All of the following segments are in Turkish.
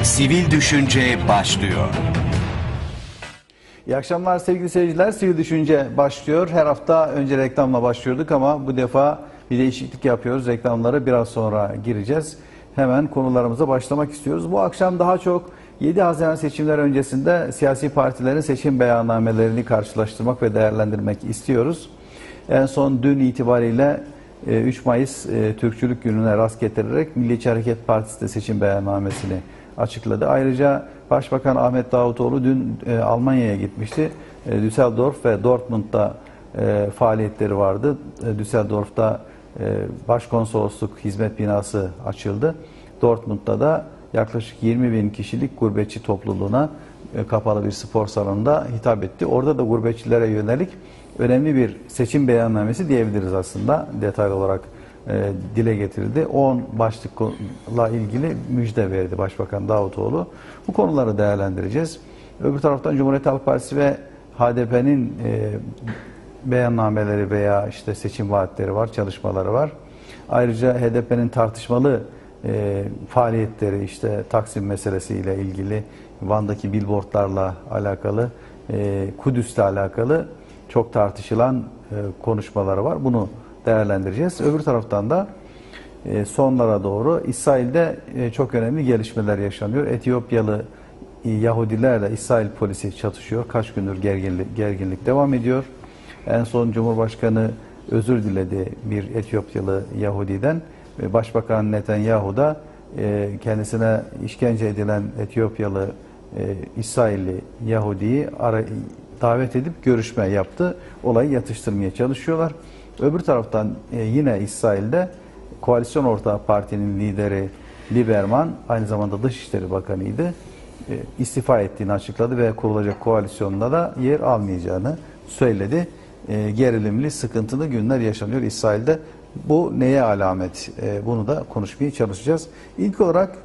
Sivil Düşünce başlıyor. İyi akşamlar sevgili seyirciler. Sivil Düşünce başlıyor. Her hafta önce reklamla başlıyorduk ama bu defa bir değişiklik yapıyoruz. Reklamlara biraz sonra gireceğiz. Hemen konularımıza başlamak istiyoruz. Bu akşam daha çok 7 Haziran seçimler öncesinde siyasi partilerin seçim beyannamelerini karşılaştırmak ve değerlendirmek istiyoruz. En son dün itibariyle 3 Mayıs Türkçülük Günü'ne rast getirerek Milliyetçi Hareket Partisi de seçim beyannamesini açıkladı. Ayrıca Başbakan Ahmet Davutoğlu dün Almanya'ya gitmişti. Düsseldorf ve Dortmund'da faaliyetleri vardı. Düsseldorf'ta Başkonsolosluk Hizmet Binası açıldı. Dortmund'da da yaklaşık 20 bin kişilik gurbetçi topluluğuna kapalı bir spor salonunda hitap etti. Orada da gurbetçilere yönelik önemli bir seçim beyannamesi diyebiliriz aslında. Detaylı olarak dile getirildi. 10 başlıkla ilgili müjde verdi Başbakan Davutoğlu. Bu konuları değerlendireceğiz. Öbür taraftan Cumhuriyet Halk Partisi ve HDP'nin beyannameleri veya işte seçim vaatleri var, çalışmaları var. Ayrıca HDP'nin tartışmalı faaliyetleri, işte Taksim meselesiyle ilgili, Van'daki billboardlarla alakalı, Kudüs'le alakalı çok tartışılan konuşmaları var. Bunu değerlendireceğiz. Öbür taraftan da sonlara doğru İsrail'de çok önemli gelişmeler yaşanıyor. Etiyopyalı Yahudilerle İsrail polisi çatışıyor. Kaç gündür gerginlik devam ediyor. En son Cumhurbaşkanı özür diledi bir Etiyopyalı Yahudi'den. Başbakan Netanyahu da kendisine işkence edilen Etiyopyalı İsrailli Yahudi'yi davet edip görüşme yaptı. Olayı yatıştırmaya çalışıyorlar. Öbür taraftan yine İsrail'de koalisyon ortağı partinin lideri Lieberman, aynı zamanda Dışişleri Bakanı'ydı, istifa ettiğini açıkladı ve kurulacak koalisyonda da yer almayacağını söyledi. Gerilimli, sıkıntılı günler yaşanıyor İsrail'de. Bu neye alamet? Bunu da konuşmaya çalışacağız. İlk olarak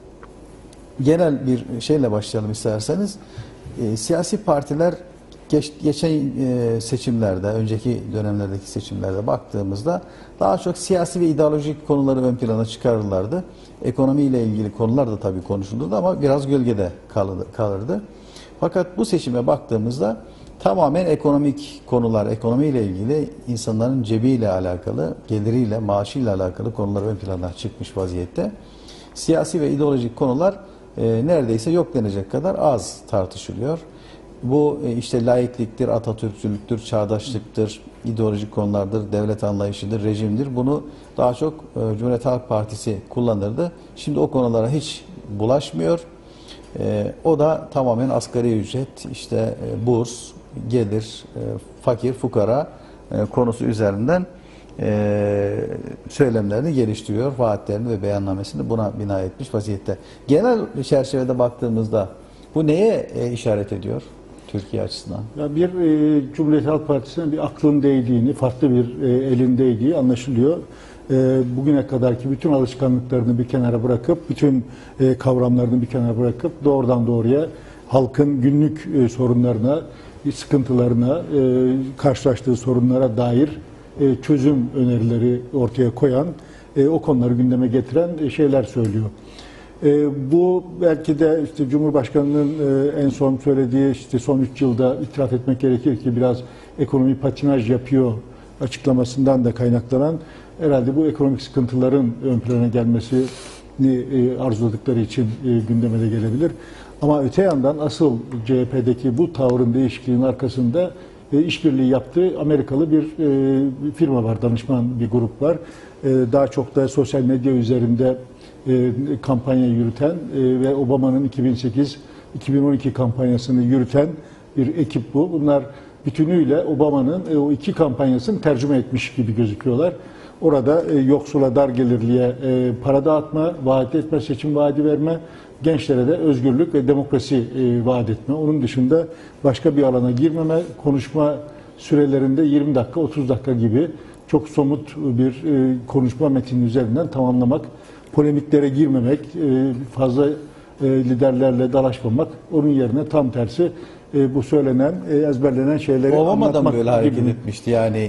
genel bir şeyle başlayalım isterseniz. Siyasi partiler geçen seçimlerde, önceki dönemlerdeki seçimlerde baktığımızda daha çok siyasi ve ideolojik konuları ön plana çıkarırlardı. Ekonomiyle ilgili konular da tabii konuşulurdu ama biraz gölgede kalırdı. Fakat bu seçime baktığımızda tamamen ekonomik konular, ekonomiyle ilgili insanların cebiyle alakalı, geliriyle, maaşıyla alakalı konular ön plana çıkmış vaziyette. Siyasi ve ideolojik konular neredeyse yok denecek kadar az tartışılıyor. Bu işte laikliktir, Atatürkçülüktür, çağdaşlıktır, ideolojik konulardır, devlet anlayışıdır, rejimdir. Bunu daha çok Cumhuriyet Halk Partisi kullanırdı. Şimdi o konulara hiç bulaşmıyor. O da tamamen asgari ücret, işte burs, gelir, fakir, fukara konusu üzerinden söylemlerini geliştiriyor. Vaatlerini ve beyannamesini buna bina etmiş vaziyette. Genel çerçevede baktığımızda bu neye işaret ediyor Türkiye açısından? Ya bir Cumhuriyet Halk Partisi'ne bir aklın değdiğini, farklı bir elin değdiği anlaşılıyor. Bugüne kadarki bütün alışkanlıklarını bir kenara bırakıp, bütün kavramlarını bir kenara bırakıp doğrudan doğruya halkın günlük sorunlarına, sıkıntılarına, karşılaştığı sorunlara dair çözüm önerileri ortaya koyan, o konuları gündeme getiren şeyler söylüyor. Bu belki de işte Cumhurbaşkanı'nın en son söylediği, işte son 3 yılda itiraf etmek gerekir ki biraz ekonomi patinaj yapıyor açıklamasından da kaynaklanan herhalde bu ekonomik sıkıntıların ön plana gelmesini arzuladıkları için gündeme de gelebilir. Ama öte yandan asıl CHP'deki bu tavrın değişikliğinin arkasında işbirliği yaptığı Amerikalı bir firma var, danışman bir grup var. Daha çok da sosyal medya üzerinde kampanya yürüten ve Obama'nın 2008-2012 kampanyasını yürüten bir ekip bu. Bunlar bütünüyle Obama'nın o iki kampanyasını tercüme etmiş gibi gözüküyorlar. Orada yoksula, dar gelirliye para dağıtma, vaat etme, seçim vaadi verme, gençlere de özgürlük ve demokrasi vaat etme. Onun dışında başka bir alana girmeme, konuşma sürelerinde 20 dakika, 30 dakika gibi çok somut bir konuşma metninin üzerinden tamamlamak, polemiklere girmemek, fazla liderlerle dalaşmamak, onun yerine tam tersi bu söylenen, ezberlenen şeyleri Obama'dan anlatmak böyle hareket gibi. etmişti yani.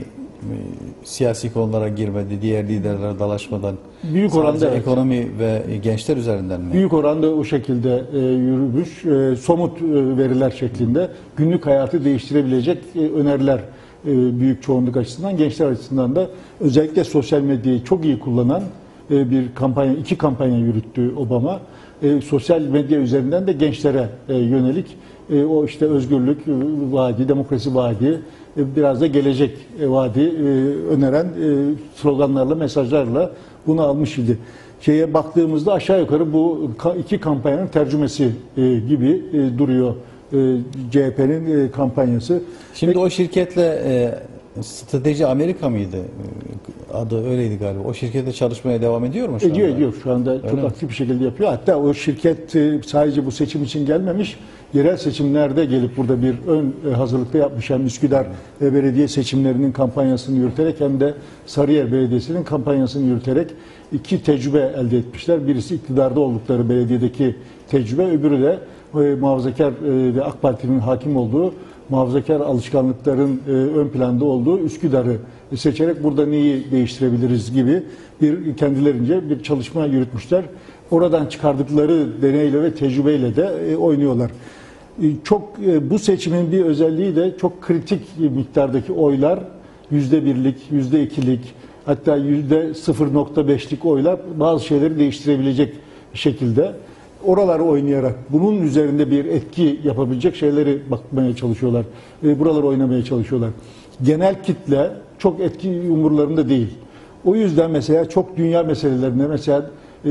siyasi konulara girmedi, diğer liderlere dalaşmadan Büyük oranda sadece evet. ekonomi ve gençler üzerinden mi? Büyük oranda o şekilde yürümüş, somut veriler şeklinde günlük hayatı değiştirebilecek öneriler büyük çoğunluk açısından, gençler açısından da özellikle sosyal medyayı çok iyi kullanan bir kampanya, 2 kampanya yürüttü Obama. Sosyal medya üzerinden de gençlere yönelik o işte özgürlük vaadi, demokrasi vaadi, biraz da gelecek vaadi öneren sloganlarla, mesajlarla bunu almış idi. Şeye baktığımızda aşağı yukarı bu 2 kampanyanın tercümesi gibi duruyor CHP'nin kampanyası. Şimdi o şirketle Strateji Amerika mıydı? Adı öyleydi galiba. O şirkette çalışmaya devam ediyor mu şu anda? Ediyor. Şu anda çok aktif bir şekilde yapıyor. Hatta o şirket sadece bu seçim için gelmemiş. Yerel seçimlerde gelip burada bir ön hazırlıkta yapmış. Hem Üsküdar Belediye seçimlerinin kampanyasını yürüterek hem de Sarıyer Belediyesi'nin kampanyasını yürüterek 2 tecrübe elde etmişler. Birisi iktidarda oldukları belediyedeki tecrübe, öbürü de muhafazakar ve AK Parti'nin hakim olduğu, muhafazakar alışkanlıkların ön planda olduğu Üsküdar'ı seçerek burada neyi değiştirebiliriz gibi bir kendilerince bir çalışma yürütmüşler. Oradan çıkardıkları deneyle ve tecrübeyle de oynuyorlar. Bu seçimin bir özelliği de çok kritik miktardaki oylar, %1'lik, %2'lik, hatta %0.5'lik oylar bazı şeyleri değiştirebilecek şekilde oraları oynayarak bunun üzerinde bir etki yapabilecek şeyleri bakmaya çalışıyorlar. Buraları oynamaya çalışıyorlar. Genel kitle çok etki umurlarında değil. O yüzden mesela çok dünya meselelerinde mesela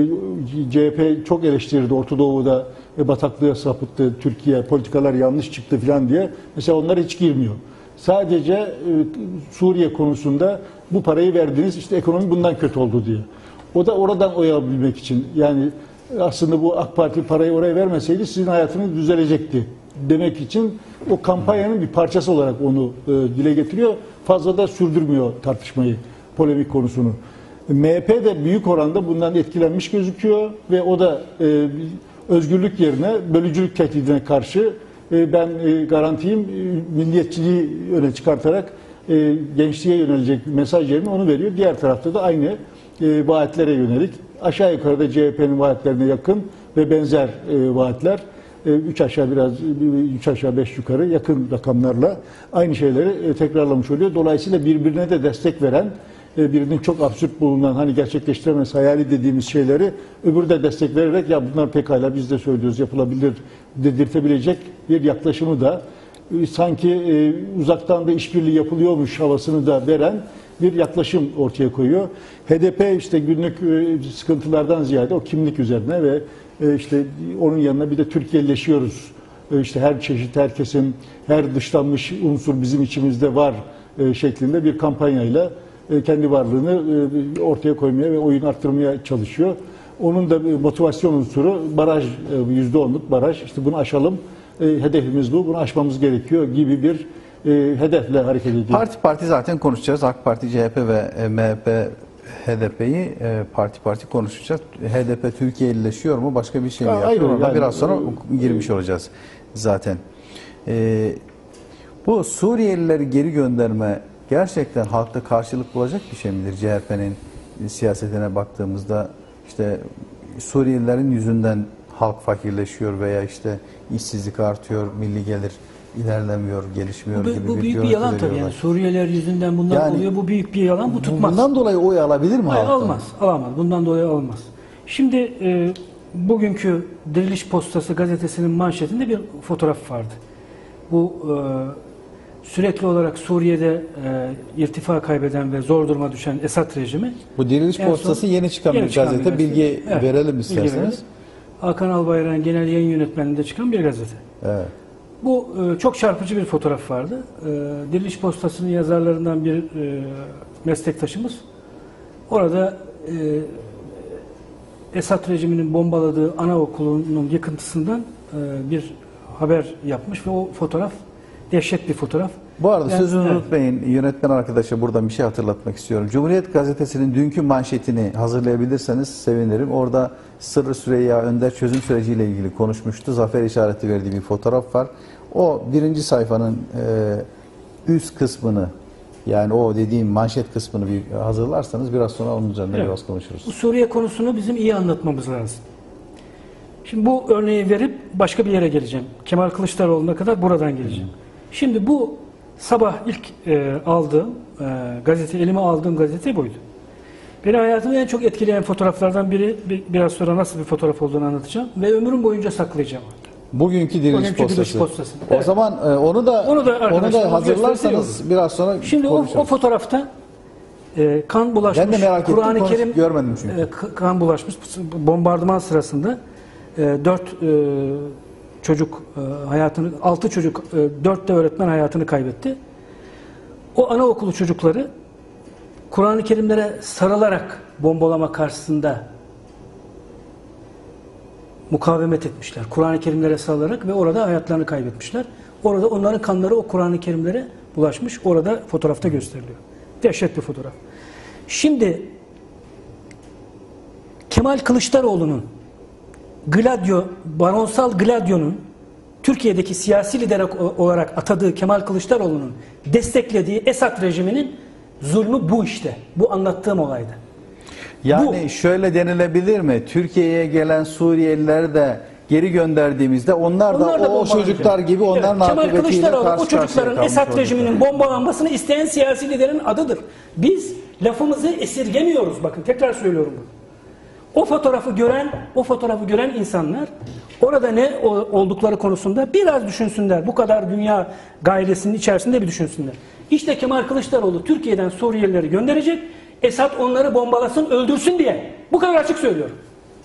CHP çok eleştirirdi Orta Doğu'da bataklığa sapıttı, Türkiye politikalar yanlış çıktı falan diye. Mesela onlar hiç girmiyor. Sadece Suriye konusunda bu parayı verdiniz, işte ekonomi bundan kötü oldu diye. O da oradan oy alabilmek için, yani aslında bu AK Parti parayı oraya vermeseydi sizin hayatınız düzelecekti demek için o kampanyanın bir parçası olarak onu dile getiriyor. Fazla da sürdürmüyor tartışmayı, polemik konusunu. MHP de büyük oranda bundan etkilenmiş gözüküyor ve o da özgürlük yerine bölücülük tehdidine karşı ben garantiyim, milliyetçiliği öne çıkartarak gençliğe yönelecek mesaj yerine onu veriyor. Diğer tarafta da aynı vaatlere yönelik aşağı yukarıda CHP'nin vaatlerine yakın ve benzer vaatler 3 aşağı 5 yukarı yakın rakamlarla aynı şeyleri tekrarlamış oluyor. Dolayısıyla birbirine de destek veren, birinin çok absürt bulunan, hani gerçekleştiremez hayali dediğimiz şeyleri öbürü de destek vererek ya bunlar pekala biz de söylüyoruz yapılabilir dedirtebilecek bir yaklaşımı da sanki uzaktan da işbirliği yapılıyormuş havasını da veren bir yaklaşım ortaya koyuyor. HDP işte günlük sıkıntılardan ziyade o kimlik üzerine ve işte onun yanına bir de Türkiye'leşiyoruz. İşte her çeşit, her kesim, her dışlanmış unsur bizim içimizde var şeklinde bir kampanyayla kendi varlığını ortaya koymaya ve oyun arttırmaya çalışıyor. Onun da motivasyon unsuru baraj, %10'luk baraj. İşte bunu aşalım, hedefimiz bu, bunu aşmamız gerekiyor gibi bir hedefle hareket ediyor. Parti zaten konuşacağız. AK Parti, CHP ve MHP, HDP'yi parti konuşacağız. HDP Türkiye'lileşiyor mu? Başka bir şey mi yapıyor? Hayır, yani, biraz sonra girmiş olacağız zaten. Bu Suriyelileri geri gönderme gerçekten halkta karşılık bulacak bir şey midir? CHP'nin siyasetine baktığımızda işte Suriyelilerin yüzünden halk fakirleşiyor veya işte işsizlik artıyor, milli gelir ilerlemiyor, gelişmiyor gibi bu bir büyük bir görüntü yalan tabii. veriyorlar. Yani Suriyeliler yüzünden bundan oluyor. Bu büyük bir yalan. Bu tutmaz. Bundan dolayı oy alabilir mi Hayır, halktan? alamaz. Bundan dolayı alamaz. Şimdi bugünkü Diriliş Postası gazetesinin manşetinde bir fotoğraf vardı. Bu sürekli olarak Suriye'de irtifa kaybeden ve zor duruma düşen Esad rejimi. Bu Diriliş Postası yeni çıkan bir gazete. Bilgi verelim isterseniz. Verelim. Hakan Albayrak'ın genel yayın yönetmenliğinde çıkan bir gazete. Evet. Bu çok çarpıcı bir fotoğraf vardı. Diriliş Postası'nın yazarlarından bir meslektaşımız orada Esad rejiminin bombaladığı anaokulunun yıkıntısından bir haber yapmış ve o fotoğraf dehşet bir fotoğraf. Bu arada sözünü evet. unutmayın. Yönetmen arkadaşa buradan bir şey hatırlatmak istiyorum. Cumhuriyet Gazetesi'nin dünkü manşetini hazırlayabilirseniz sevinirim. Orada Sırrı Süreyya Önder çözüm süreciyle ilgili konuşmuştu. Zafer işareti verdiği bir fotoğraf var. O birinci sayfanın üst kısmını Yani o dediğim manşet kısmını bir hazırlarsanız biraz sonra onun üzerine Evet. biraz konuşuruz. Bu Suriye konusunu bizim iyi anlatmamız lazım. Şimdi bu örneği verip başka bir yere geleceğim. Kemal Kılıçdaroğlu'na kadar buradan geleceğim. Şimdi bu sabah ilk aldığım gazete, elime aldığım gazete buydu. Beni hayatımda en çok etkileyen fotoğraflardan biri, biraz sonra nasıl bir fotoğraf olduğunu anlatacağım ve ömrüm boyunca saklayacağım. Bugünkü diriliş postası. Evet. O zaman onu da arkadaşlar hazırlarsanız biraz sonra şimdi o konuşuruz. fotoğrafta kan bulaşmış. Ben de merak ettim, Kur'an-ı Kerim görmedim çünkü. Kan bulaşmış. Bombardıman sırasında 4 çocuk hayatını, 6 çocuk, 4 de öğretmen hayatını kaybetti. O anaokulu çocukları Kur'an-ı Kerimlere sarılarak bombalama karşısında mukavemet etmişler. Kur'an-ı Kerimlere sarılarak ve orada hayatlarını kaybetmişler. Orada onların kanları o Kur'an-ı Kerimlere bulaşmış. Orada fotoğrafta gösteriliyor. Dehşet bir fotoğraf. Şimdi Kemal Kılıçdaroğlu'nun Baronsal Gladio'nun Türkiye'deki siyasi lider olarak atadığı Kemal Kılıçdaroğlu'nun desteklediği Esad rejiminin zulmü bu işte. Bu anlattığım olayda. Yani şöyle denilebilir mi? Türkiye'ye gelen Suriyelileri de geri gönderdiğimizde onlar da o bombalanacak. çocuklar gibi onların Kemal akıbetiyle Kılıçdaroğlu karşı o çocukların karşıya Esad kalmış rejiminin olacaklar. bombalanmasını isteyen siyasi liderin adıdır. Biz lafımızı esirgemiyoruz. Bakın tekrar söylüyorum bunu. O fotoğrafı gören insanlar orada ne oldukları konusunda biraz düşünsünler. Bu kadar dünya gayresinin içerisinde bir düşünsünler. İşte Kemal Kılıçdaroğlu Türkiye'den Suriyelileri gönderecek. Esad onları bombalasın, öldürsün diye. Bu kadar açık söylüyorum.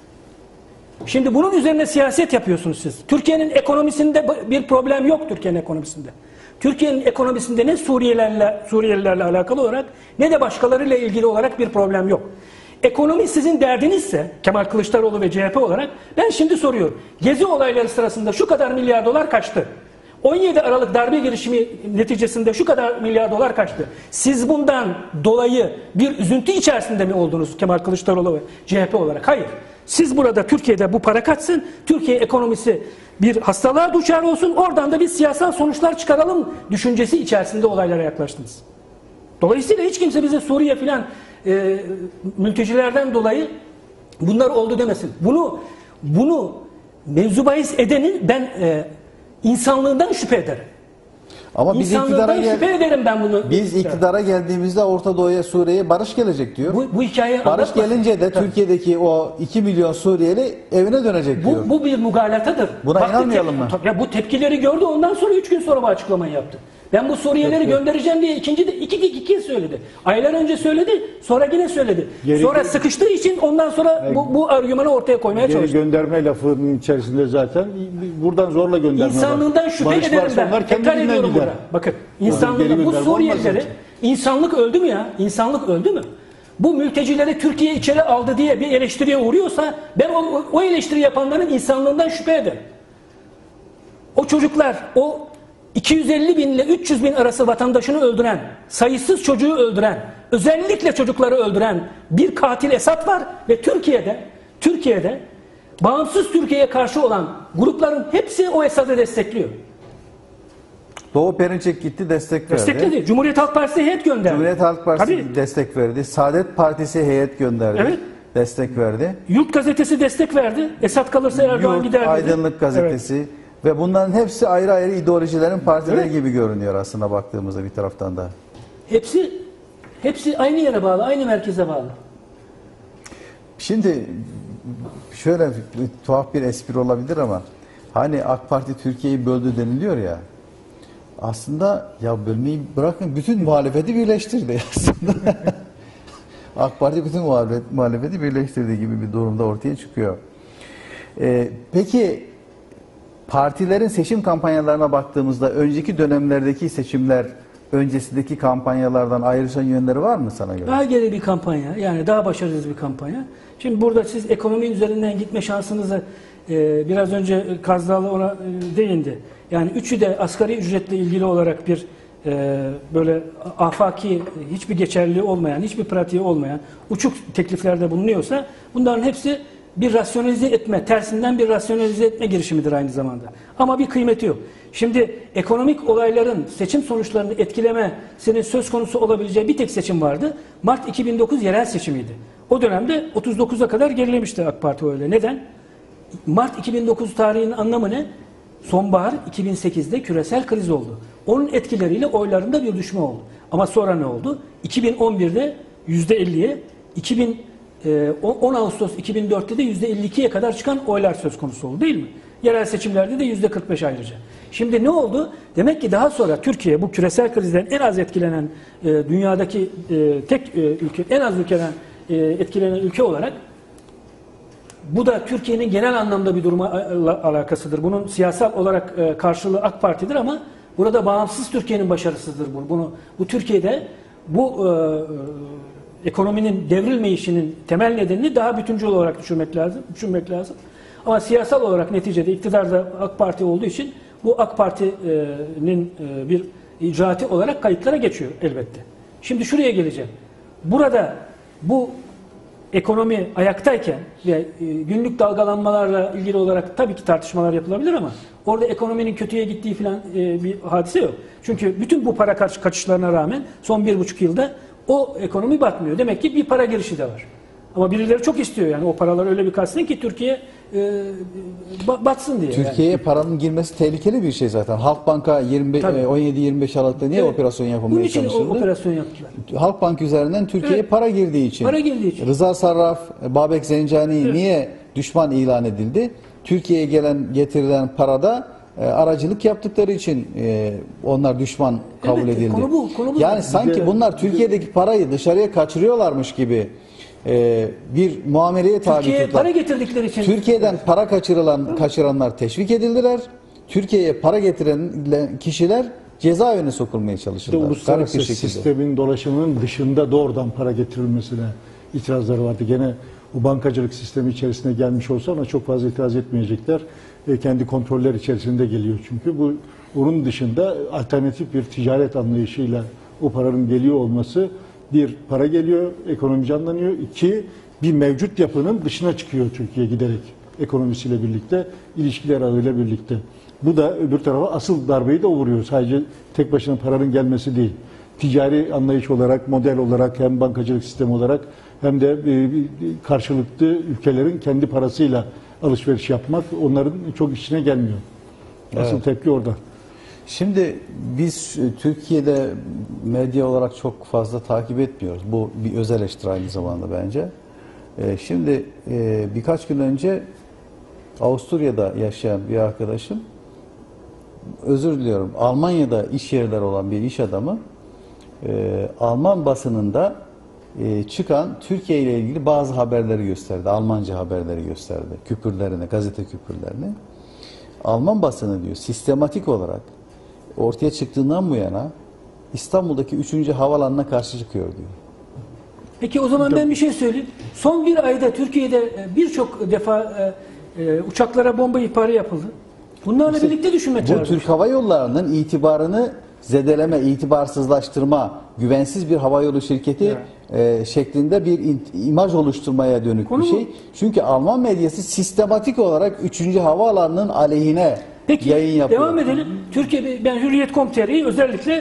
Şimdi bunun üzerine siyaset yapıyorsunuz siz. Türkiye'nin ekonomisinde bir problem yok Türkiye'nin ekonomisinde. Türkiye'nin ekonomisinde ne Suriyelilerle alakalı olarak ne de başkalarıyla ilgili olarak bir problem yok. Ekonomi sizin derdinizse Kemal Kılıçdaroğlu ve CHP olarak ben şimdi soruyorum. Gezi olayları sırasında şu kadar milyar dolar kaçtı. 17 Aralık darbe girişimi neticesinde şu kadar milyar dolar kaçtı. Siz bundan dolayı bir üzüntü içerisinde mi oldunuz Kemal Kılıçdaroğlu ve CHP olarak? Hayır. Siz burada Türkiye'de bu para kaçsın, Türkiye ekonomisi bir hastalığa duçar olsun, oradan da bir siyasal sonuçlar çıkaralım düşüncesi içerisinde olaylara yaklaştınız. Dolayısıyla hiç kimse bize Suriye filan mültecilerden dolayı bunlar oldu demesin. Bunu mevzu bahis edenin ben insanlığından şüphe ederim. Ama biz şüphe ederim ben bunu. Biz iktidara geldiğimizde Orta Doğu'ya, Suriye'ye barış gelecek diyor. Bu hikaye barış gelince de Türkiye'deki o 2 milyon Suriyeli evine dönecek diyor. Bu bir mugalatadır. Buna inanmayalım mı? Ya bu tepkileri gördü, ondan sonra 3 gün sonra bu açıklamayı yaptı. Ben bu Suriyelileri göndereceğim diye iki söyledi. Aylar önce söyledi, sonra yine söyledi. Sonra sıkıştığı için ondan sonra bu argümanı ortaya koymaya çalıştı. Gönderme lafının içerisinde zaten buradan zorla gönderme İnsanlığından var. şüphe ederim ben. Tekrar ediyorum burada. Bakın, insanlığından bu Suriyelileri, insanlık öldü mü ya? İnsanlık öldü mü? Bu mültecileri Türkiye içeri aldı diye bir eleştiriye uğruyorsa ben o eleştiri yapanların insanlığından şüphe ederim. O çocuklar, o 250 bin ile 300 bin arası vatandaşını öldüren, sayısız çocuğu öldüren, özellikle çocukları öldüren bir katil Esad var ve Türkiye'de bağımsız Türkiye'ye karşı olan grupların hepsi o Esad'ı destekliyor. Doğu Perinçek gitti, destek verdi. Destekledi. Cumhuriyet Halk Partisi heyet gönderdi. Cumhuriyet Halk Partisi destek verdi. Saadet Partisi heyet gönderdi. Evet. Destek verdi. Yurt Gazetesi destek verdi. Esad kalırsa Erdoğan gider dedi. Aydınlık Gazetesi. Evet. Ve bunların hepsi ayrı ayrı ideolojilerin partileri evet. gibi görünüyor aslında baktığımızda bir taraftan da. Hepsi aynı yere bağlı, aynı merkeze bağlı. Şimdi şöyle tuhaf bir espri olabilir ama hani AK Parti Türkiye'yi böldü deniliyor ya. Aslında ya bölmeyi bırakın, bütün muhalefeti birleştirdi aslında. AK Parti bütün muhalefeti birleştirdiği gibi bir durumda ortaya çıkıyor. Peki partilerin seçim kampanyalarına baktığımızda önceki dönemlerdeki seçimler öncesindeki kampanyalardan ayrışan yönleri var mı sana göre? Daha geri bir kampanya, yani daha başarılı bir kampanya. Şimdi burada siz ekonomi üzerinden gitme şansınızı biraz önce Kazdağlı ona değindi. Yani üçü de asgari ücretle ilgili olarak bir böyle afaki, hiçbir geçerliliği olmayan, hiçbir pratiği olmayan uçuk tekliflerde bulunuyorsa bunların hepsi bir rasyonalize etme, tersinden bir rasyonalize etme girişimidir aynı zamanda. Ama bir kıymeti yok. Şimdi ekonomik olayların seçim sonuçlarını etkilemesinin söz konusu olabileceği bir tek seçim vardı. Mart 2009 yerel seçimiydi. O dönemde 39'a kadar gerilemişti AK Parti öyle. Neden? Mart 2009 tarihinin anlamı ne? Sonbahar 2008'de küresel kriz oldu. Onun etkileriyle oylarında bir düşme oldu. Ama sonra ne oldu? 2011'de %50'ye, 10 Ağustos 2004'te de %52'ye kadar çıkan oylar söz konusu oldu değil mi? Yerel seçimlerde de %45 ayrıca. Şimdi ne oldu? Demek ki daha sonra Türkiye bu küresel krizden en az etkilenen dünyadaki tek ülke, en az etkilenen ülke olarak bu da Türkiye'nin genel anlamda bir duruma alakasıdır. Bunun siyasal olarak karşılığı AK Parti'dir ama burada bağımsız Türkiye'nin başarısıdır bu. Bu Türkiye'de bu ekonominin devrilmeyişinin temel nedenini daha bütüncül olarak düşünmek lazım. Ama siyasal olarak neticede iktidarda AK Parti olduğu için bu AK Parti'nin bir icraatı olarak kayıtlara geçiyor elbette. Şimdi şuraya geleceğim. Burada bu ekonomi ayaktayken ve günlük dalgalanmalarla ilgili olarak tabii ki tartışmalar yapılabilir ama orada ekonominin kötüye gittiği falan bir hadise yok. Çünkü bütün bu para kaçışlarına rağmen son 1,5 yılda o ekonomi batmıyor. Demek ki bir para girişi de var. Ama birileri çok istiyor yani o paralar öyle bir kalsın ki Türkiye batsın diye. Türkiye'ye yani. Paranın girmesi tehlikeli bir şey zaten. Halkbank'a 17-25 Aralık'ta niye operasyon yapılmaya çalışıldı? Bunun için operasyon yaptılar. Halkbank üzerinden Türkiye'ye para girdiği için. Para girdiği için. Rıza Sarraf, Babek Zencani niye düşman ilan edildi? Türkiye'ye getirilen parada aracılık yaptıkları için onlar düşman kabul edildi. Konu bu. Yani sanki bunlar Türkiye'deki parayı dışarıya kaçırıyorlarmış gibi bir muameleye tabi Türkiye'ye tuttular. para getirdikleri için. Türkiye'den para kaçıranlar teşvik edildiler. Türkiye'ye para getiren kişiler cezaevine sokulmaya çalışıldılar. Uluslararası sistemin dolaşımının dışında doğrudan para getirilmesine itirazları vardı. Gene bu bankacılık sistemi içerisine gelmiş olsa ona çok fazla itiraz etmeyecekler. Kendi kontroller içerisinde geliyor çünkü. Onun dışında alternatif bir ticaret anlayışıyla o paranın geliyor olması, bir, para geliyor, ekonomi canlanıyor. İki, bir mevcut yapının dışına çıkıyor Türkiye giderek ekonomisiyle birlikte, ilişkiler ağıyla birlikte. Bu da öbür tarafa asıl darbeyi de vuruyor. Sadece tek başına paranın gelmesi değil. Ticari anlayış olarak, model olarak, hem bankacılık sistemi olarak hem de karşılıklı ülkelerin kendi parasıyla alışveriş yapmak onların çok işine gelmiyor. Asıl tepki orada. Şimdi biz Türkiye'de medya olarak çok fazla takip etmiyoruz. Bu bir öz eleştiri aynı zamanda bence. Şimdi birkaç gün önce Avusturya'da yaşayan bir arkadaşım, özür diliyorum, Almanya'da iş yerleri olan bir iş adamı, Alman basınında çıkan Türkiye ile ilgili bazı haberleri gösterdi. Almanca haberleri gösterdi. Küpürlerini, gazete küpürlerini. Alman basını diyor sistematik olarak ortaya çıktığından bu yana İstanbul'daki 3. havalanına karşı çıkıyor diyor. Peki o zaman ben bir şey söyleyeyim. Son bir ayda Türkiye'de birçok defa uçaklara bomba ihbarı yapıldı. Bunlarla birlikte düşünmek lazım. Bu Türk Hava Yolları'nın itibarını zedeleme, itibarsızlaştırma, güvensiz bir havayolu şirketi şeklinde bir imaj oluşturmaya dönük bir şey. Çünkü Alman medyası sistematik olarak 3. havaalanının aleyhine yayın yapıyor. Devam edelim. Türkiye, ben Hürriyet.com.tr'yi özellikle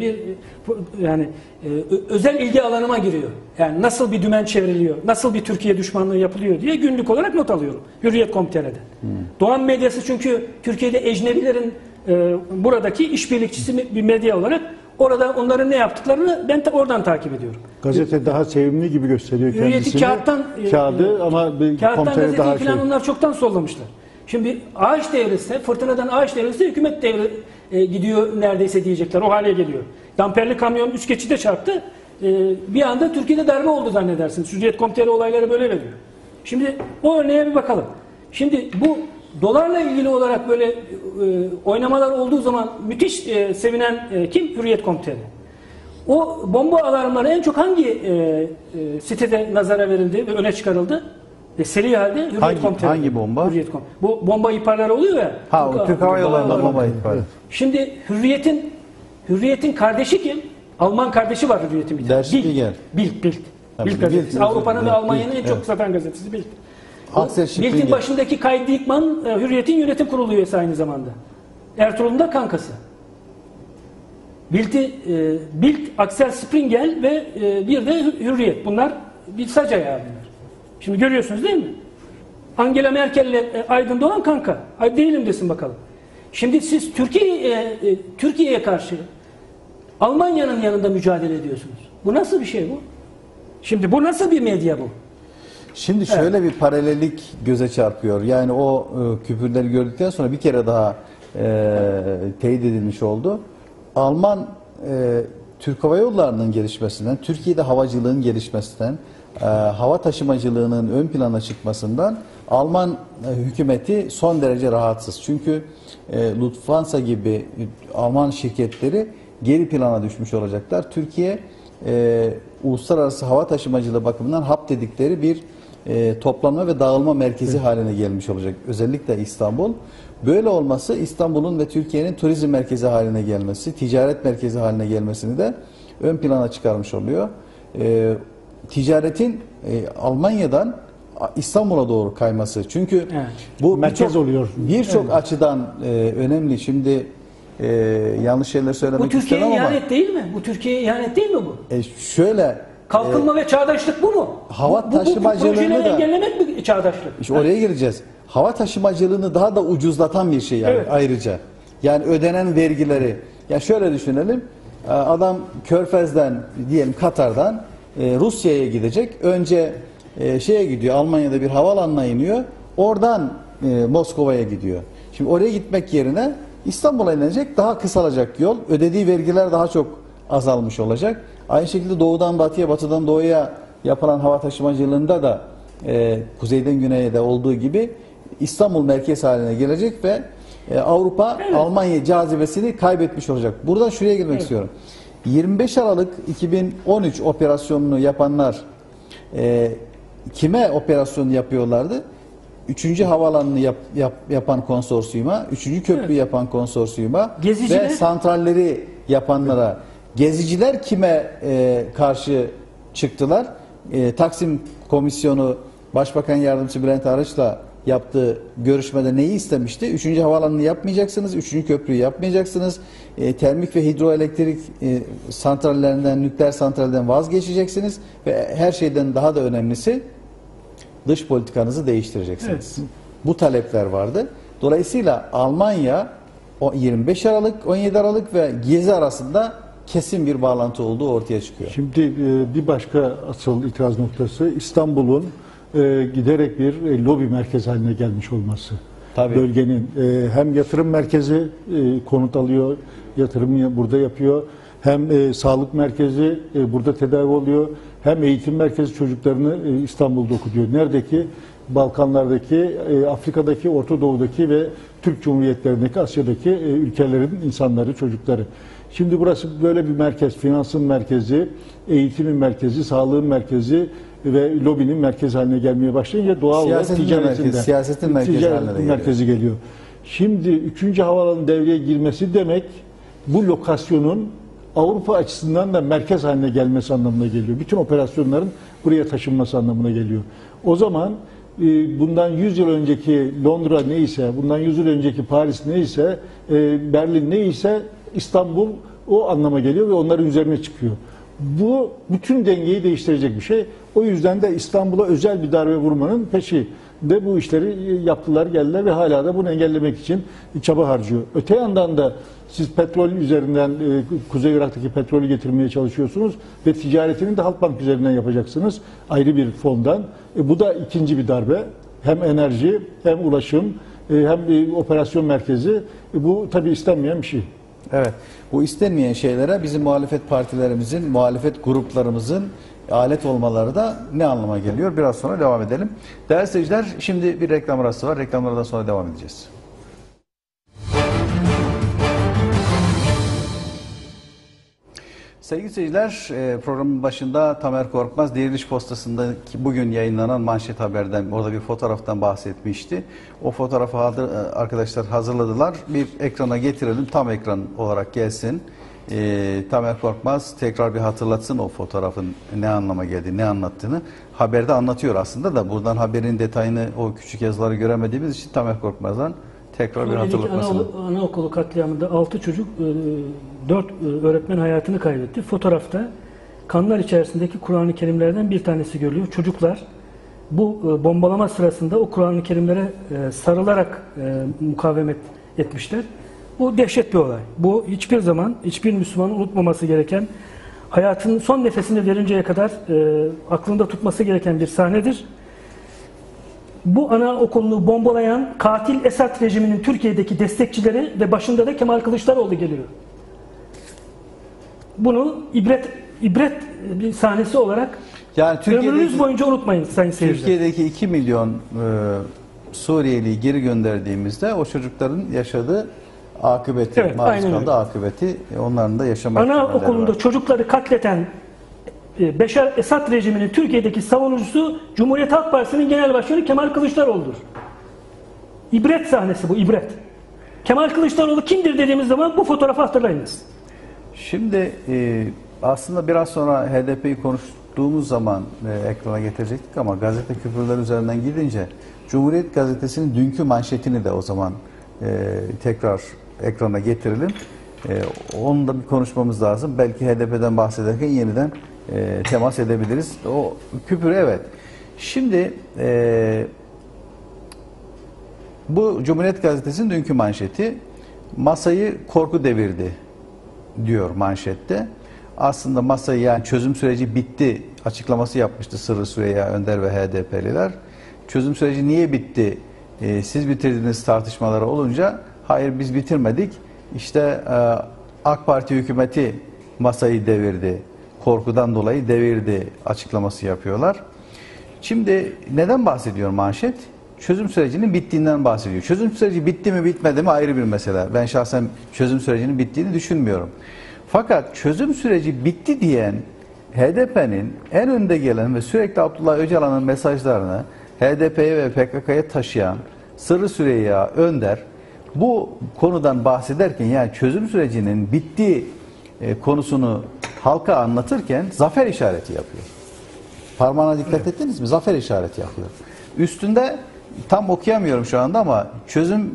özel ilgi alanıma giriyor. Yani nasıl bir dümen çevriliyor, nasıl bir Türkiye düşmanlığı yapılıyor diye günlük olarak not alıyorum Hürriyet.com.tr'de. Doğan medyası çünkü Türkiye'de ecnebilerin buradaki işbirlikçisi bir medya olarak orada onların ne yaptıklarını ben oradan takip ediyorum. Gazete daha sevimli gibi gösteriyor kendisini. Kağıdı ama kağıttan gazeteyi daha falan onlar çoktan sollamışlar. Şimdi ağaç devresi, fırtınadan ağaç devresi hükümet gidiyor neredeyse diyecekler. O hale geliyor. Damperli kamyon 3 geçide çarptı. Bir anda Türkiye'de darbe oldu zannedersiniz. Hürriyet.com.tr olayları böyle veriyor. Şimdi o örneğe bir bakalım. Şimdi bu dolarla ilgili olarak böyle oynamalar olduğu zaman müthiş sevinen kim? Hürriyet.com.tr. O bomba alarmları en çok hangi sitede nazara verildi ve öne çıkarıldı? Seri halde Hürriyet.com.tr. Hangi bomba? Hürriyet.com. Bu bomba ihbarları oluyor ya. O Türk Hava Yolları'nda bomba ihbarı. Şimdi Hürriyet'in kardeşi kim? Alman kardeşi var Hürriyet'in bir tane. Der Spiegel. Bild gazetesi. Avrupa'nın ve Almanya'nın en çok satan gazetesi Bild. Aksel Springer. Bildt'in başındaki Kai Diekman, Hürriyet'in yönetim kurulu üyesi aynı zamanda. Ertuğrul'un da kankası. Bildt, Aksel Springer ve bir de Hürriyet. Bunlar bir sac ayağı bunlar. Şimdi görüyorsunuz değil mi? Angela Merkel'le Aydın Doğan kanka. Ay değilim desin bakalım. Şimdi siz Türkiye'ye karşı Almanya'nın yanında mücadele ediyorsunuz. Bu nasıl bir şey bu? Şimdi bu nasıl bir medya bu? Şimdi şöyle bir paralellik göze çarpıyor. Yani o küpürleri gördükten sonra bir kere daha teyit edilmiş oldu. Alman Türk Hava Yolları'nın gelişmesinden, Türkiye'de havacılığın gelişmesinden, hava taşımacılığının ön plana çıkmasından Alman hükümeti son derece rahatsız. Çünkü Lufthansa gibi Alman şirketleri geri plana düşmüş olacaklar. Türkiye uluslararası hava taşımacılığı bakımından hub dedikleri bir toplanma ve dağılma merkezi haline gelmiş olacak. Özellikle İstanbul. Böyle olması İstanbul'un ve Türkiye'nin turizm merkezi haline gelmesi, ticaret merkezi haline gelmesini de ön plana çıkarmış oluyor. Ticaretin Almanya'dan İstanbul'a doğru kayması. Çünkü bu merkez oluyor. Birçok açıdan önemli. Şimdi yanlış şeyler söylemek Bu istemem Türkiye'ye ama. ihanet değil mi? Bu Türkiye'ye ihanet değil mi bu? Şöyle Kalkınma ve çağdaşlık bu mu? hava bu taşımacılığını projeleri da engellemek mi çağdaşlık? işte oraya gireceğiz. Hava taşımacılığını daha da ucuzlatan bir şey yani ayrıca. Yani ödenen vergileri. Ya şöyle düşünelim. Adam Körfez'den diyelim Katar'dan Rusya'ya gidecek. Önce şeye gidiyor. Almanya'da bir havaalanına iniyor. Oradan Moskova'ya gidiyor. Şimdi oraya gitmek yerine İstanbul'a inecek. Daha kısalacak yol. Ödediği vergiler daha çok azalmış olacak. Aynı şekilde doğudan batıya, batıdan doğuya yapılan hava taşımacılığında da kuzeyden güneye de olduğu gibi İstanbul merkez haline gelecek ve Avrupa Almanya cazibesini kaybetmiş olacak. Buradan şuraya girmek istiyorum. 25 Aralık 2013 operasyonunu yapanlar kime operasyonu yapıyorlardı? 3. havaalanını yapan konsorsiyuma, 3. köprüyü yapan konsorsiyuma ve santralleri yapanlara. Geziciler kime karşı çıktılar? Taksim Komisyonu Başbakan Yardımcısı Bülent Arıç'la yaptığı görüşmede neyi istemişti? 3. havaalanını yapmayacaksınız, 3. köprüyü yapmayacaksınız, termik ve hidroelektrik santrallerinden, nükleer santralden vazgeçeceksiniz ve her şeyden daha da önemlisi dış politikanızı değiştireceksiniz. Evet. Bu talepler vardı. Dolayısıyla Almanya 25 Aralık, 17 Aralık ve Gezi arasında kesin bir bağlantı olduğu ortaya çıkıyor. Şimdi bir başka asıl itiraz noktası İstanbul'un giderek bir lobi merkezi haline gelmiş olması. Tabii. Bölgenin hem yatırım merkezi konut alıyor, yatırım burada yapıyor, hem sağlık merkezi burada tedavi oluyor, hem eğitim merkezi çocuklarını İstanbul'da okutuyor. Neredeki? Balkanlardaki, Afrika'daki, Orta Doğu'daki ve Türk Cumhuriyetlerindeki, Asya'daki ülkelerin insanları, çocukları. Şimdi burası böyle bir merkez, finansın merkezi, eğitimin merkezi, sağlığın merkezi ve lobinin merkezi haline gelmeye başlayınca doğal olarak siyasetin merkezi geliyor. Şimdi 3. havaalanının devreye girmesi demek bu lokasyonun Avrupa açısından da merkez haline gelmesi anlamına geliyor. Bütün operasyonların buraya taşınması anlamına geliyor. O zaman bundan 100 yıl önceki Londra neyse, bundan 100 yıl önceki Paris neyse, Berlin neyse İstanbul o anlama geliyor ve onların üzerine çıkıyor. Bu bütün dengeyi değiştirecek bir şey. O yüzden de İstanbul'a özel bir darbe vurmanın peşinde bu işleri yaptılar, geldiler ve hala da bunu engellemek için çaba harcıyor. Öte yandan da siz petrol üzerinden Kuzey Irak'taki petrolü getirmeye çalışıyorsunuz ve ticaretini de Halkbank üzerinden yapacaksınız ayrı bir fondan. Bu da ikinci bir darbe. Hem enerji, hem ulaşım, hem bir operasyon merkezi. Bu tabii istenmeyen bir şey. Evet. Bu istenmeyen şeylere bizim muhalefet partilerimizin, muhalefet gruplarımızın alet olmaları da ne anlama geliyor? Biraz sonra devam edelim. Değerli seyirciler, şimdi bir reklam arası var. Reklamlardan sonra devam edeceğiz. Sevgili seyirciler, programın başında Tamer Korkmaz Diriliş Postası'ndaki bugün yayınlanan manşet haberden, orada bir fotoğraftan bahsetmişti. O fotoğrafı arkadaşlar hazırladılar. Bir ekrana getirelim, tam ekran olarak gelsin. Tamer Korkmaz tekrar bir hatırlatsın o fotoğrafın ne anlama geldiğini, ne anlattığını. Haberde anlatıyor aslında da buradan haberin detayını, o küçük yazıları göremediğimiz için Tamer Korkmaz'dan tekrar bir hatırlatmasını. Anaokulu katliamında 6 çocuk, 4 öğretmen hayatını kaybetti. Fotoğrafta kanlar içerisindeki Kur'an-ı Kerimlerden bir tanesi görülüyor. Çocuklar bu bombalama sırasında o Kur'an-ı Kerimlere sarılarak mukavemet etmişler. Bu dehşet bir olay. Bu hiçbir zaman hiçbir Müslümanın unutmaması gereken, hayatının son nefesini verinceye kadar aklında tutması gereken bir sahnedir. Bu anaokulunu bombalayan katil Esad rejiminin Türkiye'deki destekçileri ve başında da Kemal Kılıçdaroğlu geliyor. Bunu ibret bir sahnesi olarak Yani ömrünüz boyunca unutmayın sayın seyirciler. Türkiye'deki 2 milyon Suriyeli'yi geri gönderdiğimizde o çocukların yaşadığı akıbeti, Evet, maruz aynen kaldığı akıbeti onların da yaşamak Anaokulunda çocukları katleten Beşar Esad rejiminin Türkiye'deki savunucusu Cumhuriyet Halk Partisi'nin Genel Başkanı Kemal Kılıçdaroğlu'dur. İbret sahnesi bu, ibret. Kemal Kılıçdaroğlu kimdir dediğimiz zaman bu fotoğrafı hatırlayınız. Şimdi aslında biraz sonra HDP'yi konuştuğumuz zaman ekrana getirecektik ama gazete küfürler üzerinden gidince Cumhuriyet Gazetesi'nin dünkü manşetini de o zaman tekrar ekrana getirelim. Onu da bir konuşmamız lazım. Belki HDP'den bahsederken yeniden temas edebiliriz. O küfür evet. Şimdi bu Cumhuriyet Gazetesi'nin dünkü manşeti masayı korku devirdi diyor manşette. Aslında masayı yani çözüm süreci bitti açıklaması yapmıştı Sırrı Süreyya Önder ve HDP'liler. Çözüm süreci niye bitti? Siz bitirdiniz tartışmaları olunca hayır biz bitirmedik. İşte AK Parti hükümeti masayı devirdi. Korkudan dolayı devirdi açıklaması yapıyorlar. Şimdi neden bahsediyor manşet? Çözüm sürecinin bittiğinden bahsediyor. Çözüm süreci bitti mi bitmedi mi ayrı bir mesele. Ben şahsen çözüm sürecinin bittiğini düşünmüyorum. Fakat çözüm süreci bitti diyen HDP'nin en önde gelen ve sürekli Abdullah Öcalan'ın mesajlarını HDP'ye ve PKK'ya taşıyan Sırrı Süreyya Önder bu konudan bahsederken yani çözüm sürecinin bittiği konusunu halka anlatırken zafer işareti yapıyor. Parmağına dikkat ettiniz mi? Zafer işareti yapıyor. Üstünde tam okuyamıyorum şu anda ama çözüm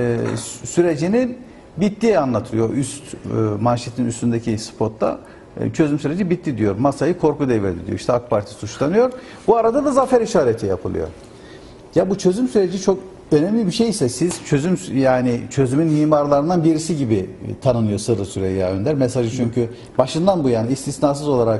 sürecinin bittiği anlatılıyor. Manşetin üstündeki spotta çözüm süreci bitti diyor. Masayı korku devirdi diyor. İşte AK Parti suçlanıyor. Bu arada da zafer işareti yapılıyor. Ya bu çözüm süreci çok önemli bir şeyse siz çözümün mimarlarından birisi gibi tanınıyor Sırrı Süreyya Önder. Mesajı çünkü başından bu yana istisnasız olarak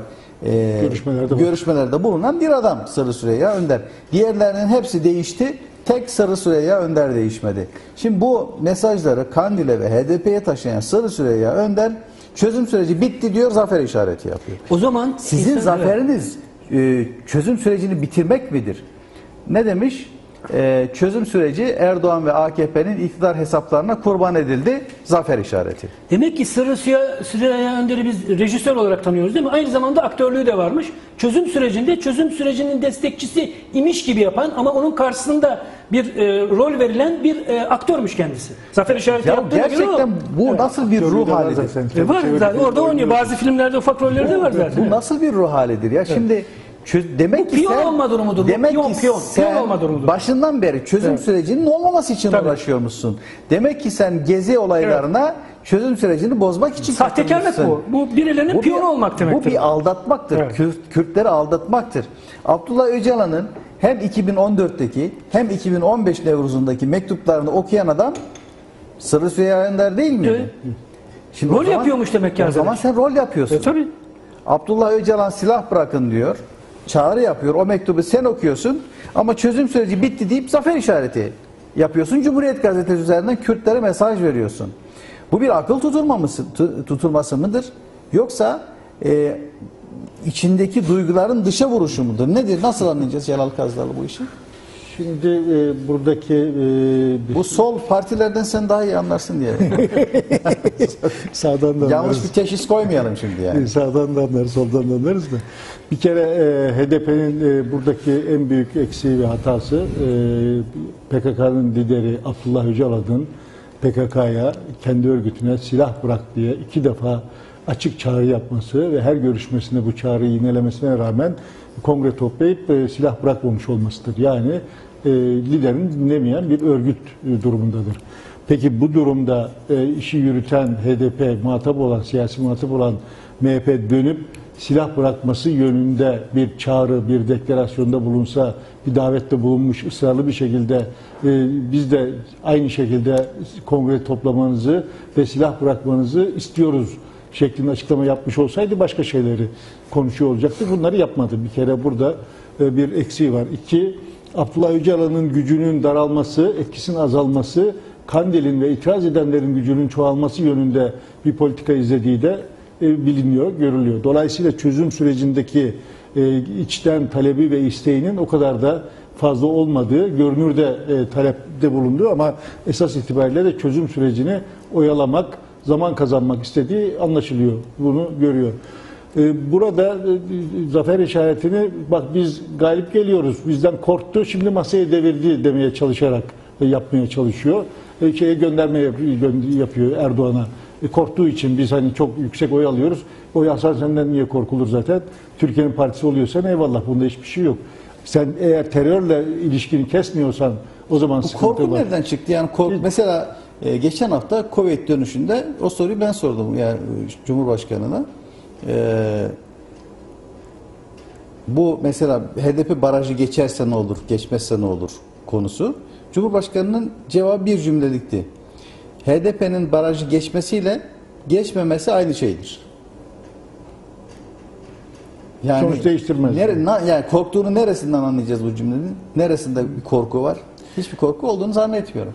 görüşmelerde bulunan bir adam Sırrı Süreyya Önder. Diğerlerinin hepsi değişti. Tek Sırrı Süreyya Önder değişmedi. Şimdi bu mesajları Kandil'e ve HDP'ye taşıyan Sırrı Süreyya Önder çözüm süreci bitti diyor, zafer işareti yapıyor. O zaman sizin zaferiniz çözüm sürecini bitirmek midir? Ne demiş? Çözüm süreci Erdoğan ve AKP'nin iktidar hesaplarına kurban edildi. Zafer işareti. Demek ki Sırrı Süreyya Önder'i biz rejisör olarak tanıyoruz değil mi? Aynı zamanda aktörlüğü de varmış. Çözüm sürecinde çözüm sürecinin destekçisi imiş gibi yapan ama onun karşısında bir rol verilen bir aktörmüş kendisi. Zafer işareti yaptığına göre gerçekten bu evet. nasıl bir ruh halidir? Var zaten orada oynuyor. Bazı filmlerde ufak rolleri de var zaten. Bu nasıl bir ruh halidir ya? Şimdi demek ki piyon olma durumudur. Demek piyon olma durumudur. Başından beri çözüm sürecinin olmaması için uğraşıyormuşsun. Demek ki sen gezi olaylarına çözüm sürecini bozmak için sahtekarlık bu. Bu birilerinin piyonu olmak demektir. Bu bir aldatmaktır. Evet. Kürtleri aldatmaktır. Abdullah Öcalan'ın hem 2014'teki hem 2015 Nevruz'undaki mektuplarını okuyan adam Sırrı Süreyya Önder değil mi? Evet. Şimdi rol yapıyormuş demek ki. O zaman sen rol yapıyorsun. Tabii. Abdullah Öcalan silah bırakın diyor. Çağrı yapıyor. O mektubu sen okuyorsun ama çözüm süreci bitti deyip zafer işareti yapıyorsun. Cumhuriyet Gazetesi üzerinden Kürtlere mesaj veriyorsun. Bu bir akıl tutulması mıdır? Yoksa içindeki duyguların dışa vuruşu mudur? Nedir? Nasıl anlayacağız Celal Kazdalı bu işi? Şimdi buradaki bu sol partilerden sen daha iyi anlarsın diye. Sağdan da yanlış bir teşhis koymayalım şimdi yani. Sağdan da anlarız, soldan da anlarız da. Bir kere HDP'nin buradaki en büyük eksiği ve hatası PKK'nın lideri Abdullah Öcalan'ın PKK'ya, kendi örgütüne silah bırak diye 2 defa açık çağrı yapması ve her görüşmesinde bu çağrıyı yinelemesine rağmen kongre toplayıp silah bırakmamış olmasıdır. Yani liderini dinlemeyen bir örgüt durumundadır. Peki bu durumda işi yürüten HDP, muhatap olan, siyasi muhatap olan MHP dönüp silah bırakması yönünde bir çağrı, bir deklarasyonda bulunsa, bir davette bulunmuş, ısrarlı bir şekilde biz de aynı şekilde kongre toplamanızı ve silah bırakmanızı istiyoruz şeklinde açıklama yapmış olsaydı başka şeyleri konuşuyor olacaktı. Bunları yapmadı. Bir kere burada bir eksiği var. İki, Abdullah Öcalan'ın gücünün daralması, etkisinin azalması, Kandil'in ve itiraz edenlerin gücünün çoğalması yönünde bir politika izlediği de biliniyor, görülüyor. Dolayısıyla çözüm sürecindeki içten talebi ve isteğinin o kadar da fazla olmadığı, görünürde talepte bulunduğu ama esas itibariyle de çözüm sürecini oyalamak, zaman kazanmak istediği anlaşılıyor. Bunu görüyor. Burada zafer işaretini, bak biz galip geliyoruz, bizden korktu, şimdi masaya devirdi demeye çalışarak yapmaya çalışıyor. Gönderme yapıyor Erdoğan'a. Korktuğu için biz hani çok yüksek oy alıyoruz. Oy alsan senden niye korkulur zaten? Türkiye'nin partisi oluyorsan eyvallah, bunda hiçbir şey yok. Sen eğer terörle ilişkini kesmiyorsan o zaman sıkıntı var. Korku nereden çıktı? Yani mesela geçen hafta Kuveyt dönüşünde o soruyu ben sordum yani Cumhurbaşkanı'na. Bu mesela HDP barajı geçerse ne olur, geçmezse ne olur konusu. Cumhurbaşkanı'nın cevabı bir cümlelikti. HDP'nin barajı geçmesiyle geçmemesi aynı şeydir. Yani sonuç değiştirmez. Yani korktuğunu neresinden anlayacağız bu cümlenin? Neresinde bir korku var? Hiçbir korku olduğunu zannetmiyorum.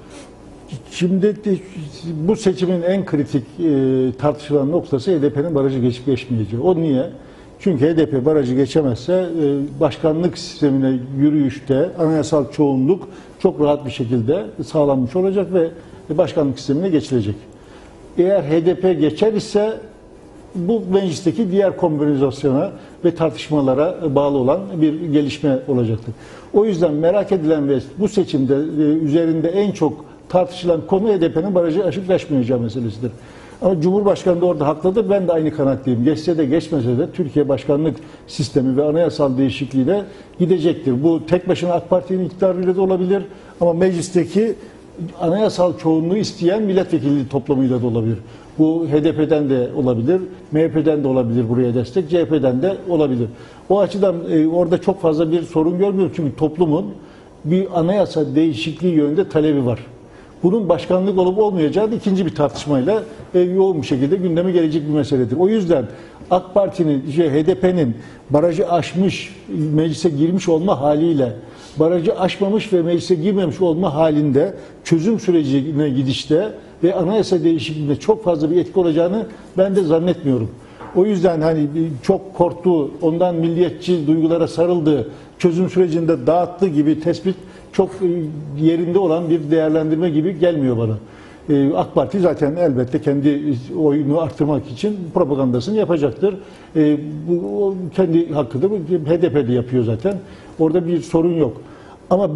Şimdi bu seçimin en kritik tartışılan noktası HDP'nin barajı geçip geçmeyeceği. O niye? Çünkü HDP barajı geçemezse başkanlık sistemine yürüyüşte anayasal çoğunluk çok rahat bir şekilde sağlanmış olacak ve başkanlık sistemine geçilecek. Eğer HDP geçer ise bu meclisteki diğer kombinasyona ve tartışmalara bağlı olan bir gelişme olacaktır. O yüzden merak edilen ve bu seçimde üzerinde en çok tartışılan konu HDP'nin barajı aşıp geçmeyeceği meselesidir. Ama Cumhurbaşkanı da orada haklıdır. Ben de aynı kanaatteyim. Geçse de geçmese de Türkiye başkanlık sistemi ve anayasal değişikliğiyle gidecektir. Bu tek başına AK Parti'nin iktidarıyla da olabilir ama meclisteki anayasal çoğunluğu isteyen milletvekili toplamıyla da olabilir. Bu HDP'den de olabilir, MHP'den de olabilir buraya destek, CHP'den de olabilir. O açıdan orada çok fazla bir sorun görmüyorum çünkü toplumun bir anayasa değişikliği yönünde talebi var. Bunun başkanlık olup olmayacağı da ikinci bir tartışmayla yoğun bir şekilde gündeme gelecek bir meseledir. O yüzden AK Parti'nin, HDP'nin barajı aşmış, meclise girmiş olma haliyle barajı aşmamış ve meclise girmemiş olma halinde çözüm sürecine gidişte ve anayasa değişikliğinde çok fazla bir etki olacağını ben de zannetmiyorum. O yüzden hani çok korktuğu, ondan milliyetçi duygulara sarıldığı, çözüm sürecinde dağıttığı gibi tespit çok yerinde olan bir değerlendirme gibi gelmiyor bana. AK Parti zaten elbette kendi oyunu arttırmak için propagandasını yapacaktır. Bu kendi hakkıdır. HDP de yapıyor zaten. Orada bir sorun yok. Ama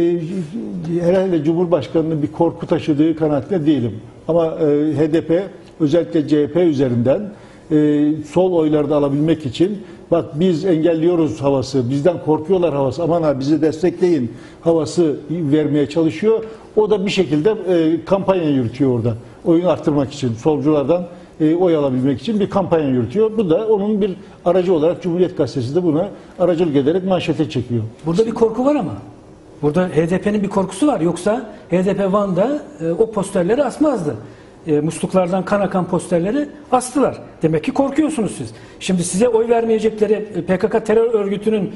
herhalde Cumhurbaşkanı'nın bir korku taşıdığı kanaatinde değilim. Ama HDP özellikle CHP üzerinden sol oyları da alabilmek için bak biz engelliyoruz havası, bizden korkuyorlar havası, aman ha bizi destekleyin havası vermeye çalışıyor. O da bir şekilde kampanya yürütüyor orada. Oyunu arttırmak için, solculardan oy alabilmek için bir kampanya yürütüyor. Bu da onun bir aracı olarak Cumhuriyet Gazetesi de buna aracılık ederek manşete çekiyor. Burada bir korku var ama. Burada HDP'nin bir korkusu var. Yoksa HDP Van'da o posterleri asmazdı. Musluklardan kan akan posterleri astılar. Demek ki korkuyorsunuz siz. Şimdi size oy vermeyecekleri PKK terör örgütünün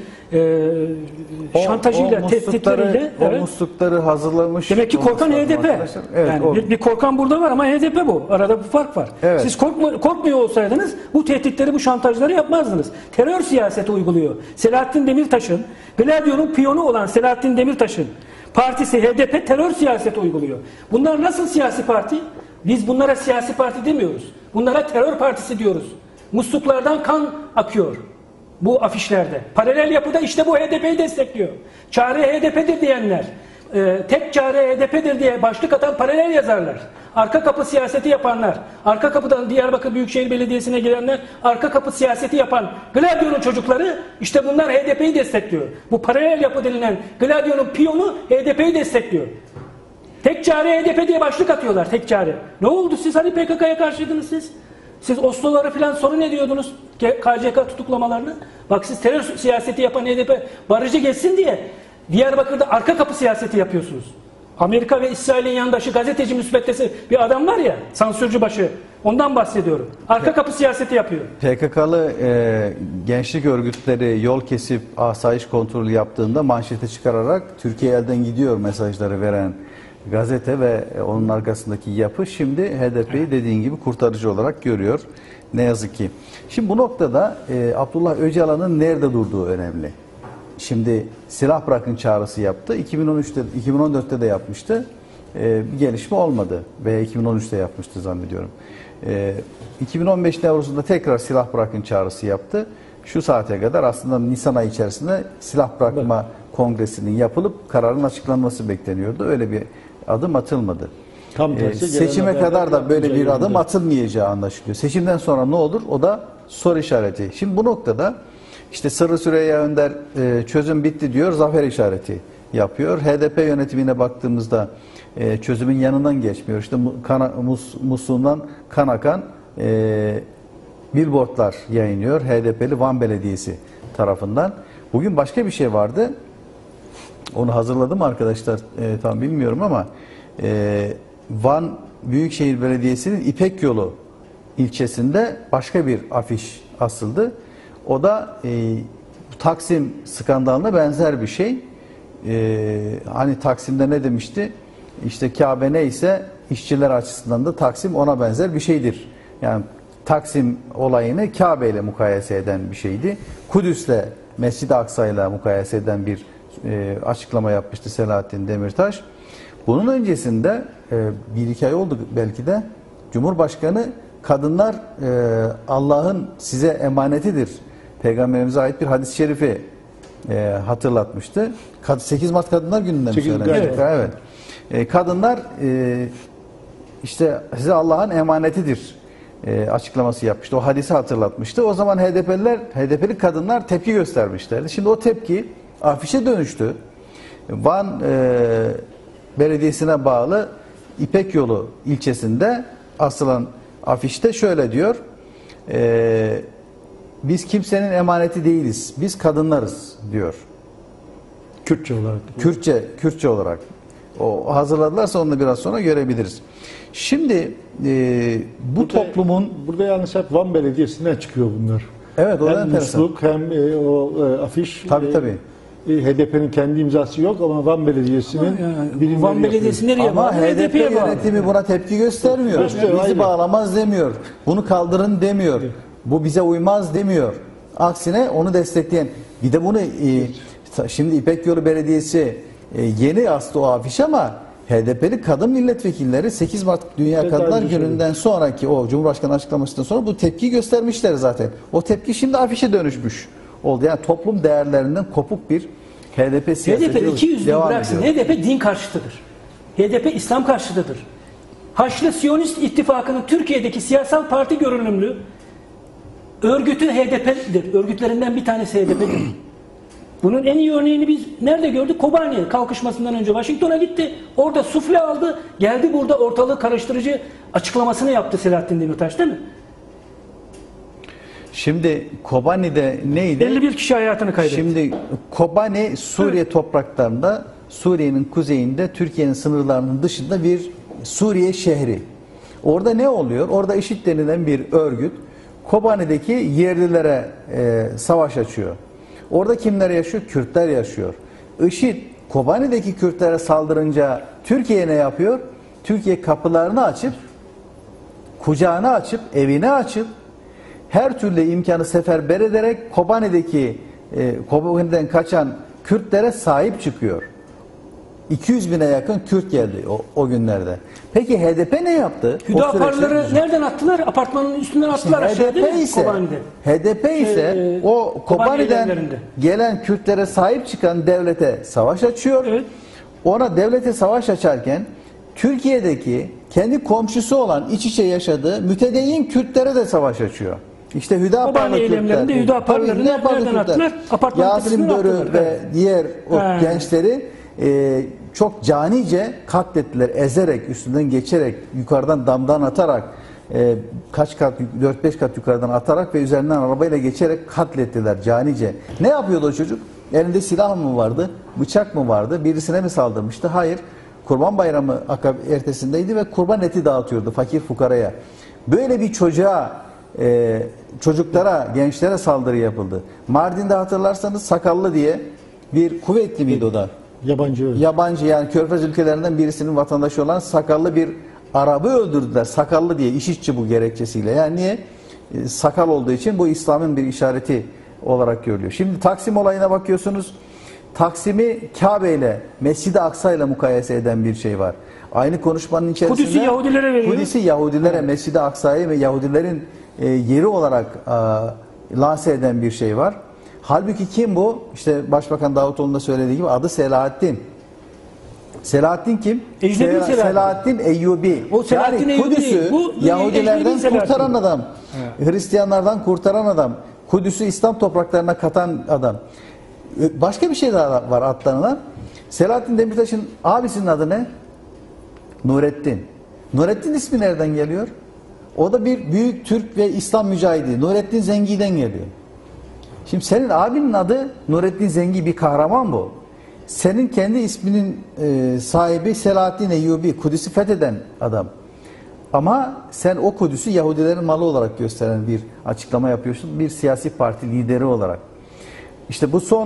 şantajıyla, tehditleriyle... O muslukları hazırlamış. Demek ki korkan HDP. Evet, yani bir korkan burada var ama HDP bu. Arada bir fark var. Evet. Siz korkmuyor olsaydınız bu tehditleri, bu şantajları yapmazdınız. Terör siyaseti uyguluyor. Selahattin Demirtaş'ın, Gladio'nun piyonu olan Selahattin Demirtaş'ın partisi HDP terör siyaseti uyguluyor. Bunlar nasıl siyasi parti? Biz bunlara siyasi parti demiyoruz. Bunlara terör partisi diyoruz. Musluklardan kan akıyor bu afişlerde. Paralel yapıda işte bu HDP'yi destekliyor. Çare HDP'dir diyenler. tek çare HDP'dir diye başlık atan paralel yazarlar. Arka kapı siyaseti yapanlar, arka kapıdan Diyarbakır Büyükşehir Belediyesi'ne girenler, arka kapı siyaseti yapan Gladio'nun çocukları, işte bunlar HDP'yi destekliyor. Bu paralel yapı denilen Gladio'nun piyonu HDP'yi destekliyor. Tek çare HDP diye başlık atıyorlar, tek çare. Ne oldu, siz hani PKK'ya karşıydınız siz? Siz Oslo'ları falan sorun ediyordunuz, KCK tutuklamalarını. Bak siz terör siyaseti yapan HDP barıcı geçsin diye Diyarbakır'da arka kapı siyaseti yapıyorsunuz. Amerika ve İsrail'in yandaşı gazeteci müsbettesi bir adam var ya, sansürcü başı, ondan bahsediyorum. Arka kapı siyaseti yapıyor. PKK'lı gençlik örgütleri yol kesip asayiş kontrolü yaptığında manşete çıkararak Türkiye elden gidiyor mesajları veren gazete ve onun arkasındaki yapı şimdi HDP'yi dediğin gibi kurtarıcı olarak görüyor. Ne yazık ki. Şimdi bu noktada Abdullah Öcalan'ın nerede durduğu önemli. Şimdi silah bırakın çağrısı yaptı. 2014'te de yapmıştı. Bir gelişme olmadı. Veya 2013'te yapmıştı zannediyorum. 2015 Nevruz'unda tekrar silah bırakın çağrısı yaptı. Şu saate kadar aslında Nisan ayı içerisinde silah bırakma kongresinin yapılıp kararın açıklanması bekleniyordu. Öyle bir adım atılmadı. Tam tersi, seçime kadar da böyle bir adım atılmayacağı anlaşılıyor. Seçimden sonra ne olur? O da soru işareti. Şimdi bu noktada işte Sırrı Süreyya Önder çözüm bitti diyor, zafer işareti yapıyor. HDP yönetimine baktığımızda çözümün yanından geçmiyor. İşte musluğundan kan akan billboardlar yayınlıyor HDP'li Van Belediyesi tarafından. Bugün başka bir şey vardı. Onu hazırladım arkadaşlar, tam bilmiyorum ama Van Büyükşehir Belediyesi'nin İpek Yolu ilçesinde başka bir afiş asıldı. O da Taksim skandalına benzer bir şey. Hani Taksim'de ne demişti? İşte Kabe neyse işçiler açısından da Taksim ona benzer bir şeydir. Yani Taksim olayını Kabe ile mukayese eden bir şeydi. Kudüs'le Mescid-i Aksa'yla mukayese eden bir açıklama yapmıştı Selahattin Demirtaş. Bunun öncesinde bir iki ay oldu belki de Cumhurbaşkanı kadınlar Allah'ın size emanetidir. Peygamberimize ait bir hadis-i şerifi hatırlatmıştı. 8 Mart Kadınlar Günü'nde mi söylemişti? Evet. Kadınlar işte size Allah'ın emanetidir açıklaması yapmıştı. O hadisi hatırlatmıştı. O zaman HDP'li kadınlar tepki göstermişlerdi. Şimdi o tepki afişe dönüştü. Van Belediyesi'ne bağlı İpek Yolu ilçesinde asılan afişte şöyle diyor: biz kimsenin emaneti değiliz, biz kadınlarız diyor. Kürtçe olarak. Kürtçe olarak. O hazırladılarsa onu da biraz sonra görebiliriz. Şimdi bu toplumun... Burada yalnız hep Van Belediyesi'nden çıkıyor bunlar. Evet, o da hem enteresan. musluk hem o afiş. Tabii. HDP'nin kendi imzası yok ama Van Belediyesi'nin birimleri Van Belediyesi nereye Ama bağlı? HDP yönetimi buna tepki göstermiyor. Bizi bağlamaz demiyor. Bunu kaldırın demiyor. Bu bize uymaz demiyor. Aksine onu destekleyen. Bir de bunu şimdi İpek Yolu Belediyesi yeni astı o afiş ama HDP'li kadın milletvekilleri 8 Mart Dünya Kadınlar Günü'nden sonraki o Cumhurbaşkanı açıklamasından sonra bu tepkiyi göstermişler zaten. O tepki şimdi afişe dönüşmüş oldu. Yani toplum değerlerinden kopuk bir HDP siyaseti HDP 200 devam bıraksın. ediyor. HDP din karşıtıdır. HDP İslam karşıtıdır. Haçlı Siyonist İttifakı'nın Türkiye'deki siyasal parti görünümlü örgütü HDP'dir. Örgütlerinden bir tanesi HDP'dir. Bunun en iyi örneğini biz nerede gördük? Kobani kalkışmasından önce Washington'a gitti. Orada sufle aldı. Geldi burada ortalığı karıştırıcı açıklamasını yaptı Selahattin Demirtaş, değil mi? Şimdi Kobani'de neydi? 51 kişi hayatını kaybetti. Şimdi Kobani Suriye topraklarında, Suriye'nin kuzeyinde, Türkiye'nin sınırlarının dışında bir Suriye şehri. Orada ne oluyor? Orada IŞİD denilen bir örgüt Kobani'deki yerlilere savaş açıyor. Orada kimler yaşıyor? Kürtler yaşıyor. IŞİD Kobani'deki Kürtlere saldırınca Türkiye ne yapıyor? Türkiye kapılarını açıp, kucağını açıp, evini açıp her türlü imkanı seferber ederek Kobani'den kaçan Kürtlere sahip çıkıyor. 200 bine yakın Kürt geldi o günlerde. Peki HDP ne yaptı? Hüdaparları nereden attılar? Apartmanın üstünden attılar aşağı, değil mi? HDP ise o Kobani'den gelen Kürtlere sahip çıkan devlete savaş açıyor. Evet. ona devlete savaş açarken Türkiye'deki kendi komşusu olan iç içe yaşadığı mütedeyyin Kürtlere de savaş açıyor. İşte Hüdaparlı Kobani eylemlerinde Kürtler, Hüdaparlıları nereden attılar? Apartman Yasin tepesine Börü attılar. ve Evet. diğer o He. gençleri çok canice katlettiler, ezerek, üstünden geçerek, yukarıdan damdan atarak, kaç kat, 4-5 kat yukarıdan atarak ve üzerinden arabayla geçerek katlettiler canice. Ne yapıyordu o çocuk? Elinde silah mı vardı, bıçak mı vardı, birisine mi saldırmıştı? Hayır. Kurban Bayramı ertesindeydi ve kurban eti dağıtıyordu fakir fukaraya. Böyle bir çocuklara, gençlere saldırı yapıldı. Mardin'de hatırlarsanız Sakallı diye bir kuvvetli miydi o da? Yabancı. Yabancı, yani Körfez ülkelerinden birisinin vatandaşı olan sakallı bir Arap'ı öldürdüler. Sakallı diye, işitçi bu gerekçesiyle. Yani niye? Sakal olduğu için bu İslam'ın bir işareti olarak görülüyor. Şimdi Taksim olayına bakıyorsunuz. Taksim'i Kabe ile, Mescid-i Aksa ile mukayese eden bir şey var. Aynı konuşmanın içerisinde Kudüs'ü Yahudilere veriyor. Kudüs'ü Yahudilere, Mescid-i Aksa'yı ve Yahudilerin yeri olarak lanse eden bir şey var. Halbuki kim bu? İşte Başbakan Davutoğlu'nun da söylediği gibi adı Selahaddin. Selahaddin kim? Ecnebi Selahaddin Eyyubi. O Selahaddin yani Eyyubi değil. Kudüs'ü Bu Yahudilerden Ecnebi kurtaran adam. Evet. Hristiyanlardan kurtaran adam. Kudüs'ü İslam topraklarına katan adam. Başka bir şey daha var atlanılan. Selahattin Demirtaş'ın abisinin adı ne? Nurettin. Nurettin ismi nereden geliyor? O da bir büyük Türk ve İslam mücahidi. Nurettin Zengi'den geliyor. Şimdi senin abinin adı Nurettin Zengi, bir kahraman bu. Senin kendi isminin sahibi Selahaddin Eyyubi, Kudüs'ü fetheden adam. Ama sen o Kudüs'ü Yahudilerin malı olarak gösteren bir açıklama yapıyorsun. Bir siyasi parti lideri olarak. İşte bu son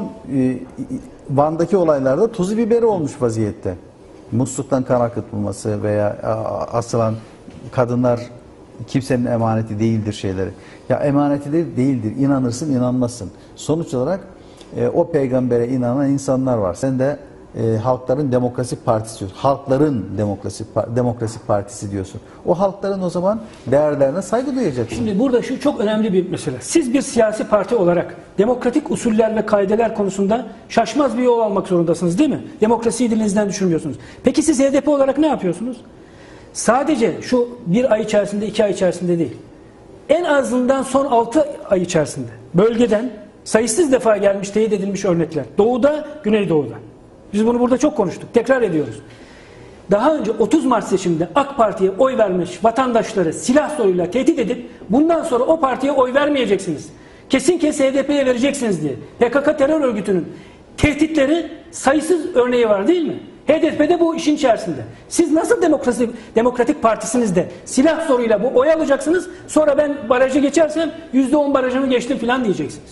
Van'daki olaylarda tuzu biberi olmuş vaziyette. Musluktan kan akıtılması veya asılan kadınlar kimsenin emaneti değildir şeyleri. Ya emaneti de değildir. İnanırsın, inanmazsın. Sonuç olarak o peygambere inanan insanlar var. Sen de Halkların Demokrasi Partisi diyorsun. Halkların Demokrasi Partisi diyorsun. O halkların o zaman değerlerine saygı duyacaksın. Şimdi burada şu çok önemli bir mesele. Siz bir siyasi parti olarak demokratik usuller ve kaideler konusunda şaşmaz bir yol almak zorundasınız, değil mi? Demokrasiyi dilinizden düşürmüyorsunuz. Peki siz HDP olarak ne yapıyorsunuz? Sadece şu bir ay içerisinde, 2 ay içerisinde değil. En azından son 6 ay içerisinde bölgeden sayısız defa gelmiş, teyit edilmiş örnekler. Doğuda, Güneydoğu'da. Biz bunu burada çok konuştuk. Tekrar ediyoruz. Daha önce 30 Mart seçiminde AK Parti'ye oy vermiş vatandaşları silah zoruyla tehdit edip bundan sonra o partiye oy vermeyeceksiniz, kesin kes HDP'ye vereceksiniz diye PKK terör örgütünün tehditleri sayısız örneği var, değil mi? HDP de bu işin içerisinde. Siz nasıl demokratik partisiniz de silah zoruyla bu oy alacaksınız, sonra ben barajı geçersem %10 barajını geçtim falan diyeceksiniz.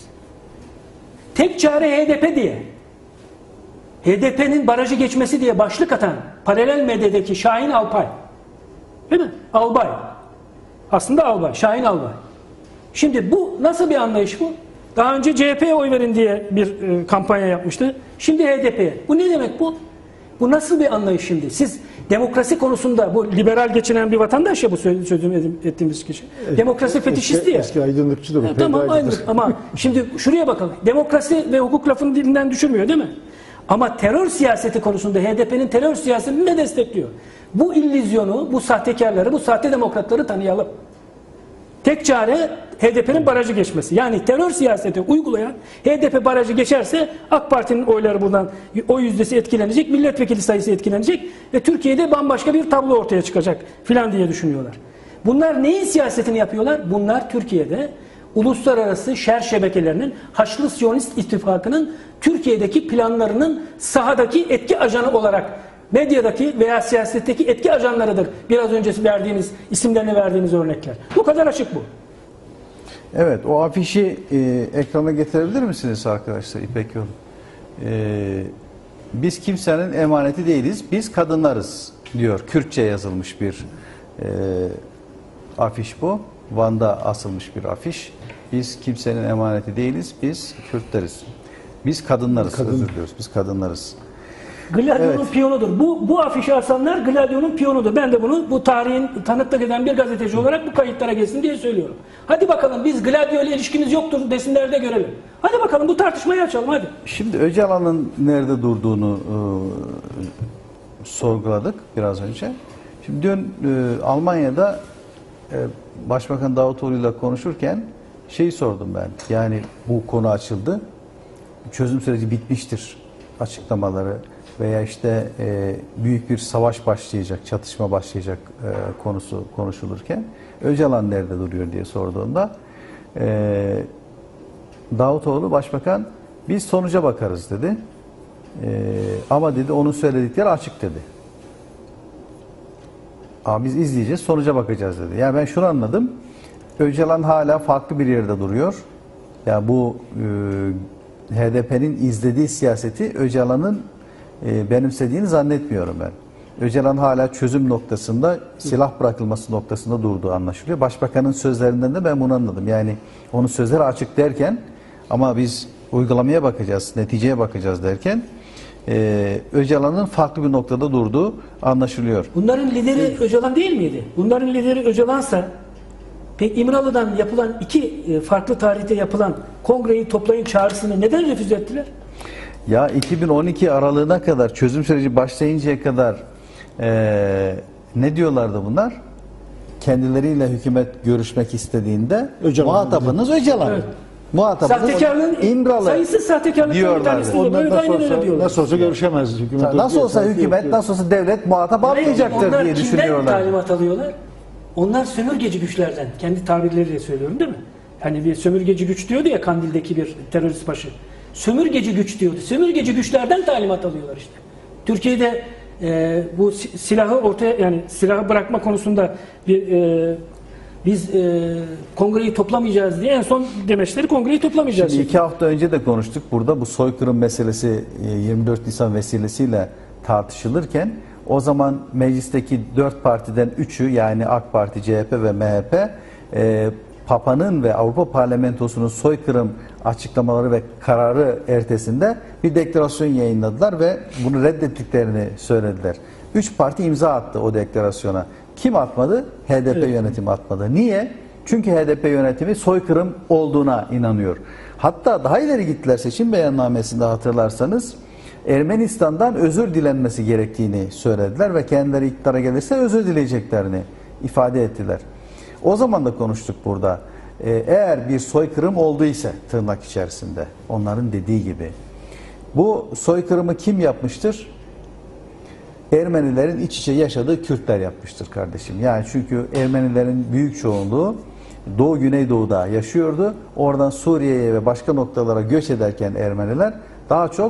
Tek çare HDP diye, HDP'nin barajı geçmesi diye başlık atan paralel medyadaki Şahin Alpay, değil mi? Albay. Aslında albay. Şahin Albay. Şimdi bu nasıl bir anlayış bu? Daha önce CHP'ye oy verin diye bir kampanya yapmıştı. Şimdi HDP'ye. Bu ne demek bu? Bu nasıl bir anlayış şimdi? Siz demokrasi konusunda, bu liberal geçinen bir vatandaş ya bu sözünü ettiğimiz kişi. Demokrasi fetişisti ya. Eski aydınlıkçı da bu. Tamam, aydınlık. Ama şimdi şuraya bakalım. Demokrasi ve hukuk lafını dilinden düşürmüyor, değil mi? Ama terör siyaseti konusunda HDP'nin terör siyasetini ne destekliyor? Bu illüzyonu, bu sahtekarları, bu sahte demokratları tanıyalım. Tek çare HDP'nin barajı geçmesi. Yani terör siyaseti uygulayan HDP barajı geçerse AK Parti'nin oyları buradan, oy yüzdesi etkilenecek, milletvekili sayısı etkilenecek ve Türkiye'de bambaşka bir tablo ortaya çıkacak filan diye düşünüyorlar. Bunlar neyin siyasetini yapıyorlar? Bunlar Türkiye'de uluslararası şer şebekelerinin, Haçlı Siyonist İttifakı'nın Türkiye'deki planlarının sahadaki etki ajanı olarak medyadaki veya siyasetteki etki ajanlarıdır. Biraz öncesi verdiğiniz, isimlerini verdiğiniz örnekler. Bu kadar açık bu. Evet, o afişi ekrana getirebilir misiniz arkadaşlar İpek Yol? Biz kimsenin emaneti değiliz, biz kadınlarız diyor. Kürtçe yazılmış bir afiş bu. Van'da asılmış bir afiş. Biz kimsenin emaneti değiliz, biz Kürtleriz. Biz kadınlarız, özür diliyoruz, biz kadınlarız. Gladio'nun piyonudur. Bu afişi asanlar Gladio'nun piyonudur. Ben de bunu bu tarihin tanıklık eden bir gazeteci olarak bu kayıtlara geçsin diye söylüyorum. Hadi bakalım biz Gladio ile ilişkimiz yoktur desinler de görelim. Hadi bakalım bu tartışmayı açalım hadi. Şimdi Öcalan'ın nerede durduğunu sorguladık biraz önce. Şimdi dün Almanya'da Başbakan Davutoğlu ile konuşurken şeyi sordum ben. Yani bu konu açıldı. Çözüm süreci bitmiştir açıklamaları veya işte büyük bir savaş başlayacak, çatışma başlayacak konusu konuşulurken Öcalan nerede duruyor diye sorduğunda Davutoğlu Başbakan biz sonuca bakarız dedi. Ama dedi onun söyledikleri açık dedi. Ama biz izleyeceğiz, sonuca bakacağız dedi. Yani ben şunu anladım. Öcalan hala farklı bir yerde duruyor. Yani bu HDP'nin izlediği siyaseti Öcalan'ın benimsediğini zannetmiyorum ben. Öcalan hala çözüm noktasında, silah bırakılması noktasında durduğu anlaşılıyor. Başbakanın sözlerinden de ben bunu anladım. Yani onun sözleri açık derken ama biz uygulamaya bakacağız, neticeye bakacağız derken Öcalan'ın farklı bir noktada durduğu anlaşılıyor. Bunların lideri Öcalan değil miydi? Bunların lideri Öcalan'sa peki İmralı'dan yapılan iki farklı tarihte yapılan kongreyi toplayın çağrısını neden refüze ettiler? Ya 2012 aralığına kadar çözüm süreci başlayıncaya kadar ne diyorlardı bunlar? Kendileriyle hükümet görüşmek istediğinde Öcalan muhatabınız Öcalan. Evet. Muhatabınız Sahtekarlığın İmralı sayısız sahtekarlıktan bir diyorlardı. tanesi. Onlar Böyle nasıl olsa görüşemez hükümet. Nasıl olsa hükümet, nasıl olsa devlet muhatap almayacaktır Onlar diye kimden düşünüyorlar. talimat alıyorlar? Onlar sömürgeci güçlerden. Kendi tabirleriyle söylüyorum değil mi? Hani bir sömürgeci güç diyordu ya Kandil'deki bir terörist başı. Sömürgeci güç diyordu. Sömürgeci güçlerden talimat alıyorlar işte. Türkiye'de bu silahı ortaya yani silahı bırakma konusunda biz kongreyi toplamayacağız diye en son demeçleri kongreyi toplamayacağız. Şimdi 2 hafta önce de konuştuk burada bu soykırım meselesi 24 Nisan vesilesiyle tartışılırken o zaman meclisteki 4 partiden 3'ü yani AK Parti, CHP ve MHP Papa'nın ve Avrupa Parlamentosu'nun soykırım açıklamaları ve kararı ertesinde bir deklarasyon yayınladılar ve bunu reddettiklerini söylediler. 3 parti imza attı o deklarasyona. Kim atmadı? HDP yönetimi atmadı. Niye? Çünkü HDP yönetimi soykırım olduğuna inanıyor. Hatta daha ileri gittiler seçim beyannamesinde hatırlarsanız Ermenistan'dan özür dilenmesi gerektiğini söylediler ve kendileri iktidara gelirse özür dileyeceklerini ifade ettiler. O zaman da konuştuk burada. Eğer bir soykırım olduysa tırnak içerisinde onların dediği gibi bu soykırımı kim yapmıştır? Ermenilerin iç içe yaşadığı Kürtler yapmıştır kardeşim. Yani çünkü Ermenilerin büyük çoğunluğu Doğu Güneydoğu'da yaşıyordu. Oradan Suriye'ye ve başka noktalara göç ederken Ermeniler daha çok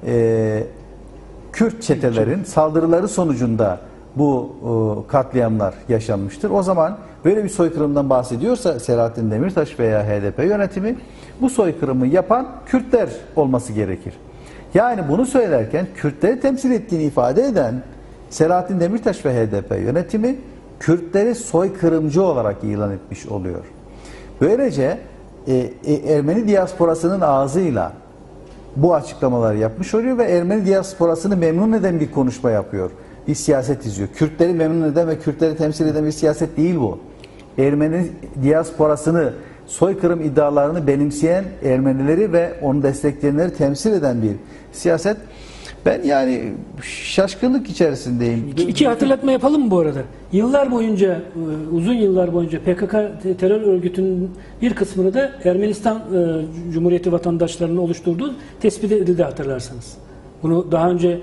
Kürt çetelerin saldırıları sonucunda bu katliamlar yaşanmıştır. O zaman böyle bir soykırımdan bahsediyorsa Selahattin Demirtaş veya HDP yönetimi bu soykırımı yapan Kürtler olması gerekir. Yani bunu söylerken Kürtleri temsil ettiğini ifade eden Selahattin Demirtaş ve HDP yönetimi Kürtleri soykırımcı olarak ilan etmiş oluyor. Böylece Ermeni diasporasının ağzıyla bu açıklamaları yapmış oluyor ve Ermeni diasporasını memnun eden bir konuşma yapıyor. Bir siyaset izliyor. Kürtleri memnun eden ve Kürtleri temsil eden bir siyaset değil bu. Ermeni diasporasını, soykırım iddialarını benimseyen Ermenileri ve onu destekleyenleri temsil eden bir siyaset. Ben yani şaşkınlık içerisindeyim. İki hatırlatma yapalım mı bu arada? Yıllar boyunca, uzun yıllar boyunca PKK terör örgütünün bir kısmını da Ermenistan Cumhuriyeti vatandaşlarının oluşturduğu tespit edildi hatırlarsanız. Bunu daha önce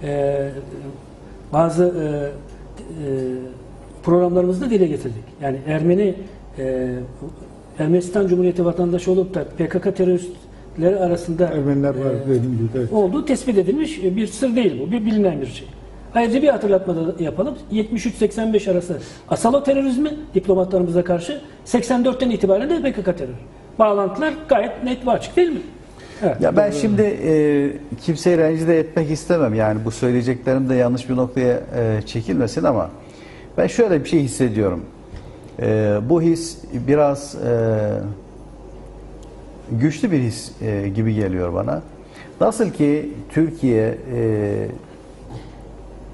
bazı programlarımızda dile getirdik. Yani Ermenistan Cumhuriyeti vatandaşı olup da PKK teröristleri arasında Ermeniler var dediğim gibi. Evet. olduğu tespit edilmiş bir sır değil bu. Bir bilinen bir şey. Ayrıca bir hatırlatma da yapalım. 73-85 arası Asalo terörizmi diplomatlarımıza karşı 84'ten itibaren de PKK terörü. Bağlantılar gayet net ve açık değil mi? Evet. Ya ben şimdi kimseyi rencide etmek istemem. Yani bu söyleyeceklerim de yanlış bir noktaya çekilmesin ama ben şöyle bir şey hissediyorum. Bu his biraz güçlü bir his gibi geliyor bana. Nasıl ki Türkiye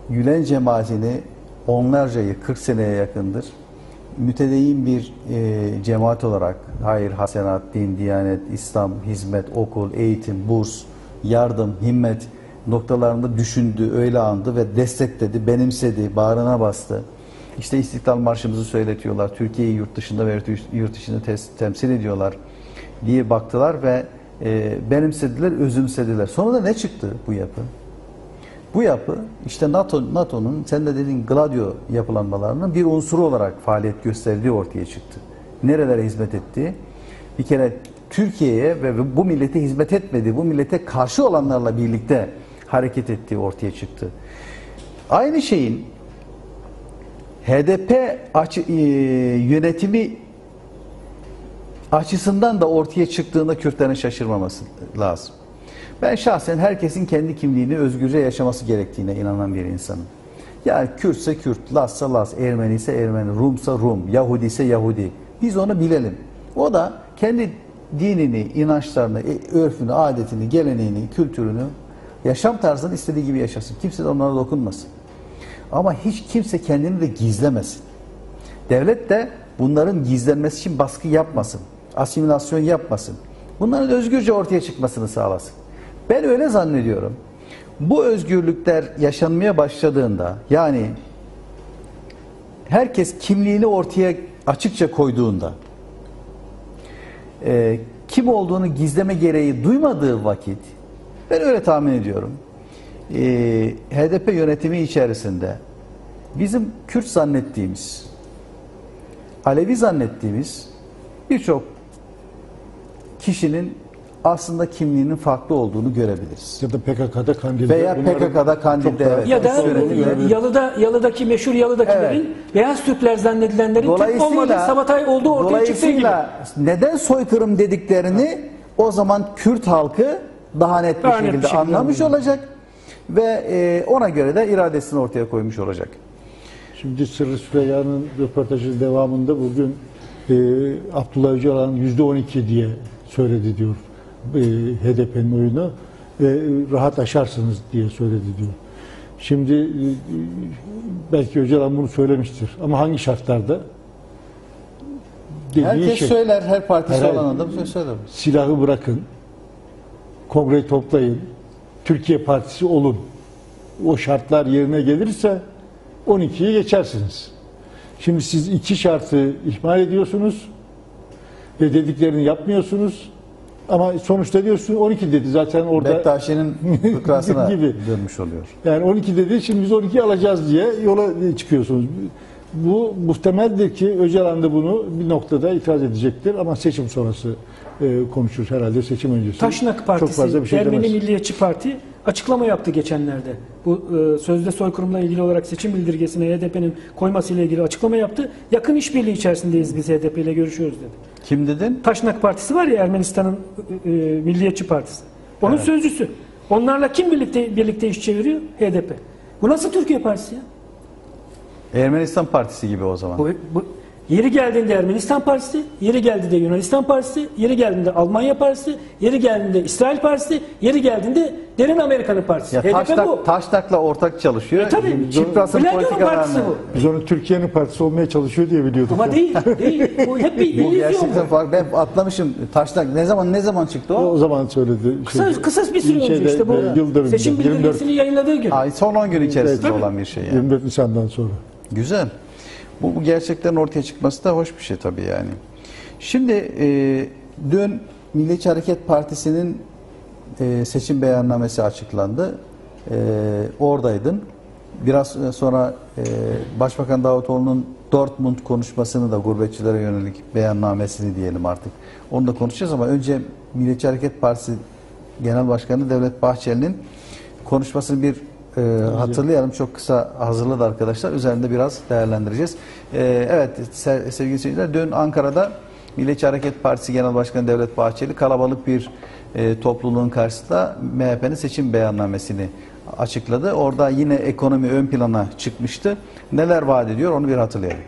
Gülen cemaatini onlarca yıl, 40 seneye yakındır mütedeyyin bir cemaat olarak hayır, hasenat, din, diyanet, İslam, hizmet, okul, eğitim, burs, yardım, himmet noktalarında düşündü, öyle andı ve destekledi, benimsedi, bağrına bastı. İşte İstiklal Marşımızı söyletiyorlar, Türkiye'yi yurt dışında ve yurt dışında temsil ediyorlar diye baktılar ve benimsediler, özümsediler. Sonra da ne çıktı bu yapı? Bu yapı işte NATO'nun sen de dediğin Gladio yapılanmalarının bir unsuru olarak faaliyet gösterdiği ortaya çıktı. Nerelere hizmet ettiği, bir kere Türkiye'ye ve bu millete hizmet etmediği, bu millete karşı olanlarla birlikte hareket ettiği ortaya çıktı. Aynı şeyin HDP yönetimi açısından da ortaya çıktığında Kürtlerin şaşırmaması lazım. Ben şahsen herkesin kendi kimliğini özgürce yaşaması gerektiğine inanan bir insanım. Yani Kürtse Kürt, Lazsa Laz, Ermeni ise Ermeni, Rumsa Rum, Yahudi ise Yahudi. Biz onu bilelim. O da kendi dinini, inançlarını, örfünü, adetini, geleneğini, kültürünü, yaşam tarzını istediği gibi yaşasın. Kimse de onlara dokunmasın. Ama hiç kimse kendini de gizlemesin. Devlet de bunların gizlenmesi için baskı yapmasın. Asimilasyon yapmasın. Bunların özgürce ortaya çıkmasını sağlasın. Ben öyle zannediyorum. Bu özgürlükler yaşanmaya başladığında, yani herkes kimliğini ortaya açıkça koyduğunda, kim olduğunu gizleme gereği duymadığı vakit, ben öyle tahmin ediyorum, HDP yönetimi içerisinde bizim Kürt zannettiğimiz, Alevi zannettiğimiz birçok kişinin aslında kimliğinin farklı olduğunu görebiliriz. Ya da PKK'da Kandil'de. Veya PKK'da Kandil'de, evet. Ya da Yalı'daki meşhur Yalı'dakilerin, Evet. Beyaz Türkler zannedilenlerin Türk olmadığı, Sabatay olduğu ortaya çıktığı gibi. Dolayısıyla neden soykırım dediklerini o zaman Kürt halkı daha net bir şekilde anlamış olacak ve ona göre de iradesini ortaya koymuş olacak. Şimdi Sırrı Süreyya'nın röportajı devamında bugün Abdullah Öcalan %12 diye söyledi diyor HDP'nin oyunu ve rahat aşarsınız diye söyledi diyor. Şimdi belki Öcalan bunu söylemiştir ama hangi şartlarda? Herkes söyler, her partisi olan adam söyler. Silahı bırakın, kongreyi toplayın, Türkiye Partisi olun. O şartlar yerine gelirse 12'yi geçersiniz. Şimdi siz iki şartı ihmal ediyorsunuz ve dediklerini yapmıyorsunuz. Ama sonuçta diyorsun 12 dedi zaten orada. Bektaşi'nin fıkrasına gibi dönmüş oluyor. Yani 12 dedi, şimdi biz 12 alacağız diye yola çıkıyorsunuz. Bu muhtemeldir ki Öcalan da bunu bir noktada itiraz edecektir ama seçim sonrası konuşur herhalde, seçim öncesi. Taşnak Partisi, çok fazla bir şey Ermeni demez. Milliyetçi Parti açıklama yaptı geçenlerde. Bu sözde soykırımla ilgili olarak seçim bildirgesine HDP'nin koymasıyla ilgili açıklama yaptı. Yakın işbirliği içerisindeyiz, biz HDP ile görüşüyoruz dedi. Kim dedin? Taşnak Partisi var ya, Ermenistan'ın Milliyetçi Partisi. Onun sözcüsü. Onlarla kim birlikte iş çeviriyor? HDP. Bu nasıl Türkiye Partisi ya? Ermenistan Partisi gibi o zaman. Bu yeri geldiğinde Ermenistan Partisi, yeri geldiğinde Yunanistan Partisi, yeri geldiğinde Almanya Partisi, yeri geldiğinde İsrail Partisi, yeri geldiğinde Derin Amerika'nın Partisi. Ya Taşnak'la ortak çalışıyor. Tabii. Çipras'ın Partisi bu. Biz onu Türkiye'nin partisi olmaya çalışıyor diye biliyorduk. Ama değil. Bu hep bir Bu illüzyon. gerçekten farklı. Ben atlamışım. Taşnak ne zaman çıktı o? O zaman söyledi. Kısa bir süre önce işte bu seçim bildirgesini yayınladığı gün. Ay, son 10 gün içerisinde Evet. olan bir şey yani. 24 Nisan'dan sonra. Güzel. Bu gerçeklerin ortaya çıkması da hoş bir şey tabii yani. Şimdi dün Milliyetçi Hareket Partisi'nin seçim beyannamesi açıklandı. Oradaydın. Biraz sonra Başbakan Davutoğlu'nun Dortmund konuşmasını da, gurbetçilere yönelik beyannamesini diyelim artık. Onu da konuşacağız ama önce Milliyetçi Hareket Partisi Genel Başkanı Devlet Bahçeli'nin konuşmasını bir hatırlayalım. Çok kısa hazırladı arkadaşlar. Üzerinde biraz değerlendireceğiz. Evet sevgili seyirciler, dün Ankara'da Milliyetçi Hareket Partisi Genel Başkanı Devlet Bahçeli kalabalık bir topluluğun karşısında MHP'nin seçim beyannamesini açıkladı. Orada yine ekonomi ön plana çıkmıştı. Neler vaat ediyor onu bir hatırlayalım.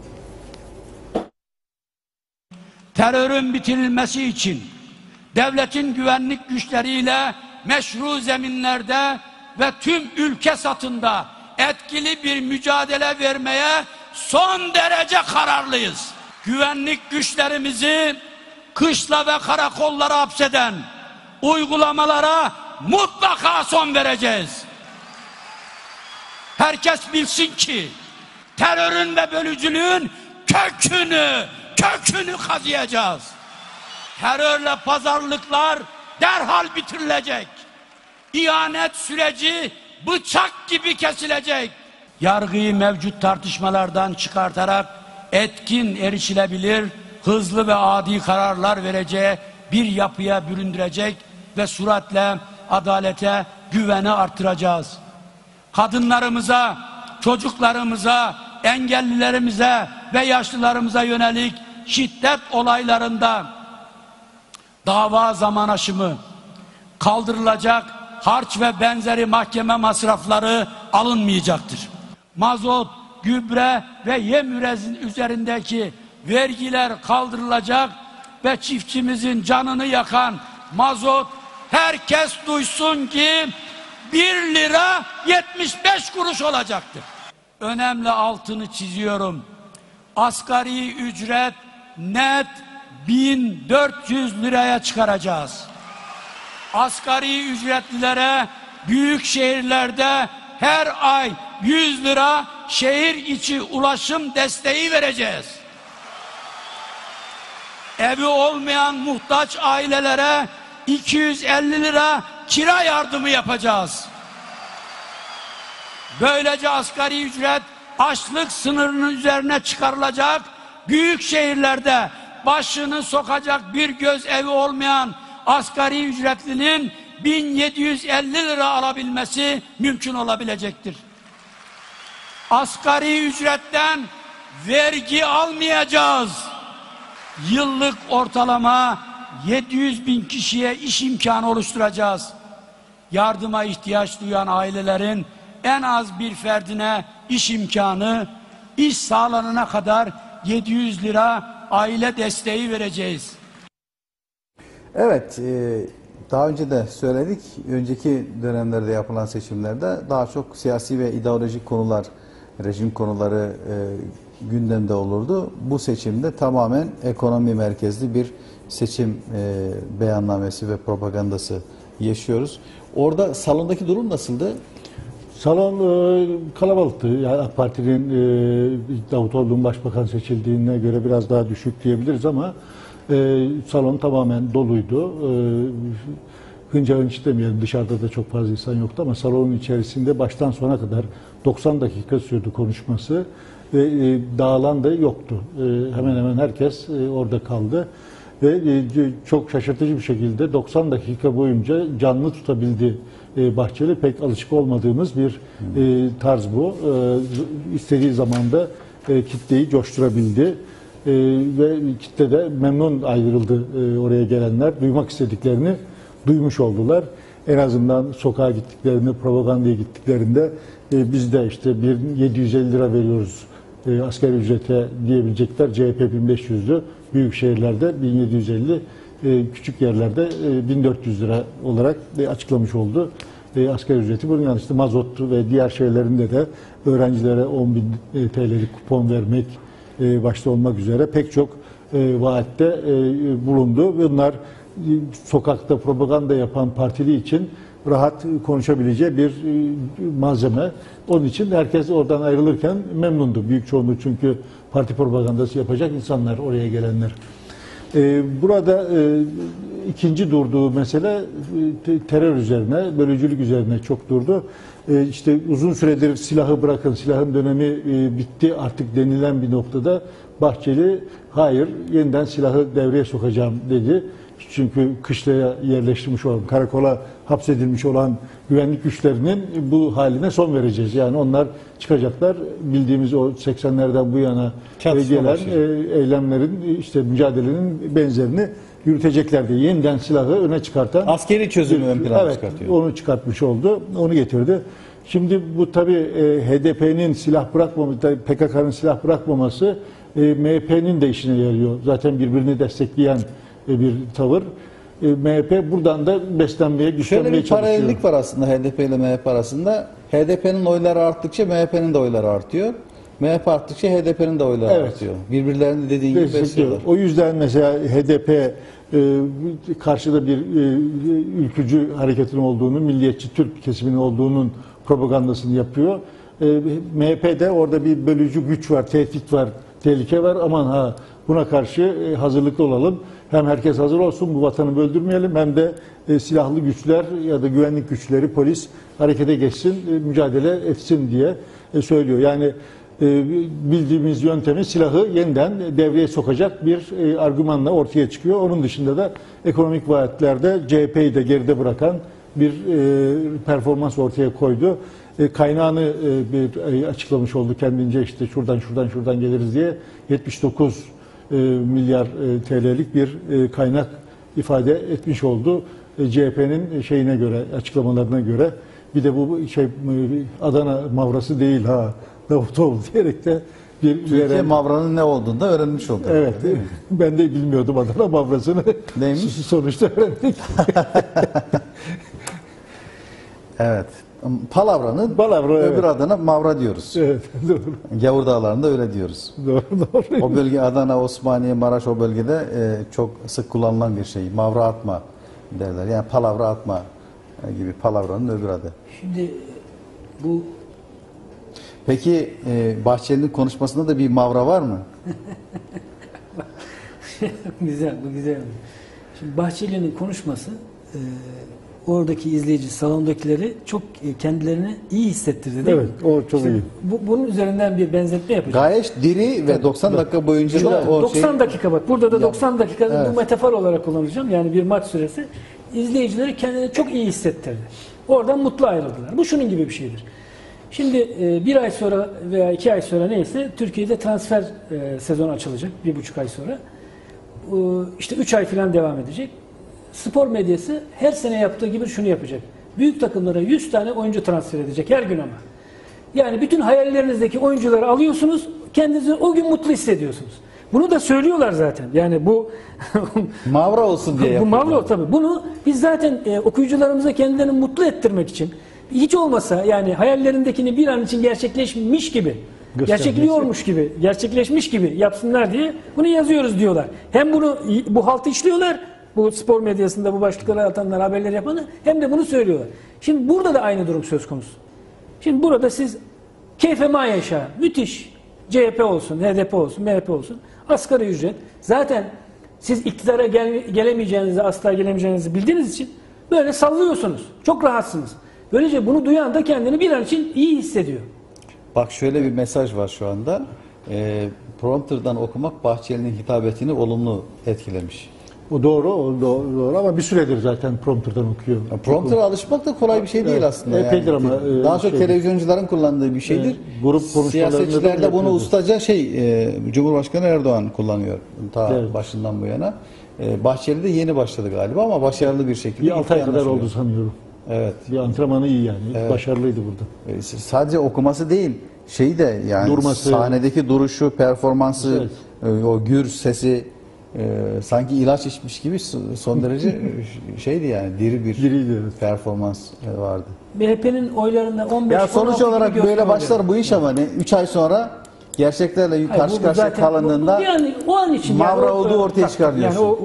Terörün bitirilmesi için devletin güvenlik güçleriyle meşru zeminlerde ve tüm ülke satında etkili bir mücadele vermeye son derece kararlıyız. Güvenlik güçlerimizi kışla ve karakollara hapseden uygulamalara mutlaka son vereceğiz. Herkes bilsin ki terörün ve bölücülüğün kökünü kazıyacağız. Terörle pazarlıklar derhal bitirilecek. İhanet süreci bıçak gibi kesilecek. Yargıyı mevcut tartışmalardan çıkartarak etkin, erişilebilir, hızlı ve adil kararlar vereceği bir yapıya büründürecek ve süratle adalete güveni artıracağız. Kadınlarımıza, çocuklarımıza, engellilerimize ve yaşlılarımıza yönelik şiddet olaylarında dava zaman aşımı kaldırılacak, harç ve benzeri mahkeme masrafları alınmayacaktır. Mazot, gübre ve yem üzerindeki vergiler kaldırılacak ve çiftçimizin canını yakan mazot, herkes duysun ki 1 lira 75 kuruş olacaktır. Önemli altını çiziyorum. Asgari ücret net 1400 liraya çıkaracağız. Asgari ücretlilere büyük şehirlerde her ay 100 lira şehir içi ulaşım desteği vereceğiz. Evi olmayan muhtaç ailelere 250 lira kira yardımı yapacağız. Böylece asgari ücret açlık sınırının üzerine çıkarılacak, büyük şehirlerde başını sokacak bir göz evi olmayan asgari ücretlinin 1750 lira alabilmesi mümkün olabilecektir. Asgari ücretten vergi almayacağız. Yıllık ortalama 700 bin kişiye iş imkanı oluşturacağız. Yardıma ihtiyaç duyan ailelerin en az bir ferdine iş imkanı, iş sağlanana kadar 700 lira aile desteği vereceğiz. Evet, daha önce de söyledik. Önceki dönemlerde yapılan seçimlerde daha çok siyasi ve ideolojik konular, rejim konuları gündemde olurdu. Bu seçimde tamamen ekonomi merkezli bir seçim beyannamesi ve propagandası yaşıyoruz. Orada salondaki durum nasıldı? Salon kalabalıktı. Yani AK Parti'nin Davutoğlu'nun başbakan seçildiğine göre biraz daha düşük diyebiliriz ama salon tamamen doluydu. Hınca hınç demeyelim, dışarıda da çok fazla insan yoktu ama salonun içerisinde baştan sona kadar 90 dakika sürdü konuşması ve dağılan da yoktu. Hemen hemen herkes orada kaldı ve çok şaşırtıcı bir şekilde 90 dakika boyunca canlı tutabildi Bahçeli. Pek alışık olmadığımız bir tarz bu. İstediği zamanda kitleyi coşturabildi. Ve kitle de memnun ayrıldı oraya gelenler. Duymak istediklerini duymuş oldular. En azından sokağa gittiklerinde, propagandaya gittiklerinde biz de işte 750 lira veriyoruz asgari ücrete diyebilecekler. CHP 1500'lü, büyük şehirlerde 1750, küçük yerlerde 1400 lira olarak açıklamış oldu asgari ücreti. Bunun yanı işte mazot ve diğer şeylerinde de öğrencilere 10.000 TL'lik kupon vermek başta olmak üzere pek çok vaatte bulundu. Bunlar sokakta propaganda yapan partili için rahat konuşabileceği bir malzeme. Onun için herkes oradan ayrılırken memnundu. Büyük çoğunluğu çünkü parti propagandası yapacak insanlar, oraya gelenler. Burada ikinci durduğu mesele terör üzerine, bölücülük üzerine çok durdu. İşte uzun süredir silahı bırakın, silahın dönemi bitti artık denilen bir noktada Bahçeli hayır, yeniden silahı devreye sokacağım dedi. Çünkü kışlaya yerleştirmiş olan, karakola hapsedilmiş olan güvenlik güçlerinin bu haline son vereceğiz. Yani onlar çıkacaklar. Bildiğimiz o 80'lerden bu yana gelen eylemlerin, işte mücadelenin benzerini yürütecekler diye yeniden silahı öne çıkartan askeri çözümü ön plana çıkartıyor. Onu çıkartmış oldu. Onu getirdi. Şimdi bu tabii HDP'nin silah bırakmaması, PKK'nın silah bırakmaması MHP'nin de işine yarıyor. Zaten birbirini destekleyen bir tavır. MHP buradan da beslenmeye, güçlenmeye çalışıyor. Şöyle bir paralellik var aslında HDP ile MHP arasında. HDP'nin oyları arttıkça MHP'nin de oyları artıyor. MHP arttıkça HDP'nin de oyları Evet. artıyor. Birbirlerini dediğin gibi besliyorlar. O yüzden mesela HDP karşıda bir ülkücü hareketin olduğunu, milliyetçi Türk kesiminin olduğunun propagandasını yapıyor. MHP'de orada bir bölücü güç var, tehdit var, tehlike var. Aman ha, buna karşı hazırlıklı olalım. Hem herkes hazır olsun, bu vatanı böldürmeyelim, hem de silahlı güçler ya da güvenlik güçleri, polis harekete geçsin, mücadele etsin diye söylüyor. Yani bildiğimiz yöntemi, silahı yeniden devreye sokacak bir argümanla ortaya çıkıyor. Onun dışında da ekonomik vaatlerde CHP'yi de geride bırakan bir performans ortaya koydu. Kaynağını bir açıklamış oldu kendince, işte şuradan geliriz diye 79 milyar TL'lik bir kaynak ifade etmiş oldu. CHP'nin şeyine göre, açıklamalarına göre. Bir de bu Adana mavrası değil ha, Davutoğlu diyerek de bir Türkiye Mavra'nın ne olduğunu da öğrenmiş olduk. Evet. Ben de bilmiyordum Adana mavrasını. Neymiş? Sonuçta öğrendik. Evet. Palavranın Palavra, öbür evet. adına Mavra diyoruz. Evet, doğru. Gavur Dağları'nda öyle diyoruz. Doğru. O bölge Adana, Osmaniye, Maraş, o bölgede çok sık kullanılan bir şey. Mavra atma derler. Yani palavra atma gibi, palavranın öbür adı. Şimdi bu Peki Bahçeli'nin konuşmasında da bir mavra var mı? güzel, bu güzel. Şimdi Bahçeli'nin konuşması oradaki izleyici, salondakileri çok kendilerini iyi hissettirdi değil Evet, mi? o çok iyi. Bunun üzerinden bir benzetme yapacağım. Gayet diri ve 90 dakika boyunca da o 90 dakika bak. Burada da Ya, 90 dakika evet. bu metafor olarak kullanacağım. Yani bir maç süresi. İzleyicileri kendini çok iyi hissettirdi. Oradan mutlu ayrıldılar. Bu şunun gibi bir şeydir. Şimdi bir ay sonra veya 2 ay sonra neyse Türkiye'de transfer sezonu açılacak. 1,5 ay sonra. İşte 3 ay falan devam edecek. Spor medyası her sene yaptığı gibi şunu yapacak. Büyük takımlara 100 tane oyuncu transfer edecek her gün ama. Yani bütün hayallerinizdeki oyuncuları alıyorsunuz, kendinizi o gün mutlu hissediyorsunuz. Bunu da söylüyorlar zaten. Yani bu mavra olsun diye bu yapıyorlar. mavra tabii. Bunu biz zaten okuyucularımıza kendilerini mutlu ettirmek için hiç olmasa yani hayallerindekini bir an için gerçekleşmiş gibi, gerçekliyormuş gibi, gerçekleşmiş gibi yapsınlar diye bunu yazıyoruz diyorlar. Hem bunu bu haltı işliyorlar, bu spor medyasında bu başlıkları atanlar, haberleri yapanlar, hem de bunu söylüyorlar. Şimdi burada da aynı durum söz konusu. Şimdi burada siz keyfe ma yaşa, müthiş, CHP olsun, HDP olsun, MHP olsun, asgari ücret. Zaten siz iktidara gelemeyeceğinizi, asla gelemeyeceğinizi bildiğiniz için böyle sallıyorsunuz. Çok rahatsınız. Böylece bunu duyan da kendini bir an için iyi hissediyor. Bak şöyle bir mesaj var şu anda. Prompter'dan okumak Bahçeli'nin hitabetini olumlu etkilemiş. O doğru ama bir süredir zaten prompterdan okuyor. Prompter'a alışmak da kolay bir şey değil aslında. Epeydir ama, daha çok televizyoncuların kullandığı bir şeydir. Grup konuşmalarında da Siyasetçiler de bunu yapıyoruz. ustaca Cumhurbaşkanı Erdoğan kullanıyor. Ta Evet. başından bu yana. Bahçeli de yeni başladı galiba ama başarılı bir şekilde. Bir 6 ay kadar anlaşılıyor. oldu sanıyorum. Evet. Bir antrenmanı iyi yani. Başarılıydı burada. Sadece okuması değil, şeyi de yani Durması. sahnedeki duruşu, performansı, Evet. o gür sesi sanki ilaç içmiş gibi son derece şeydi yani Diriydi, evet. performans vardı. MHP'nin oylarında 15 Ya sonuç 16 olarak gibi böyle gösteriyor. başlar bu iş ama 3 ay sonra gerçeklerle Hayır, karşı bu karşıya zaten- kalındığında bu yani o an için mavra yani olduğu ortaya çıkar diyorsun. Yani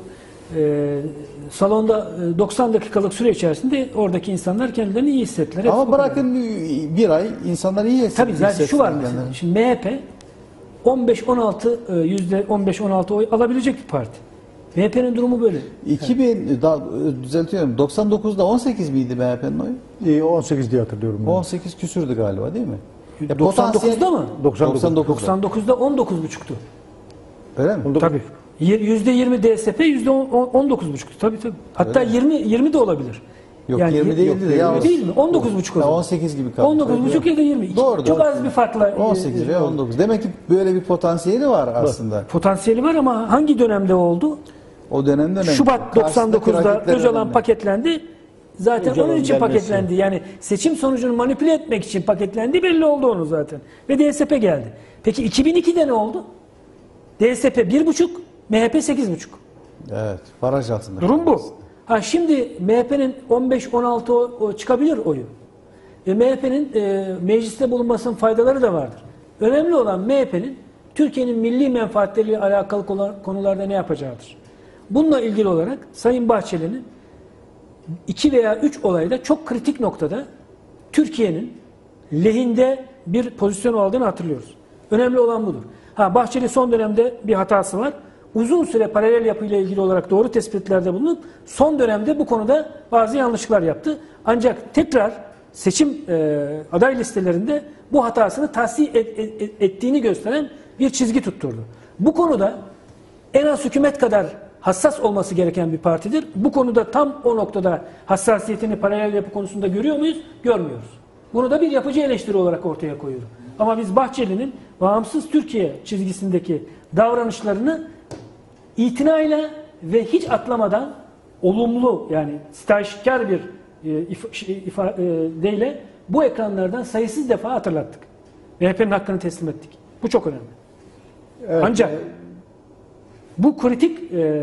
salonda 90 dakikalık süre içerisinde oradaki insanlar kendilerini iyi hissettiler. Hepsi Ama bu kadar. bırakın bir ay insanlar iyi hissetsin. Tabii zaten şu var mesela. Şimdi MHP 15-16 %15-16 oy alabilecek bir parti. MHP'nin durumu böyle. 2000 daha düzeltiyorum. 99'da 18 miydi MHP'nin oyu? 18 diye hatırlıyorum. ben. 18 küsürdü galiba değil mi? 99'da mı? 99. 99'da 19,5'tu. Öyle mi? Tabii. %20 DSP, %19,5'tu. Tabii. Hatta 20 de olabilir. Yok 20 değildi de. 20 değil mi? 19,5 o zaman. 18 gibi kaldı. 19,5 ya da 20. Doğru. Çok az bir farkla. 18 veya 19. Demek ki böyle bir potansiyeli var aslında. Potansiyeli var ama hangi dönemde oldu? O dönemde Şubat Karşısındaki 99'da rakipler Öcalan önemli. paketlendi. Zaten Öcalan'ın onun için gelmesi. paketlendi. Yani seçim sonucunu manipüle etmek için paketlendi, belli oldu onu zaten. Ve DSP geldi. Peki 2002'de ne oldu? DSP 1,5, MHP 8,5. Evet. Baraj altında. Durum bu. Ha şimdi MHP'nin 15-16 çıkabilir oyu. MHP'nin mecliste bulunmasının faydaları da vardır. Önemli olan MHP'nin Türkiye'nin milli menfaatleriyle alakalı konularda ne yapacağıdır. Bununla ilgili olarak Sayın Bahçeli'nin 2 veya 3 olayda çok kritik noktada Türkiye'nin lehinde bir pozisyon aldığını hatırlıyoruz. Önemli olan budur. Bahçeli son dönemde bir hatası var. Uzun süre paralel yapıyla ilgili olarak doğru tespitlerde bulunup son dönemde bu konuda bazı yanlışlıklar yaptı. Ancak tekrar seçim aday listelerinde bu hatasını tahsiye ettiğini gösteren bir çizgi tutturdu. Bu konuda en az hükümet kadar hassas olması gereken bir partidir. Bu konuda tam o noktada hassasiyetini paralel yapı konusunda görüyor muyuz? Görmüyoruz. Bunu da bir yapıcı eleştiri olarak ortaya koyuyorum. Ama biz Bahçeli'nin bağımsız Türkiye çizgisindeki davranışlarını itinayla ve hiç atlamadan olumlu, yani stajyer bir ifadeyle bu ekranlardan sayısız defa hatırlattık. MHP'nin hakkını teslim ettik. Bu çok önemli. Evet. Ancak bu kritik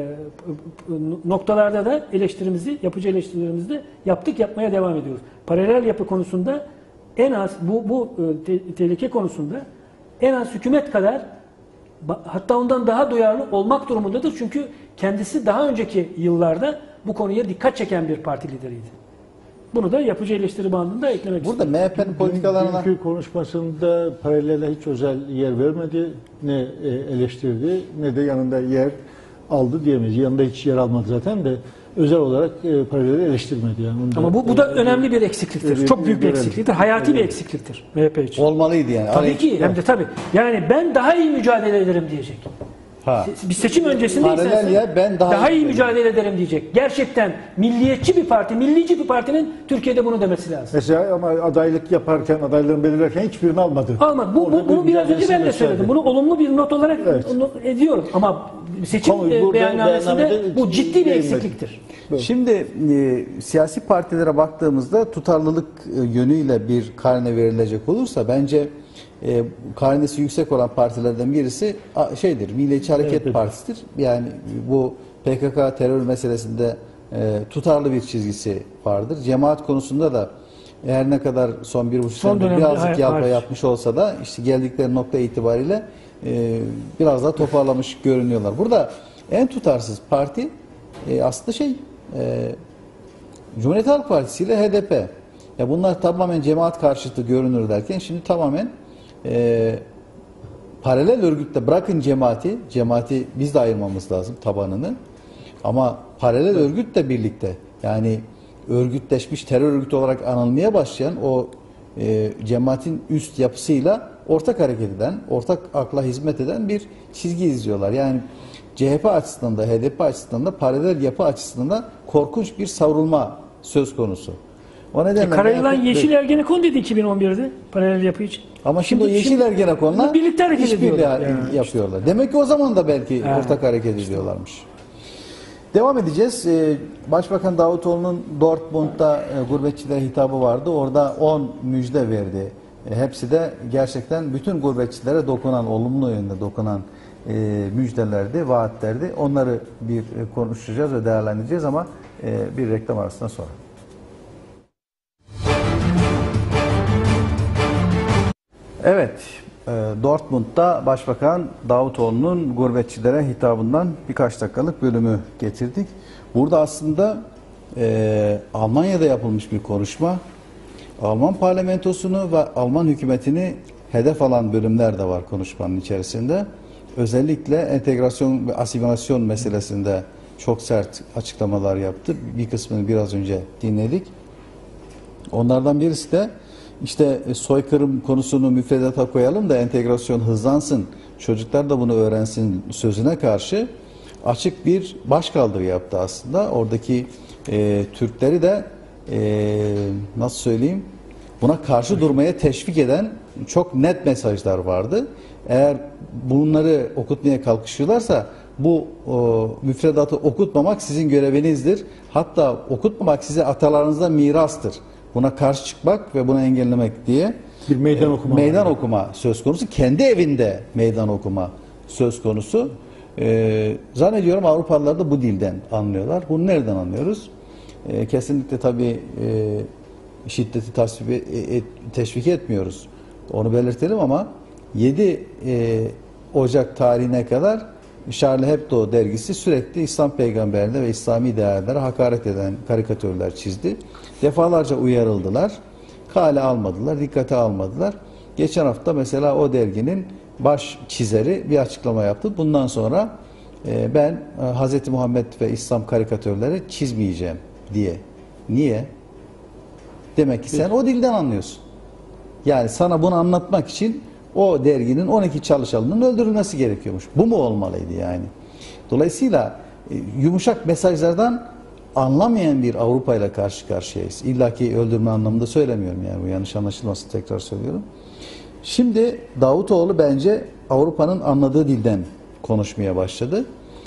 noktalarda da eleştirimizi, yapıcı eleştirilerimizi de yapmaya devam ediyoruz. Paralel yapı konusunda en az bu tehlike konusunda en az hükümet kadar, hatta ondan daha duyarlı olmak durumundadır. Çünkü kendisi daha önceki yıllarda bu konuya dikkat çeken bir parti lideriydi. Bunu da yapıcı eleştiri bandında eklemek istiyorum. Burada MHP'nin politikalarına... Dünkü konuşmasında paralele hiç özel yer vermedi, ne eleştirdi, ne de yanında yer aldı diyemeyiz. Yanında hiç yer almadı zaten de özel olarak paraleli eleştirmedi. Yani. Ama bu da önemli bir eksikliktir. Çok büyük bir eksikliktir. Hayati bir eksikliktir MHP için. Olmalıydı yani. Tabii ki. Hem de tabii. Yani ben daha iyi mücadele ederim diyecek. Bir seçim öncesinde daha iyi mücadele ederim diyecek. Gerçekten milliyetçi bir parti, millici bir partinin Türkiye'de bunu demesi lazım. Mesela ama adaylık yaparken, adaylarını belirlerken hiçbirini almadı. Almadı. Bunu biraz önce ben de söyledim. Bunu olumlu bir not olarak ediyorum. Ama seçim beyannamesinde bu ciddi bir eksikliktir. Şimdi siyasi partilere baktığımızda tutarlılık yönüyle bir karne verilecek olursa bence karnesi yüksek olan partilerden birisi Milliyetçi Hareket Partisi'dir. Yani bu PKK terör meselesinde tutarlı bir çizgisi vardır. Cemaat konusunda da her ne kadar son 1,5 senedir birazcık yalpa yapmış olsa da işte geldikleri nokta itibariyle biraz daha toparlamış görünüyorlar. Burada en tutarsız parti aslında Cumhuriyet Halk Partisi ile HDP. Ya bunlar tamamen cemaat karşıtı görünür derken şimdi tamamen paralel örgütle bırakın cemaati biz de ayırmamız lazım tabanını. Ama paralel örgütle birlikte, yani örgütleşmiş terör örgütü olarak anılmaya başlayan o cemaatin üst yapısıyla ortak hareket eden, ortak akla hizmet eden bir çizgi izliyorlar. Yani CHP açısından da HDP açısından da paralel yapı açısından da korkunç bir savrulma söz konusu. O nedenle Karayılan Yeşil Ergenekon dedi 2011'de paralel yapı için. Ama şimdi o Yeşil Ergenekon'la birlikte hareket ediyorlar. Yapıyorlar. Demek ki o zaman da belki ortak hareket ediyorlarmış. Devam edeceğiz. Başbakan Davutoğlu'nun Dortmund'da gurbetçilere hitabı vardı. Orada 10 müjde verdi. Hepsi de gerçekten bütün gurbetçilere dokunan, olumlu yönde dokunan müjdelerdi, vaatlerdi. Onları bir konuşacağız ve değerlendireceğiz ama bir reklam arasından sonra. Evet, Dortmund'da Başbakan Davutoğlu'nun gurbetçilere hitabından birkaç dakikalık bölümü getirdik. Burada aslında Almanya'da yapılmış bir konuşma. Alman parlamentosunu ve Alman hükümetini hedef alan bölümler de var konuşmanın içerisinde. Özellikle entegrasyon ve asimilasyon meselesinde çok sert açıklamalar yaptı. Bir kısmını biraz önce dinledik. Onlardan birisi de İşte soykırım konusunu müfredata koyalım da entegrasyon hızlansın, çocuklar da bunu öğrensin sözüne karşı açık bir başkaldırı yaptı aslında. Oradaki Türkleri de nasıl söyleyeyim, buna karşı durmaya teşvik eden çok net mesajlar vardı. Eğer bunları okutmaya kalkışıyorlarsa bu müfredatı okutmamak sizin görevinizdir. Hatta okutmamak size atalarınızdan mirastır. Buna karşı çıkmak ve bunu engellemek diye bir meydan okuma söz konusu. Kendi evinde meydan okuma söz konusu. Zannediyorum Avrupalılar da bu dilden anlıyorlar. Bunu nereden anlıyoruz? Kesinlikle tabii şiddeti teşvik etmiyoruz. Onu belirtelim ama 7 Ocak tarihine kadar Charlie Hebdo dergisi sürekli İslam peygamberine ve İslami değerlere hakaret eden karikatürler çizdi. Defalarca uyarıldılar. Kale almadılar, dikkate almadılar. Geçen hafta mesela o derginin baş çizeri bir açıklama yaptı. Bundan sonra ben Hz. Muhammed ve İslam karikatürleri çizmeyeceğim diye. Niye? Demek ki sen o dilden anlıyorsun. Yani sana bunu anlatmak için o derginin 12 çalışanının öldürülmesi gerekiyormuş. Bu mu olmalıydı yani? Dolayısıyla yumuşak mesajlardan anlamayan bir Avrupa ile karşı karşıyayız. İlla ki öldürme anlamında söylemiyorum yani, bu yanlış anlaşılmasın, tekrar söylüyorum. Şimdi Davutoğlu bence Avrupa'nın anladığı dilden konuşmaya başladı.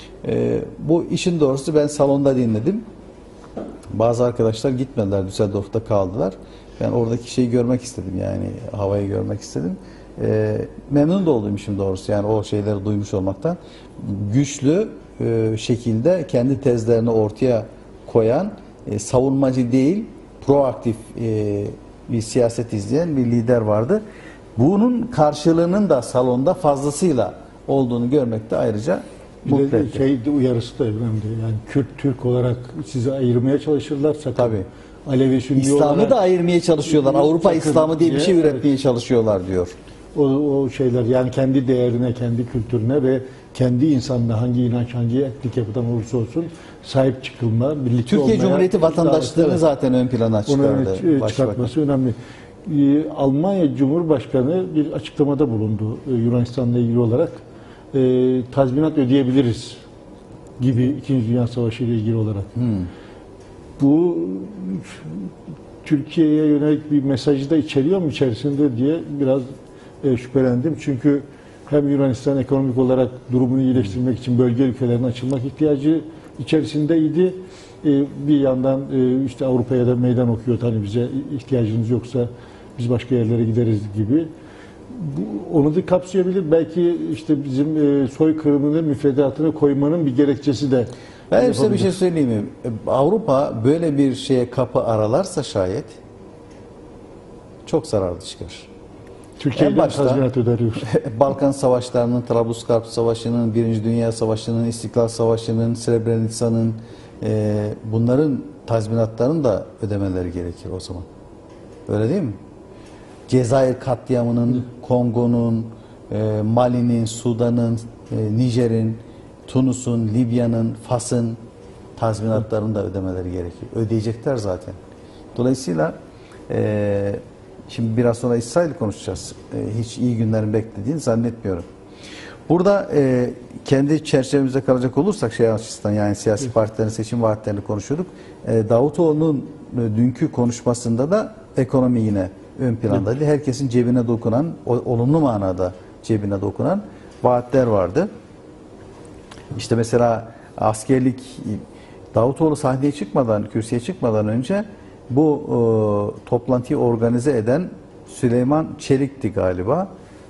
Bu işin doğrusu ben salonda dinledim. Bazı arkadaşlar gitmediler, Düsseldorf'ta kaldılar. Ben oradaki şeyi görmek istedim, yani havayı görmek istedim. Memnun da oldum işin doğrusu, yani o şeyleri duymuş olmaktan. Güçlü şekilde kendi tezlerini ortaya koyan, savunmacı değil, proaktif bir siyaset izleyen bir lider vardı. Bunun karşılığının da salonda fazlasıyla olduğunu görmek de ayrıca mutlu etti. Uyarısı da önemli. Yani Kürt, Türk olarak sizi ayırmaya çalışırlar. Sakın. Tabii. Alevi, Sünni İslam'ı olarak da ayırmaya çalışıyorlar. Avrupa sakın İslam'ı diye bir şey diye, üretmeye çalışıyorlar diyor. o şeyler, yani kendi değerine, kendi kültürüne ve kendi insanına, hangi inanç, hangi etnik yapıdan olursa olsun sahip çıkılma, birlikte Türkiye olmaya, Cumhuriyeti vatandaşlığını evet, zaten ön plana çıkardı. onu çıkartması önemli. Almanya Cumhurbaşkanı bir açıklamada bulundu Yunanistan'la ilgili olarak. Tazminat ödeyebiliriz gibi, İkinci Dünya Savaşı ile ilgili olarak. Bu Türkiye'ye yönelik bir mesajı da içeriyor mu içerisinde diye biraz şüphelendim. Çünkü hem Yunanistan ekonomik olarak durumunu iyileştirmek için bölge ülkelerine açılmak ihtiyacı içerisindeydi. Bir yandan işte Avrupa'ya da meydan okuyor, hani bize ihtiyacınız yoksa biz başka yerlere gideriz gibi. Onu da kapsayabilir. Belki işte bizim soykırımını müfredatına koymanın bir gerekçesi de. Ben size bir şey söyleyeyim mi? Avrupa böyle bir şeye kapı aralarsa şayet çok zararlı çıkar. Türkiye'den tazminat öderiyor. Balkan Savaşlarının, Trablusgarp Savaşı'nın, Birinci Dünya Savaşı'nın, İstiklal Savaşı'nın, Srebrenica'nın, bunların tazminatlarını da ödemeleri gerekir o zaman. Öyle değil mi? Cezayir katliamının, Kongo'nun, Mali'nin, Sudan'ın, Nijer'in, Tunus'un, Libya'nın, Fas'ın tazminatlarını da ödemeleri gerekir. Ödeyecekler zaten. Dolayısıyla şimdi biraz sonra İsrail konuşacağız. Hiç iyi günlerin beklediğini zannetmiyorum. Burada kendi çerçevemizde kalacak olursak şey açısından, yani siyasi partilerin seçim vaatlerini konuşuyorduk. Davutoğlu'nun dünkü konuşmasında da ekonomi yine ön plandaydı. Herkesin cebine dokunan, olumlu manada cebine dokunan vaatler vardı. İşte mesela askerlik, Davutoğlu sahneye çıkmadan, kürsüye çıkmadan önce bu toplantıyı organize eden Süleyman Çelik'ti galiba.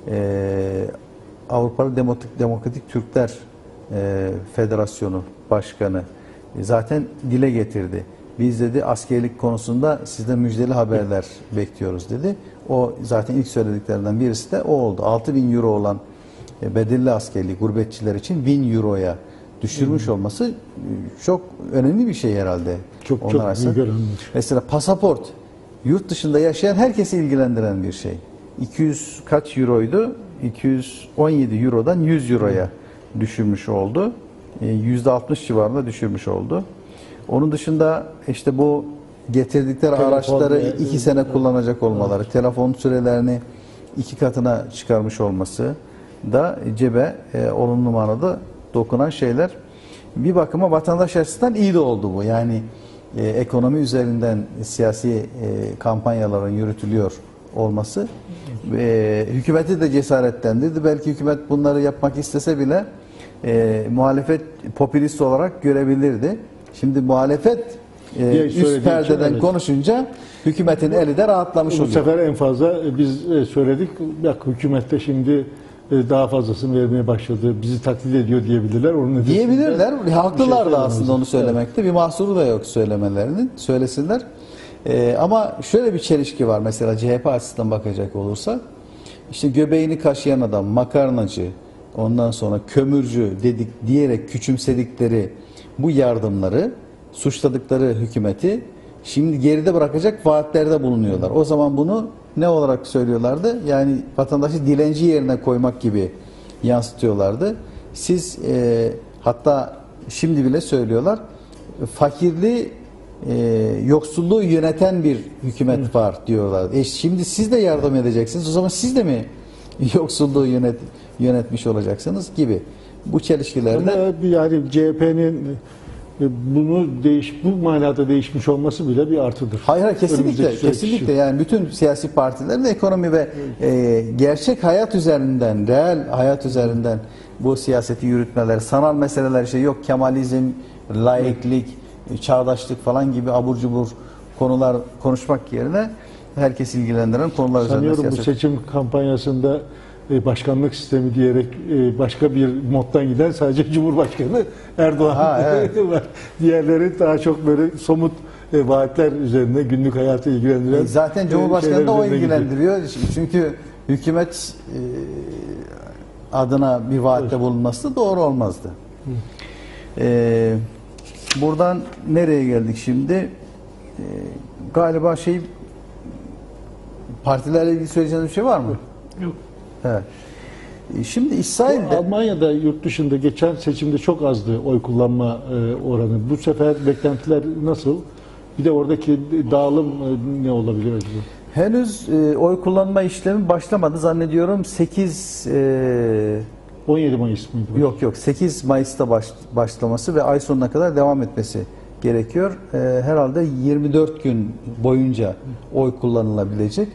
Avrupa Demokratik Türkler Federasyonu Başkanı zaten dile getirdi. Biz dedi askerlik konusunda sizden müjdeli haberler bekliyoruz dedi. O zaten ilk söylediklerinden birisi de o oldu. 6.000 euro olan bedelli askerlik gurbetçiler için 1.000 euroya düşürmüş olması çok önemli bir şey herhalde. Çok büyük önemli. Mesela pasaport yurt dışında yaşayan herkesi ilgilendiren bir şey. 200 kaç euroydu? 217 eurodan 100 euroya düşürmüş oldu. %60 civarında düşürmüş oldu. Onun dışında işte bu getirdikleri araçları 2 sene kullanacak olmaları, telefon sürelerini 2 katına çıkarmış olması da cebe olumlu manada dokunan şeyler. Bir bakıma vatandaş açısından iyi de oldu bu. Yani ekonomi üzerinden siyasi kampanyaların yürütülüyor olması hükümeti de cesaretlendirdi. Belki hükümet bunları yapmak istese bile muhalefet popülist olarak görebilirdi. Şimdi muhalefet üst perdeden konuşunca hükümetin eli de rahatlamış oluyor. Bu sefer en fazla biz söyledik. Bak hükümette şimdi daha fazlasını vermeye başladı. Bizi taklit ediyor diyebilirler. Onun diyebilirler. Haklılar da aslında onu söylemekte. Bir mahsuru da yok söylemelerinin. Söylesinler. Ama şöyle bir çelişki var mesela CHP açısından bakacak olursak. İşte göbeğini kaşıyan adam, makarnacı, ondan sonra kömürcü diyerek küçümsedikleri bu yardımları, suçladıkları hükümeti şimdi geride bırakacak vaatlerde bulunuyorlar. O zaman bunu ne olarak söylüyorlardı? Yani vatandaşı dilenci yerine koymak gibi yansıtıyorlardı. Siz hatta şimdi bile söylüyorlar, fakirliği, yoksulluğu yöneten bir hükümet var diyorlar. Şimdi siz de yardım edeceksiniz. O zaman siz de mi yoksulluğu yönetmiş olacaksınız gibi. Bu çelişkilerde ama yani CHP'nin bu manada değişmiş olması bile bir artıdır. hayır kesinlikle Önümüzdeki kesinlikle yani bütün siyasi partilerin ekonomi ve gerçek hayat üzerinden, reel hayat üzerinden bu siyaseti yürütmeleri, sanal meseleler şey yok, Kemalizm, laiklik, çağdaşlık falan gibi abur cubur konular konuşmak yerine herkes ilgilendiren konular üzerinde Sanıyorum siyaset. bu seçim kampanyasında başkanlık sistemi diyerek başka bir moddan giden sadece Cumhurbaşkanı Erdoğan evet. var. Diğerleri daha çok böyle somut vaatler üzerine günlük hayatı ilgilendiren Zaten Cumhurbaşkanı şeyler da o üzerine gidiyor. ilgilendiriyor. Çünkü hükümet adına bir vaatte bulunması da doğru olmazdı. Buradan nereye geldik şimdi? Galiba partilerle ilgili söyleyeceğiniz bir şey var mı? Yok. Evet. Şimdi İsrail'de Almanya'da yurt dışında geçen seçimde çok azdı oy kullanma oranı. Bu sefer beklentiler nasıl? Bir de oradaki dağılım ne olabilir acaba? Henüz oy kullanma işlemi başlamadı zannediyorum. 17 Mayıs mıydı? Yok 8 Mayıs'ta başlaması ve ay sonuna kadar devam etmesi gerekiyor. Herhalde 24 gün boyunca oy kullanılabilecek.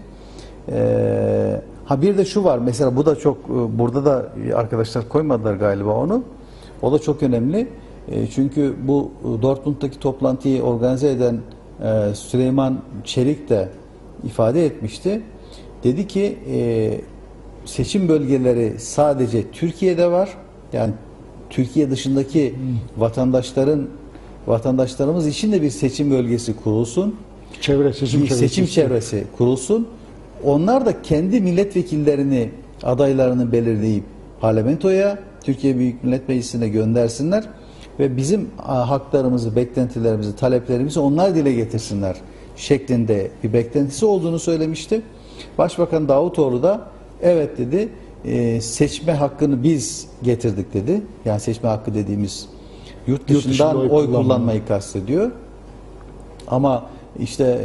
Bir de şu var mesela, bu da çok, burada da arkadaşlar koymadılar galiba onu. O da çok önemli. Çünkü bu Dortmund'daki toplantıyı organize eden Süleyman Çelik de ifade etmişti. Dedi ki seçim bölgeleri sadece Türkiye'de var. Yani Türkiye dışındaki vatandaşlarımız için de bir seçim bölgesi kurulsun. Seçim çevresi kurulsun. Onlar da kendi milletvekillerini, adaylarını belirleyip parlamentoya, Türkiye Büyük Millet Meclisi'ne göndersinler ve bizim haklarımızı, beklentilerimizi, taleplerimizi onlar dile getirsinler şeklinde bir beklentisi olduğunu söylemişti. Başbakan Davutoğlu da evet dedi, seçme hakkını biz getirdik dedi. Yani seçme hakkı dediğimiz yurt dışından oy kullanmayı kastediyor. Ama işte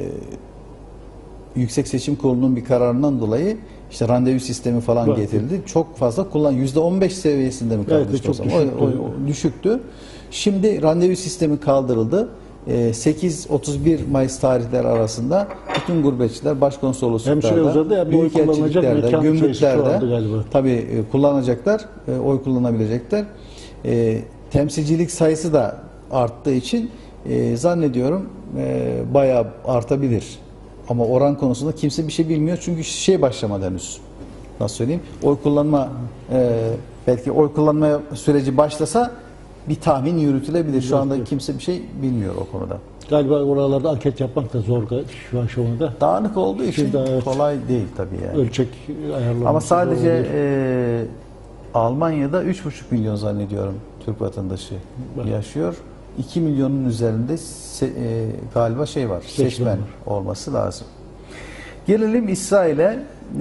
Yüksek Seçim Kurulu'nun bir kararından dolayı işte randevu sistemi falan getirildi. Çok fazla %15 seviyesinde mi kaldı? Evet, çok düşüktü. O düşüktü. Şimdi randevu sistemi kaldırıldı. 8-31 Mayıs tarihleri arasında bütün gurbetçiler başkonsolosluklarda, büyükelçiliklerde, gümrüklerde tabii kullanacaklar, oy kullanabilecekler. Temsilcilik sayısı da arttığı için zannediyorum bayağı artabilir. Ama oran konusunda kimse bir şey bilmiyor çünkü başlamadı henüz. Nasıl söyleyeyim? Oy kullanma belki oy kullanma süreci başlasa bir tahmin yürütülebilir. Şu anda kimse bir şey bilmiyor o konuda. Galiba oralarda anket yapmak da zor şu anda. Dağınık olduğu için kolay değil tabii yani. Ölçek ayarlaması. Ama sadece Almanya'da 3,5 milyon zannediyorum Türk vatandaşı yaşıyor. 2 milyonun üzerinde galiba var, seçmen olması lazım. Gelelim İsrail'e.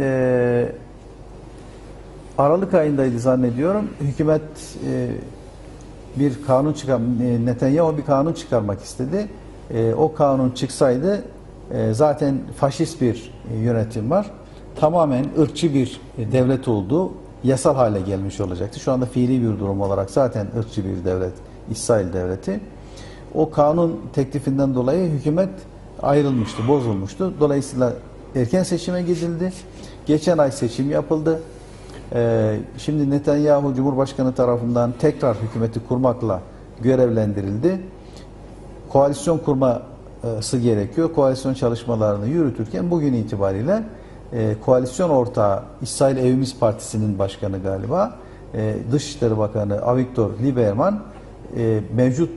Aralık ayındaydı zannediyorum. Hükümet bir kanun Netanyahu bir kanun çıkarmak istedi. O kanun çıksaydı zaten faşist bir yönetim var. Tamamen ırkçı bir devlet olduğu yasal hale gelmiş olacaktı. Şu anda fiili bir durum olarak zaten ırkçı bir devlet, İsrail devleti. O kanun teklifinden dolayı hükümet ayrılmıştı, bozulmuştu. Dolayısıyla erken seçime gidildi. Geçen ay seçim yapıldı. Şimdi Netanyahu Cumhurbaşkanı tarafından tekrar hükümeti kurmakla görevlendirildi. Koalisyon kurması gerekiyor. Koalisyon çalışmalarını yürütürken bugün itibariyle koalisyon ortağı İsrail Evimiz Partisi'nin başkanı galiba, Dışişleri Bakanı Avigdor Lieberman mevcut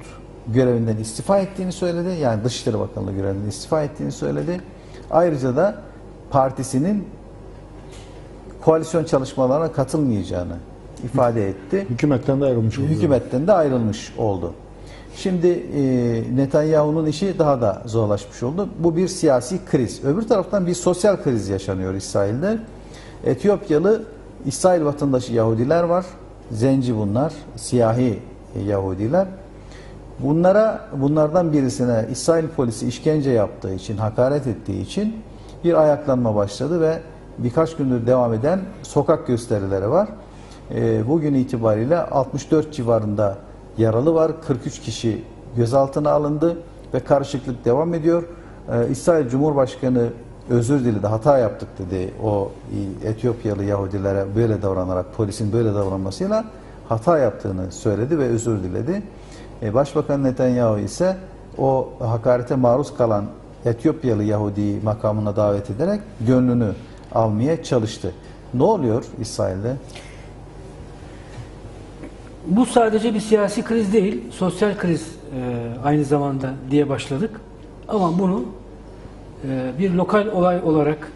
görevinden istifa ettiğini söyledi. Yani Dışişleri Bakanlığı görevinden istifa ettiğini söyledi. Ayrıca da partisinin koalisyon çalışmalarına katılmayacağını ifade etti. Hükümetten de ayrılmış oldu. Hükümetten de ayrılmış oldu. Şimdi Netanyahu'nun işi daha da zorlaşmış oldu. Bu bir siyasi kriz. Öbür taraftan bir sosyal kriz yaşanıyor İsrail'de. Etiyopyalı İsrail vatandaşı Yahudiler var. Zenci bunlar, siyahi Yahudiler. Bunlardan birisine İsrail polisi işkence yaptığı için, hakaret ettiği için bir ayaklanma başladı ve birkaç gündür devam eden sokak gösterileri var. Bugün itibariyle 64 civarında yaralı var. 43 kişi gözaltına alındı ve karışıklık devam ediyor. İsrail Cumhurbaşkanı özür diledi, hata yaptık dedi. O Etiyopyalı Yahudilere böyle davranarak, polisin böyle davranmasıyla hata yaptığını söyledi ve özür diledi. Başbakan Netanyahu ise o hakarete maruz kalan Etiyopyalı Yahudi'yi makamına davet ederek gönlünü almaya çalıştı. Ne oluyor İsrail'de? Bu sadece bir siyasi kriz değil, sosyal kriz aynı zamanda diye başladık. Ama bunu bir lokal olay olarak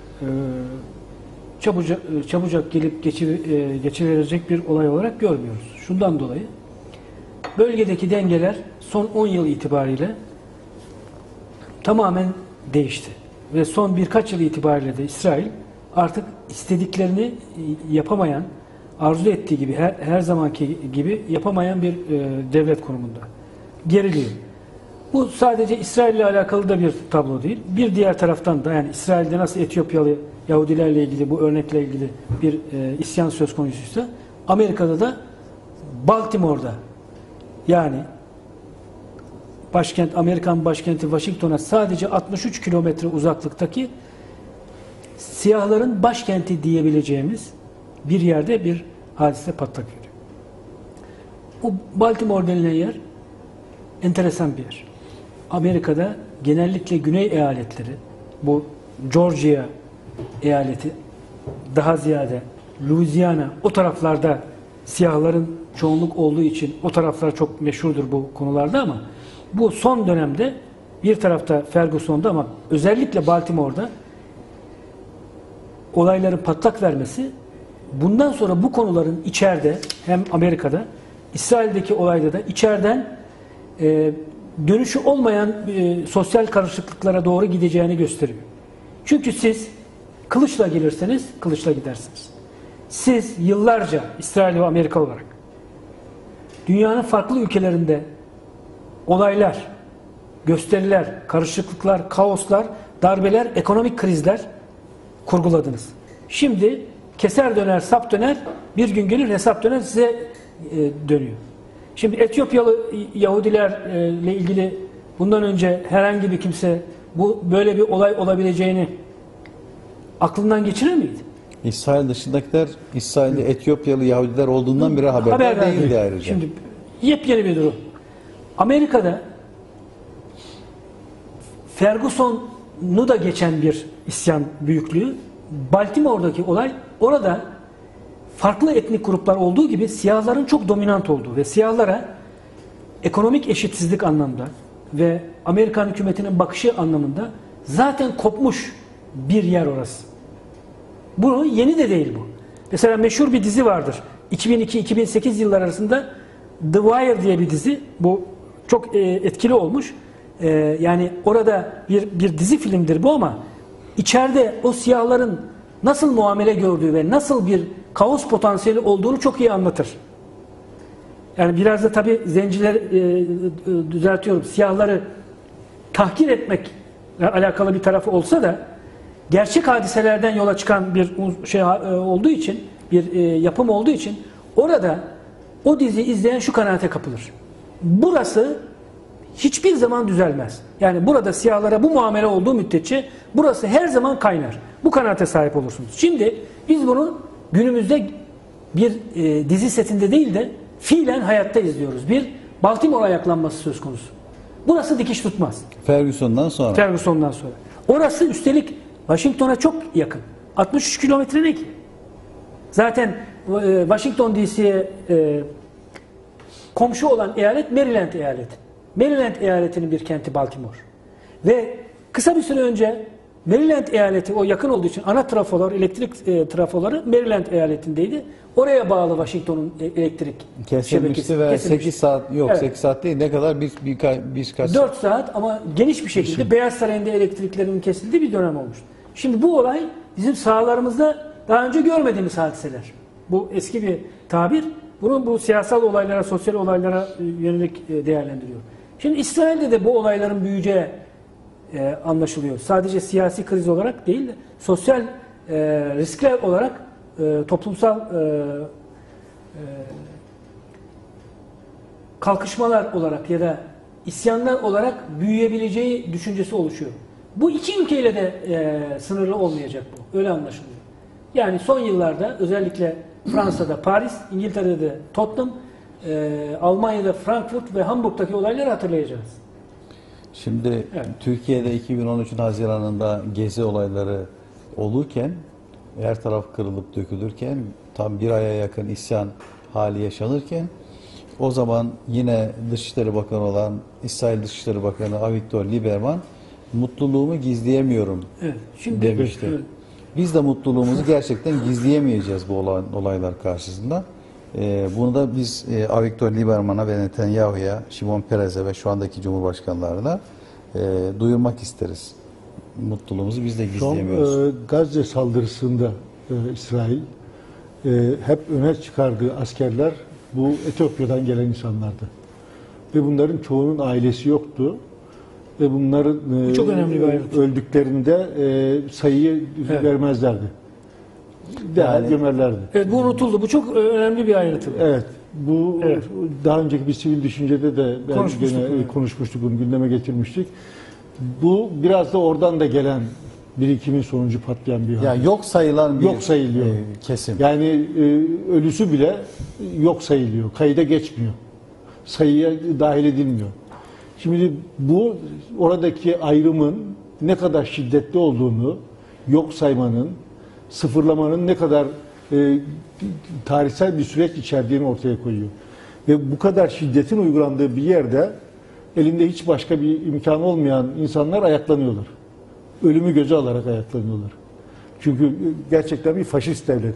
çabucak gelip geçiverecek bir olay olarak görmüyoruz. Şundan dolayı bölgedeki dengeler son 10 yıl itibariyle tamamen değişti. Ve son birkaç yıl itibariyle de İsrail artık istediklerini yapamayan, arzu ettiği gibi, her zamanki gibi yapamayan bir devlet konumunda. Geriliyor. Bu sadece İsrail ile alakalı da bir tablo değil. Bir diğer taraftan da, yani İsrail'de nasıl Etiyopyalı Yahudilerle ilgili, bu örnekle ilgili bir isyan söz konusuysa, Amerika'da da Baltimore'da, yani Amerikan başkenti Washington'a sadece 63 kilometre uzaklıktaki siyahların başkenti diyebileceğimiz bir yerde bir hadise patlak veriyor. Bu Baltimore denilen yer enteresan bir yer. Amerika'da genellikle güney eyaletleri, bu Georgia eyaleti, daha ziyade Louisiana, o taraflarda siyahların çoğunluk olduğu için o taraflar çok meşhurdur bu konularda, ama bu son dönemde bir tarafta Ferguson'da ama özellikle Baltimore'da olayların patlak vermesi, bundan sonra bu konuların içeride, hem Amerika'da, İsrail'deki olayda da içeriden dönüşü olmayan sosyal karışıklıklara doğru gideceğini gösteriyor. Çünkü siz kılıçla gelirseniz kılıçla gidersiniz. Siz yıllarca İsrail ve Amerika olarak dünyanın farklı ülkelerinde olaylar, gösteriler, karışıklıklar, kaoslar, darbeler, ekonomik krizler kurguladınız. Şimdi keser döner, sap döner, bir gün gelir hesap döner size dönüyor. Şimdi Etiyopyalı Yahudilerle ilgili bundan önce herhangi bir kimse böyle bir olay olabileceğini aklından geçirir miydi? İsrail dışındakiler, İsrail'de Etiyopyalı Yahudiler olduğundan beri haberdar değildi ayrıca. Şimdi yepyeni bir durum. Amerika'da Ferguson'u da geçen bir isyan büyüklüğü. Baltimore'daki olay, orada farklı etnik gruplar olduğu gibi siyahların çok dominant olduğu ve siyahlara ekonomik eşitsizlik anlamda ve Amerikan hükümetinin bakışı anlamında zaten kopmuş bir yer orası. Bu yeni de değil bu. Mesela meşhur bir dizi vardır. 2002-2008 yıllar arasında The Wire diye bir dizi. Bu çok etkili olmuş. Yani orada bir dizi filmdir bu, ama içeride o siyahların nasıl muamele gördüğü ve nasıl bir kaos potansiyeli olduğunu çok iyi anlatır. Yani biraz da tabii zenciler, düzeltiyorum, siyahları tahkir etmekle alakalı bir tarafı olsa da gerçek hadiselerden yola çıkan bir şey olduğu için, bir yapım olduğu için orada o diziyi izleyen şu kanaate kapılır: burası hiçbir zaman düzelmez. Yani burada siyahlara bu muamele olduğu müddetçe burası her zaman kaynar. Bu kanaate sahip olursunuz. Şimdi biz bunu günümüzde bir dizi setinde değil de fiilen hayatta izliyoruz. Bir Baltimore ayaklanması söz konusu. Burası dikiş tutmaz. Ferguson'dan sonra. Ferguson'dan sonra. Orası üstelik Washington'a çok yakın. 63 kilometre ne ki? Zaten Washington DC'ye komşu olan eyalet Maryland eyaleti. Maryland eyaletinin bir kenti Baltimore. Ve kısa bir süre önce Maryland eyaleti, o yakın olduğu için ana trafolar, elektrik trafoları Maryland eyaletindeydi. Oraya bağlı Washington'un elektrik Kesilmişti ve kesilmişti. 8 saat yok, Evet. 8 saat değil, ne kadar birkaç 4 saat ama geniş bir şekilde Beyaz Saray'ın elektriklerinin kesildiği bir dönem olmuştu. Şimdi bu olay bizim sahalarımızda daha önce görmediğimiz hadiseler. Bu eski bir tabir. Bunu bu siyasal olaylara, sosyal olaylara yönelik değerlendiriyor. Şimdi İsrail'de de bu olayların büyüyeceği anlaşılıyor. Sadece siyasi kriz olarak değil de sosyal riskler olarak toplumsal kalkışmalar olarak ya da isyanlar olarak büyüyebileceği düşüncesi oluşuyor. Bu iki ülkeyle de sınırlı olmayacak bu. Öyle anlaşılıyor. Yani son yıllarda özellikle Fransa'da Paris, İngiltere'de de Tottenham, Almanya'da Frankfurt ve Hamburg'taki olayları hatırlayacağız. Şimdi Evet. Türkiye'de 2013'ün Haziran'ında gezi olayları olurken, her taraf kırılıp dökülürken, tam bir aya yakın isyan hali yaşanırken, o zaman yine Dışişleri Bakanı olan İsrail Dışişleri Bakanı Avigdor Lieberman, mutluluğumu gizleyemiyorum Evet. Şimdi demişti. evet. Biz de mutluluğumuzu gerçekten gizleyemeyeceğiz bu olaylar karşısında. Bunu da biz Avigdor Lieberman'a ve Netanyahu'ya, Şimon Peres'e ve şu andaki Cumhurbaşkanlarına duyurmak isteriz. Mutluluğumuzu biz de gizleyemiyoruz. Son Gazze saldırısında İsrail hep öne çıkardığı askerler bu Etiyopya'dan gelen insanlardı. Ve bunların çoğunun ailesi yoktu. Ve bunların Bu çok önemli bir ayrıntı. öldüklerinde sayıyı Evet. vermezlerdi. Derhal gömerlerdi. Evet, bu unutuldu. Bu çok önemli bir ayrıntı. Evet. Bu Evet. daha önceki bir sivil düşüncede de Konuşmuştuk bunu. konuşmuştuk, bunu gündeme getirmiştik. Bu biraz da oradan da gelen birikimin sonucu patlayan bir Ya hal. yok sayılan bir Yok sayılıyor. kesim. Yani ölüsü bile yok sayılıyor. Kayıda geçmiyor. Sayıya dahil edilmiyor. Şimdi bu oradaki ayrımın ne kadar şiddetli olduğunu, yok saymanın, sıfırlamanın ne kadar tarihsel bir süreç içerdiğini ortaya koyuyor. Ve bu kadar şiddetin uygulandığı bir yerde elinde hiç başka bir imkan olmayan insanlar ayaklanıyorlar. Ölümü göze alarak ayaklanıyorlar. Çünkü gerçekten bir faşist devlet.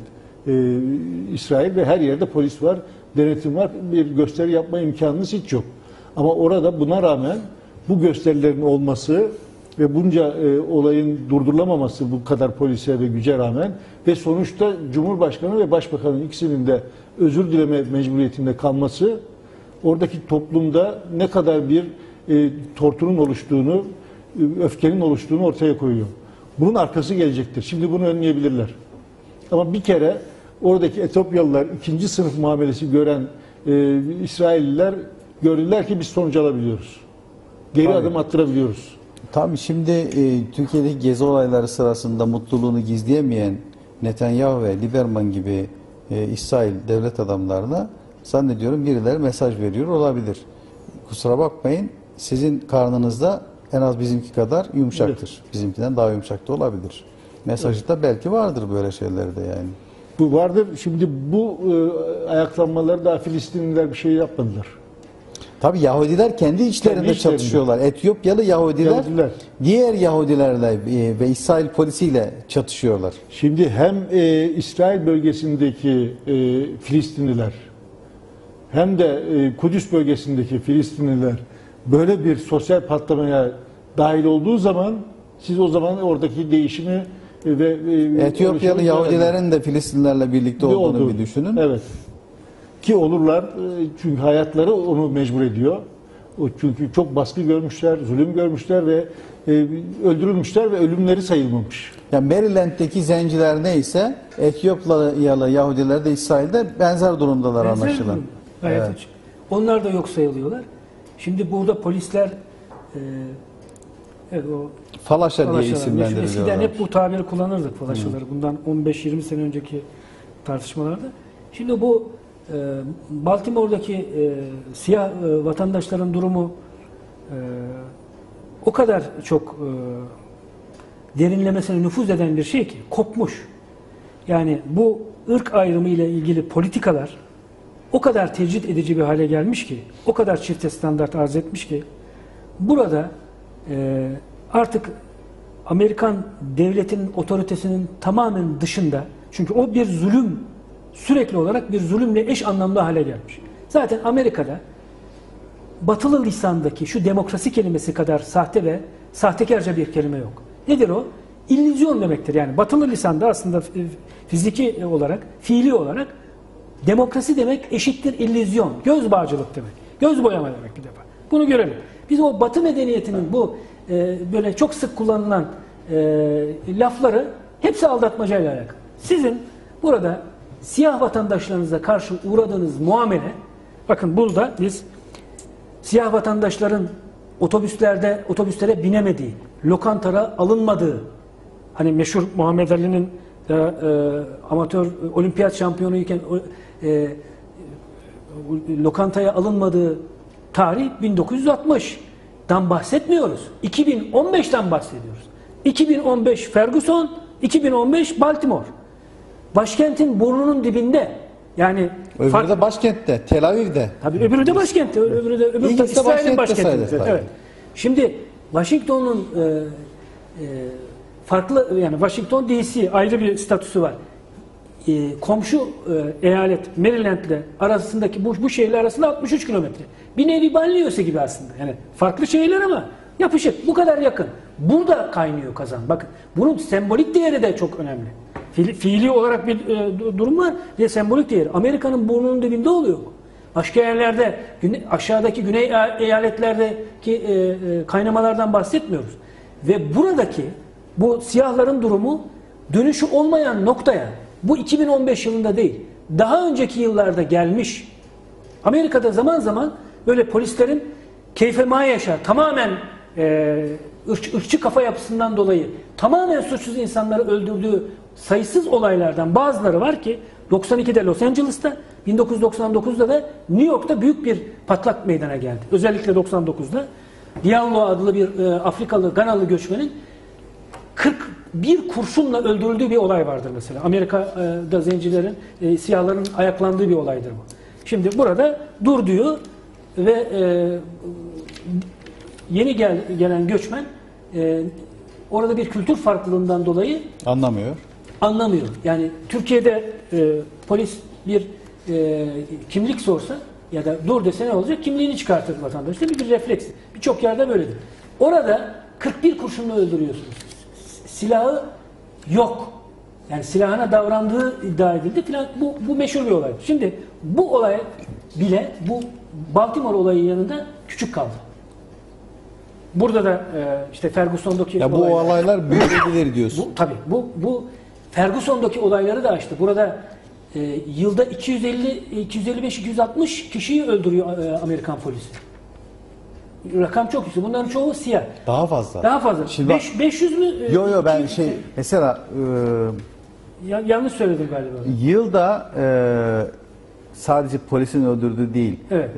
İsrail ve her yerde polis var, denetim var. Bir gösteri yapma imkanınız hiç yok. Ama orada buna rağmen bu gösterilerin olması ve bunca olayın durdurulamaması bu kadar polise ve güce rağmen ve sonuçta Cumhurbaşkanı ve Başbakanın ikisinin de özür dileme mecburiyetinde kalması oradaki toplumda ne kadar bir tortunun oluştuğunu, öfkenin oluştuğunu ortaya koyuyor. Bunun arkası gelecektir. Şimdi bunu önleyebilirler. Ama bir kere oradaki Etiyopyalılar ikinci sınıf muamelesi gören İsrailliler gördüler ki biz sonuç alabiliyoruz. Geri Tabii. adım attırabiliyoruz. Tabii şimdi Türkiye'deki gezi olayları sırasında mutluluğunu gizleyemeyen Netanyahu ve Lieberman gibi İsrail devlet adamlarına zannediyorum birileri mesaj veriyor olabilir. Kusura bakmayın, sizin karnınızda en az bizimki kadar yumuşaktır. Evet. Bizimkinden daha yumuşak da olabilir. Mesajı da belki vardır böyle şeylerde yani. Bu vardır. Şimdi bu ayaklanmaları daha Filistinliler bir şey yapmadılar. Tabii Yahudiler kendi içlerinde Kendi içlerinde. çatışıyorlar. Etiyopyalı Yahudiler, diğer Yahudilerle ve İsrail polisiyle çatışıyorlar. Şimdi hem İsrail bölgesindeki Filistinliler hem de Kudüs bölgesindeki Filistinliler böyle bir sosyal patlamaya dahil olduğu zaman siz o zaman oradaki değişimi ve Etiyopyalı oluşumu Yahudilerin de Filistinlerle birlikte olduğunu bir düşünün. Evet. Ki olurlar çünkü hayatları onu mecbur ediyor. O çünkü çok baskı görmüşler, zulüm görmüşler ve öldürülmüşler ve ölümleri sayılmamış. Yani Maryland'deki zenciler neyse Etiyopyalı Yahudiler de İsrail'de benzer durumdalar Benzer anlaşılan. durum. Gayet Evet. açık. Onlar da yok sayılıyorlar. Şimdi burada polisler evet, o Falaşa diye falaşalar. isimlendiriliyorlar. Eskiden hep bu tabiri kullanırdık falaşaları. Bundan 15-20 sene önceki tartışmalarda. Şimdi bu Baltimore'daki siyah vatandaşların durumu o kadar çok derinlemesine nüfuz eden bir şey ki kopmuş. Yani bu ırk ayrımı ile ilgili politikalar o kadar tecrit edici bir hale gelmiş ki, o kadar çifte standart arz etmiş ki, burada artık Amerikan devletinin otoritesinin tamamen dışında, çünkü o bir zulüm, sürekli olarak bir zulümle eş anlamlı hale gelmiş. Zaten Amerika'da batılı lisandaki şu demokrasi kelimesi kadar sahte ve sahtekarca bir kelime yok. Nedir o? İllüzyon demektir. Yani batılı lisanda aslında fiziki olarak, fiili olarak demokrasi demek eşittir illüzyon. Göz bağcılık demek. Göz boyama demek bir defa. Bunu görelim. Biz o Batı medeniyetinin bu böyle çok sık kullanılan lafları hepsi aldatmacayla alakalı. Sizin burada siyah vatandaşlarınıza karşı uğradığınız muamele, bakın burada biz siyah vatandaşların otobüslere binemediği, lokantalara alınmadığı, hani meşhur Muhammed Ali'nin amatör olimpiyat şampiyonuyken lokantaya alınmadığı tarih 1960'dan bahsetmiyoruz. 2015'ten bahsediyoruz. 2015 Ferguson, 2015 Baltimore. Başkentin burnunun dibinde. Yani öbürü de başkentte, Tel Aviv'de. Tabii öbürü de başkentte, öbürü de İsrail'in başkenti. Evet. Şimdi Washington'un farklı, yani Washington DC ayrı bir statüsü var. Komşu eyalet Maryland'le arasındaki bu şehirler arasında 63 kilometre. Bir nevi banliyöse gibi aslında. Yani farklı şehirler ama yapışık. Bu kadar yakın. Burada kaynıyor kazan. Bakın bunun sembolik değeri de çok önemli. Fiili olarak bir durum var ve sembolik değeri. Amerika'nın burnunun dibinde oluyor. Başka yerlerde, aşağıdaki güney eyaletlerdeki kaynamalardan bahsetmiyoruz. Ve buradaki bu siyahların durumu dönüşü olmayan noktaya, bu 2015 yılında değil, daha önceki yıllarda gelmiş. Amerika'da zaman zaman böyle polislerin keyfe mayaşa, tamamen ırkçı kafa yapısından dolayı tamamen suçsuz insanları öldürdüğü sayısız olaylardan bazıları var ki 92'de Los Angeles'ta, 1999'da da New York'ta büyük bir patlak meydana geldi. Özellikle 99'da Diallo adlı bir Afrikalı, Ganalı göçmenin 41 kurşunla öldürüldüğü bir olay vardır mesela. Amerika'da zencilerin, siyahların ayaklandığı bir olaydır bu. Şimdi burada dur diyor ve yeni gelen göçmen orada bir kültür farklılığından dolayı anlamıyor. Yani Türkiye'de polis bir kimlik sorsa ya da dur dese ne olacak? Kimliğini çıkartır vatandaş. Değil mi? Bir refleks. Birçok yerde böyledir. Orada 41 kurşunla öldürüyorsunuz. Silahı yok. Yani silahına davrandığı iddia edildi filan. Bu meşhur bir olay. Şimdi bu olay bile bu Baltimore olayı yanında küçük kaldı. Burada da işte Ferguson'daki ya bu olaylar büyüyebilir diyorsun. Tabii bu Ferguson'daki olayları da açtı. Burada yılda 255-260 kişiyi öldürüyor Amerikan polisi. Rakam çok yüksek. Bunların çoğu siyah. Daha fazla. Daha fazla. Şimdi 500 mü? Yo ben mesela yanlış söyledim galiba. Yılda sadece polisin öldürdüğü değil, Evet.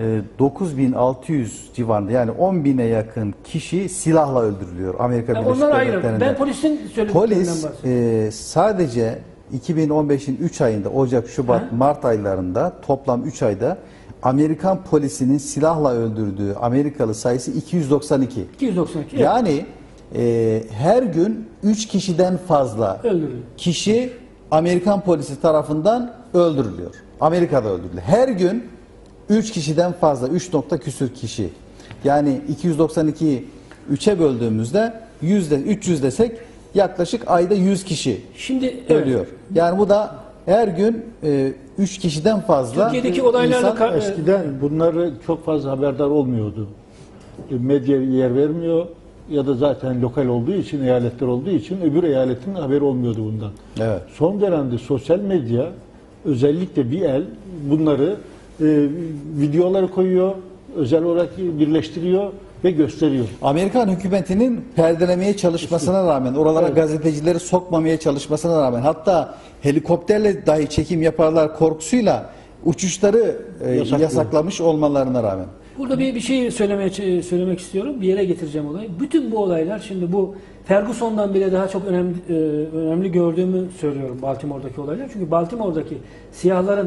9600 civarında, yani 10.000'e yakın kişi silahla öldürülüyor Amerika Birleşik Onlar ayrı. Devletleri'nde. Ben polisin söylediklerinden Polis bahsediyorum. sadece 2015'in 3 ayında, Ocak, Şubat, Mart aylarında, toplam 3 ayda Amerikan polisinin silahla öldürdüğü Amerikalı sayısı 292. 292. Yani her gün 3 kişiden fazla Öldürülüyor. kişi Amerikan polisi tarafından öldürülüyor. Amerika'da öldürülüyor. Her gün 3 kişiden fazla, 3 nokta küsür kişi. Yani 292'yi 3'e böldüğümüzde 300 desek yaklaşık ayda 100 kişi Şimdi ölüyor. Yani bu da her gün 3 kişiden fazla Türkiye'deki olaylarla insan Eskiden bunları çok fazla haberdar olmuyordu. Medya yer vermiyor ya da zaten lokal olduğu için, eyaletler olduğu için öbür eyaletin haberi olmuyordu bundan. Evet. Son dönemde sosyal medya özellikle bir el bunları videoları koyuyor, özel olarak birleştiriyor ve gösteriyor. Amerikan hükümetinin perdelemeye çalışmasına rağmen, oralara gazetecileri sokmamaya çalışmasına rağmen, hatta helikopterle dahi çekim yaparlar korkusuyla uçuşları yasaklamış olmalarına rağmen. burada bir şey söylemek istiyorum. Bir yere getireceğim olayı. Bütün bu olaylar, şimdi bu Ferguson'dan bile daha çok önemli gördüğümü söylüyorum Baltimore'daki olaylar. Çünkü Baltimore'daki siyahların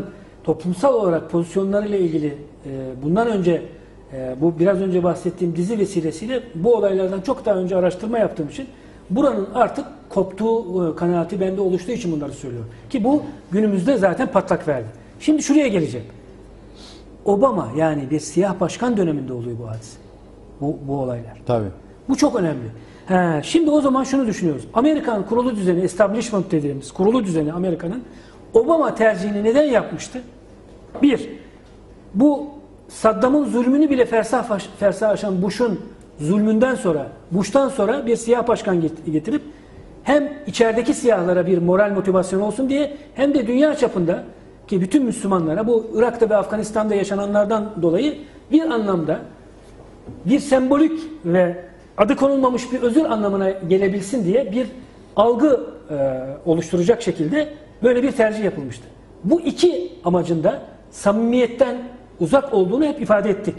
toplumsal olarak pozisyonlarıyla ilgili bundan önce bu biraz önce bahsettiğim dizi vesilesiyle bu olaylardan çok daha önce araştırma yaptığım için buranın artık koptuğu kanaati bende oluştuğu için bunları söylüyorum. Ki bu günümüzde zaten patlak verdi. Şimdi şuraya geleceğim. Obama, yani bir siyah başkan döneminde oluyor bu hadise. Bu olaylar. Tabii. Bu çok önemli. Şimdi o zaman şunu düşünüyoruz. Amerikan kurulu düzeni, establishment dediğimiz kurulu düzeni Amerika'nın Obama tercihini neden yapmıştı? Bir, bu Saddam'ın zulmünü bile fersah aşan Bush'un zulmünden sonra, Bush'tan sonra bir siyah başkan getirip hem içerideki siyahlara bir moral motivasyon olsun diye hem de dünya çapında ki bütün Müslümanlara bu Irak'ta ve Afganistan'da yaşananlardan dolayı bir anlamda bir sembolik ve adı konulmamış bir özür anlamına gelebilsin diye bir algı oluşturacak şekilde böyle bir tercih yapılmıştı. Bu iki amacında samimiyetten uzak olduğunu hep ifade ettik.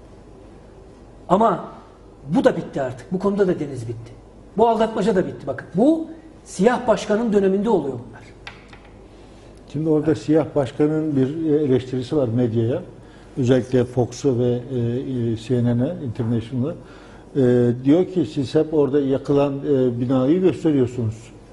Ama bu da bitti artık. Bu konuda da deniz bitti. Bu aldatmaca da bitti. Bakın bu siyah başkanın döneminde oluyor bunlar. Şimdi orada siyah başkanın bir eleştirisi var medyaya. Özellikle Fox'a ve CNN'e, International'a. Diyor ki siz hep orada yakılan binayı gösteriyorsunuz.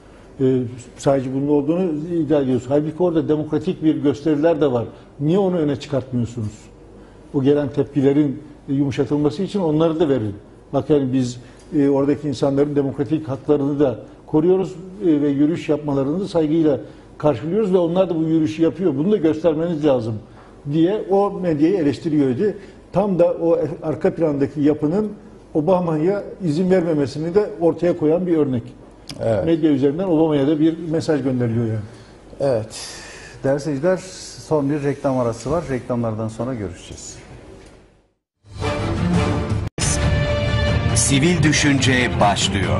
Sadece bunun olduğunu iddia ediyorsunuz. Halbuki orada demokratik bir gösteriler de var. Niye onu öne çıkartmıyorsunuz? O gelen tepkilerin yumuşatılması için onları da verin. Bak yani biz oradaki insanların demokratik haklarını da koruyoruz ve yürüyüş yapmalarını da saygıyla karşılıyoruz ve onlar da bu yürüyüşü yapıyor. Bunu da göstermeniz lazım diye o medyayı eleştiriyordu. Tam da o arka plandaki yapının Obama'ya izin vermemesini de ortaya koyan bir örnek. Evet. Medya üzerinden Obama'ya da bir mesaj gönderiliyor yani. Evet. Değerli seyirciler, son bir reklam arası var. Reklamlardan sonra görüşeceğiz. Sivil Düşünce başlıyor.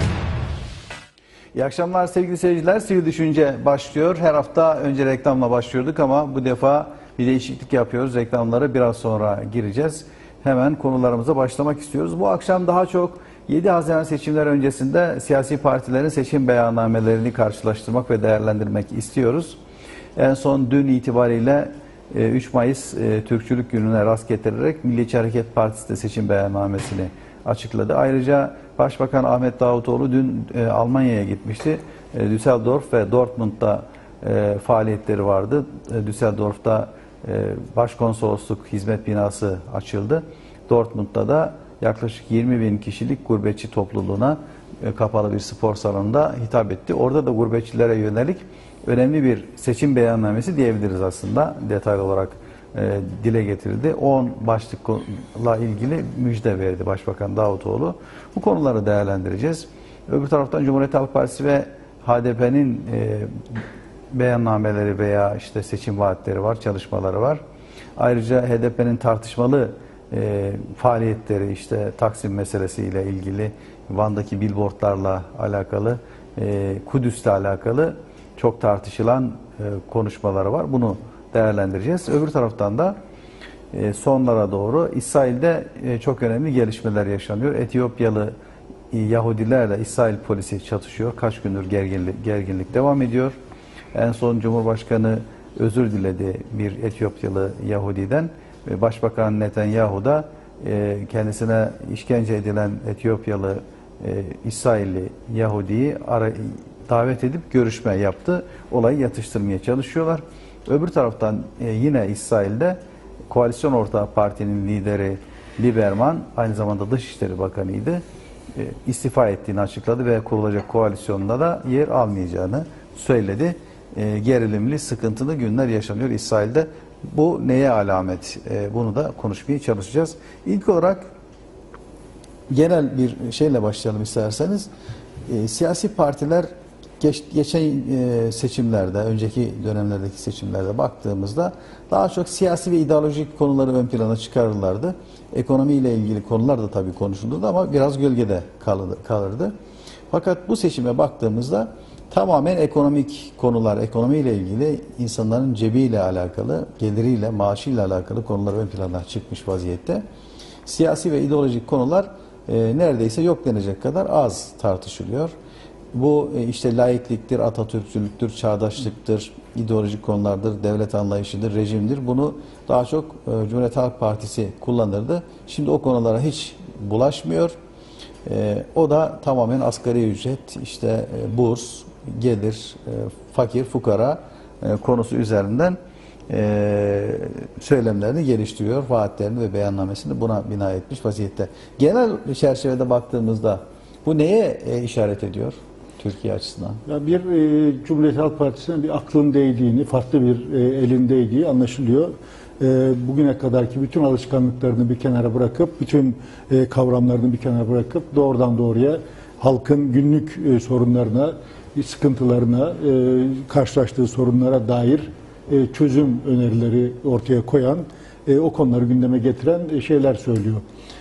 İyi akşamlar sevgili seyirciler. Sivil Düşünce başlıyor. Her hafta önce reklamla başlıyorduk ama bu defa bir değişiklik yapıyoruz. Reklamlara biraz sonra gireceğiz. Hemen konularımıza başlamak istiyoruz. Bu akşam daha çok 7 Haziran seçimler öncesinde siyasi partilerin seçim beyannamelerini karşılaştırmak ve değerlendirmek istiyoruz. En son dün itibariyle 3 Mayıs Türkçülük Günü'ne rast getirerek Milliyetçi Hareket Partisi de seçim beyannamesini açıkladı. Ayrıca Başbakan Ahmet Davutoğlu dün Almanya'ya gitmişti. Düsseldorf ve Dortmund'da faaliyetleri vardı. Düsseldorf'ta Başkonsolosluk hizmet binası açıldı. Dortmund'da da yaklaşık 20.000 kişilik gurbetçi topluluğuna kapalı bir spor salonunda hitap etti. Orada da gurbetçilere yönelik önemli bir seçim beyannamesi diyebiliriz aslında. Detaylı olarak dile getirildi. 10 başlıkla ilgili müjde verdi Başbakan Davutoğlu. Bu konuları değerlendireceğiz. Öbür taraftan Cumhuriyet Halk Partisi ve HDP'nin beyannameleri veya işte seçim vaatleri var, çalışmaları var. Ayrıca HDP'nin tartışmalı faaliyetleri, işte Taksim meselesiyle ilgili, Van'daki billboardlarla alakalı, Kudüs'le alakalı çok tartışılan konuşmaları var. Bunu değerlendireceğiz. Öbür taraftan da sonlara doğru İsrail'de çok önemli gelişmeler yaşanıyor. Etiyopyalı Yahudilerle İsrail polisi çatışıyor. Kaç gündür gerginlik devam ediyor. En son Cumhurbaşkanı özür diledi bir Etiyopyalı Yahudiden. Başbakan Netanyahu da kendisine işkence edilen Etiyopyalı İsrailli Yahudi'yi davet edip görüşme yaptı. Olayı yatıştırmaya çalışıyorlar. Öbür taraftan yine İsrail'de koalisyon ortağı partinin lideri Lieberman, aynı zamanda Dışişleri Bakanı'ydı, istifa ettiğini açıkladı ve kurulacak koalisyonda da yer almayacağını söyledi. Gerilimli, sıkıntılı günler yaşanıyor İsrail'de. Bu neye alamet? Bunu da konuşmaya çalışacağız. İlk olarak genel bir şeyle başlayalım isterseniz. Siyasi partiler geçen seçimlerde, önceki dönemlerdeki seçimlerde baktığımızda daha çok siyasi ve ideolojik konuları ön plana çıkarırlardı. Ekonomiyle ilgili konular da tabii konuşulurdu ama biraz gölgede kalırdı. Fakat bu seçime baktığımızda tamamen ekonomik konular, ekonomiyle ilgili insanların cebiyle alakalı, geliriyle, maaşıyla alakalı konular ön plana çıkmış vaziyette. Siyasi ve ideolojik konular neredeyse yok denecek kadar az tartışılıyor. Bu işte laikliktir, Atatürkçülüktür, çağdaşlıktır, ideolojik konulardır, devlet anlayışıdır, rejimdir. Bunu daha çok Cumhuriyet Halk Partisi kullanırdı. Şimdi o konulara hiç bulaşmıyor. O da tamamen asgari ücret, işte burs, gelir, fakir, fukara konusu üzerinden söylemlerini geliştiriyor. Vaatlerini ve beyannamesini buna bina etmiş vaziyette. Genel çerçevede baktığımızda bu neye işaret ediyor Türkiye açısından? Ya bir Cumhuriyet Halk Partisi'ne bir aklın değdiğini, farklı bir elin değdiği anlaşılıyor. Bugüne kadarki bütün alışkanlıklarını bir kenara bırakıp, bütün kavramlarını bir kenara bırakıp doğrudan doğruya halkın günlük sorunlarına, sıkıntılarına, karşılaştığı sorunlara dair çözüm önerileri ortaya koyan, o konuları gündeme getiren şeyler söylüyor.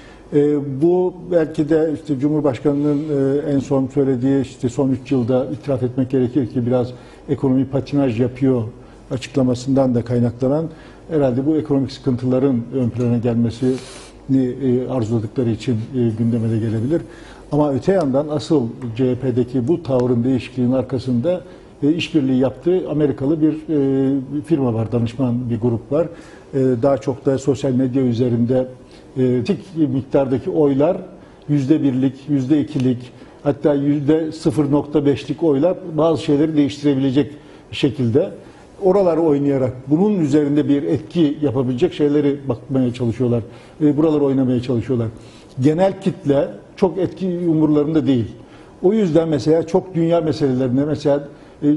Bu belki de işte Cumhurbaşkanı'nın en son söylediği, işte son 3 yılda itiraf etmek gerekir ki biraz ekonomi patinaj yapıyor açıklamasından da kaynaklanan herhalde bu ekonomik sıkıntıların ön plana gelmesini arzuladıkları için gündeme de gelebilir. Ama öte yandan asıl CHP'deki bu tavrın değişikliğinin arkasında işbirliği yaptığı Amerikalı bir firma var, danışman bir grup var. Daha çok da sosyal medya üzerinde miktardaki oylar %1'lik, %2'lik, hatta %0.5'lik oylar bazı şeyleri değiştirebilecek şekilde oraları oynayarak bunun üzerinde bir etki yapabilecek şeyleri bakmaya çalışıyorlar. Buraları oynamaya çalışıyorlar. Genel kitle çok etki umurlarında değil. O yüzden mesela çok dünya meselelerine, mesela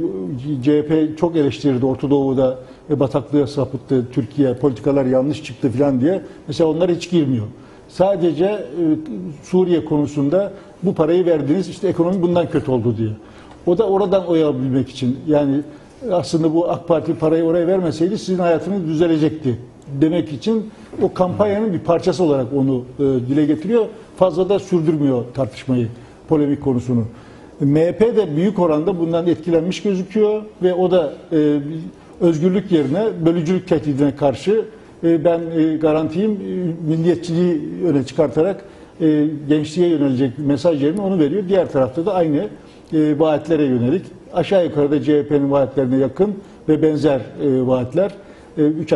CHP çok eleştirirdi Orta Doğu'da bataklığa sapıttı, Türkiye politikalar yanlış çıktı falan diye. Mesela onlar hiç girmiyor. Sadece Suriye konusunda bu parayı verdiniz, işte ekonomi bundan kötü oldu diye. O da oradan oy alabilmek için, yani aslında bu AK Parti parayı oraya vermeseydi sizin hayatınız düzelecekti demek için o kampanyanın bir parçası olarak onu dile getiriyor. Fazla da sürdürmüyor tartışmayı, polemik konusunu. MHP de büyük oranda bundan etkilenmiş gözüküyor ve o da özgürlük yerine bölücülük tehdidine karşı ben garantiyim, milliyetçiliği öne çıkartarak gençliğe yönelecek mesaj yerine onu veriyor. Diğer tarafta da aynı vaatlere yönelik aşağı yukarı da CHP'nin vaatlerine yakın ve benzer vaatler 3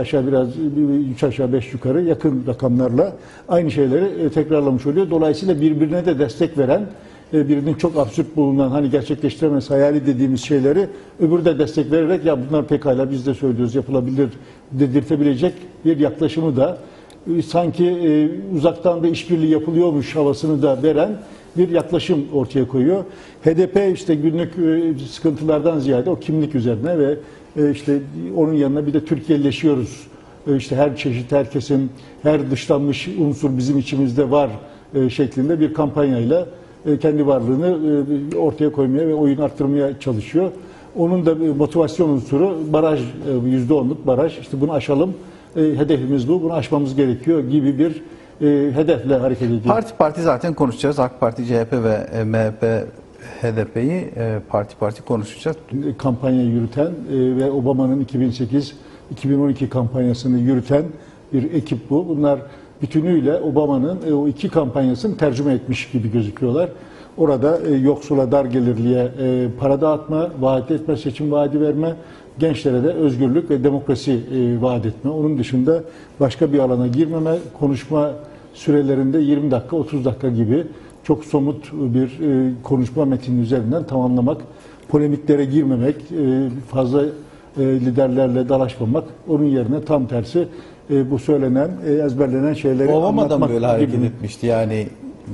aşağı 5 yukarı yakın rakamlarla aynı şeyleri tekrarlamış oluyor. Dolayısıyla birbirine de destek veren, birinin çok absürt bulunan, hani gerçekleştiremez hayali dediğimiz şeyleri öbürü de destek vererek ya bunlar pekala biz de söylüyoruz yapılabilir dedirtebilecek bir yaklaşımı da sanki uzaktan da işbirliği yapılıyormuş havasını da veren bir yaklaşım ortaya koyuyor. HDP işte günlük sıkıntılardan ziyade o kimlik üzerine ve işte onun yanına bir de Türkiye'leşiyoruz. İşte her çeşit, herkesin, her dışlanmış unsur bizim içimizde var şeklinde bir kampanyayla kendi varlığını ortaya koymaya ve oyun arttırmaya çalışıyor. Onun da motivasyon unsuru baraj, %10'luk baraj. İşte bunu aşalım, hedefimiz bu, bunu aşmamız gerekiyor gibi bir hedefle hareket ediyor. Parti zaten konuşacağız. AK Parti, CHP ve MHP, HDP'yi parti konuşacağız. Kampanya yürüten ve Obama'nın 2008-2012 kampanyasını yürüten bir ekip bu. Bunlar bütünüyle Obama'nın o iki kampanyasını tercüme etmiş gibi gözüküyorlar. Orada yoksula, dar gelirliye para dağıtma, vaat etme, seçim vaadi verme, gençlere de özgürlük ve demokrasi vaat etme. Onun dışında başka bir alana girmeme, konuşma sürelerinde 20 dakika, 30 dakika gibi çok somut bir konuşma metninin üzerinden tamamlamak, polemiklere girmemek, fazla liderlerle dalaşmamak, onun yerine tam tersi bu söylenen, ezberlenen şeyleri anlatmak. Obama da böyle hareket gibi etmişti yani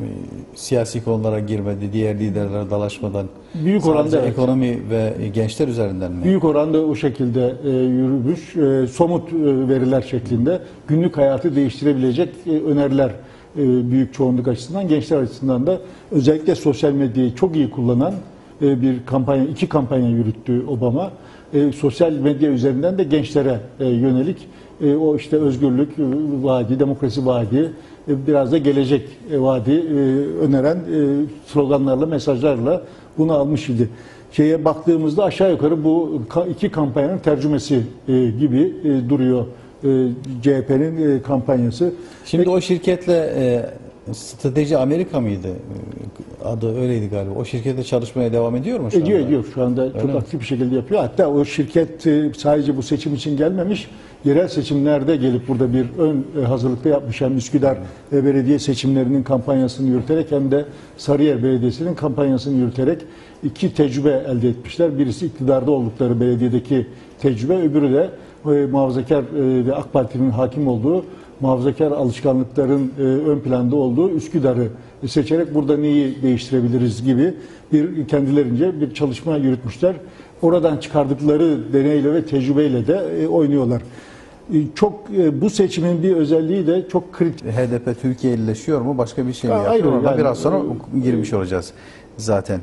siyasi konulara girmedi, diğer liderlere dalaşmadan. Büyük oranda evet. Ekonomi ve gençler üzerinden mi? Büyük oranda o şekilde yürümüş, somut veriler şeklinde günlük hayatı değiştirebilecek öneriler büyük çoğunluk açısından, gençler açısından da özellikle sosyal medyayı çok iyi kullanan bir kampanya, iki kampanya yürüttü Obama. Sosyal medya üzerinden de gençlere yönelik o işte özgürlük vaadi, demokrasi vaadi, biraz da gelecek vaadi öneren sloganlarla, mesajlarla bunu almış idi. Şeye baktığımızda aşağı yukarı bu iki kampanyanın tercümesi gibi duruyor CHP'nin kampanyası. Şimdi o şirketle Strateji Amerika mıydı? adı öyleydi galiba. O şirkette çalışmaya devam ediyor mu şu anda? Ediyor. Şu anda çok mi? aktif bir şekilde yapıyor. Hatta o şirket sadece bu seçim için gelmemiş. Yerel seçimlerde gelip burada bir ön hazırlıkta yapmış. Hem Üsküdar Belediye seçimlerinin kampanyasını yürüterek hem de Sarıyer Belediyesi'nin kampanyasını yürüterek 2 tecrübe elde etmişler. Birisi iktidarda oldukları belediyedeki tecrübe, öbürü de muhafazakar ve AK Parti'nin hakim olduğu, muhafazakar alışkanlıkların ön planda olduğu Üsküdar'ı seçerek burada neyi değiştirebiliriz gibi bir kendilerince bir çalışma yürütmüşler. Oradan çıkardıkları deneyle ve tecrübeyle de oynuyorlar. Bu seçimin bir özelliği de çok kritik. HDP Türkiye iyileşiyor mu? Başka bir şey mi Hayır, yapıyor? Ona yani, biraz sonra girmiş olacağız zaten.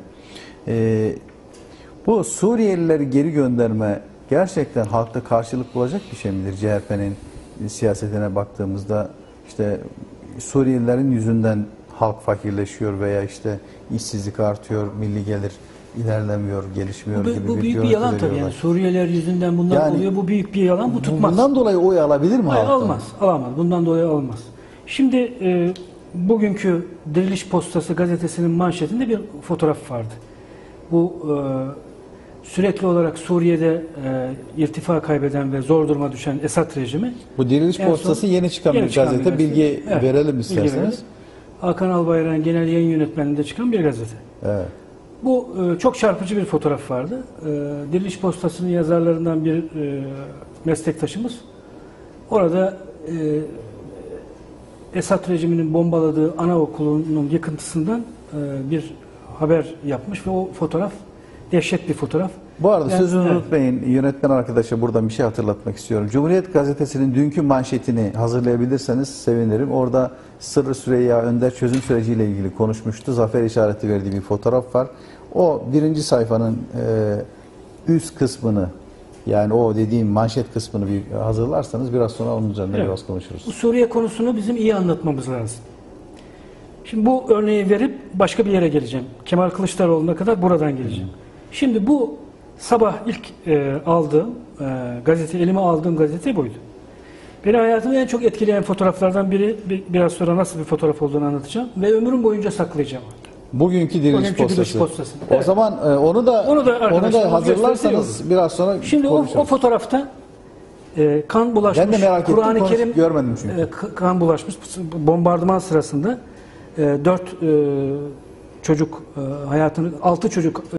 Bu Suriyelileri geri gönderme gerçekten halkta karşılık bulacak bir şey midir? CHP'nin siyasetine baktığımızda işte Suriyelilerin yüzünden halk fakirleşiyor veya işte işsizlik artıyor, milli gelir ilerlemiyor, gelişmiyor gibi bu büyük bir yalan tabii. Yani Suriyeliler yüzünden bundan oluyor. Bu büyük bir yalan. Bu tutmaz. Bundan dolayı oy alabilir mi Hayır, halktan? almaz. Alamaz. Bundan dolayı almaz. Şimdi bugünkü Diriliş Postası gazetesinin manşetinde bir fotoğraf vardı. Bu sürekli olarak Suriye'de irtifa kaybeden ve zor duruma düşen Esad rejimi. Bu Diriliş Postası yeni çıkan bir gazete. Bilgi verelim isterseniz. Hakan Albayrak'ın genel yayın yönetmenliğinde çıkan bir gazete. Evet. Bu çok çarpıcı bir fotoğraf vardı. Diriliş Postası'nın yazarlarından bir meslektaşımız orada Esad rejiminin bombaladığı anaokulunun yıkıntısından bir haber yapmış ve o fotoğraf dehşet bir fotoğraf. Bu arada sözünü evet. unutmayın. Yönetmen arkadaşa burada bir şey hatırlatmak istiyorum. Cumhuriyet Gazetesi'nin dünkü manşetini hazırlayabilirseniz sevinirim. Orada Sırrı Süreyya Önder çözüm süreciyle ilgili konuşmuştu. Zafer işareti verdiği bir fotoğraf var. O birinci sayfanın üst kısmını, yani o dediğim manşet kısmını bir hazırlarsanız biraz sonra onun üzerine biraz konuşuruz. Bu Suriye konusunu bizim iyi anlatmamız lazım. Şimdi bu örneği verip başka bir yere geleceğim. Kemal Kılıçdaroğlu'na kadar buradan geleceğim. Şimdi bu sabah ilk aldığım gazete, elime aldığım gazete buydu. Beni hayatımda en çok etkileyen fotoğraflardan biri, biraz sonra nasıl bir fotoğraf olduğunu anlatacağım ve ömrüm boyunca saklayacağım. Bugünkü Diriliş Postası. O Evet. zaman onu da hazırlarsanız biraz sonra şimdi o fotoğrafta kan bulaşmış. Ben de merak ettim. Kur'an-ı Kerim görmedim çünkü. Kan bulaşmış. Bombardıman sırasında 4 çocuk hayatını 6 çocuk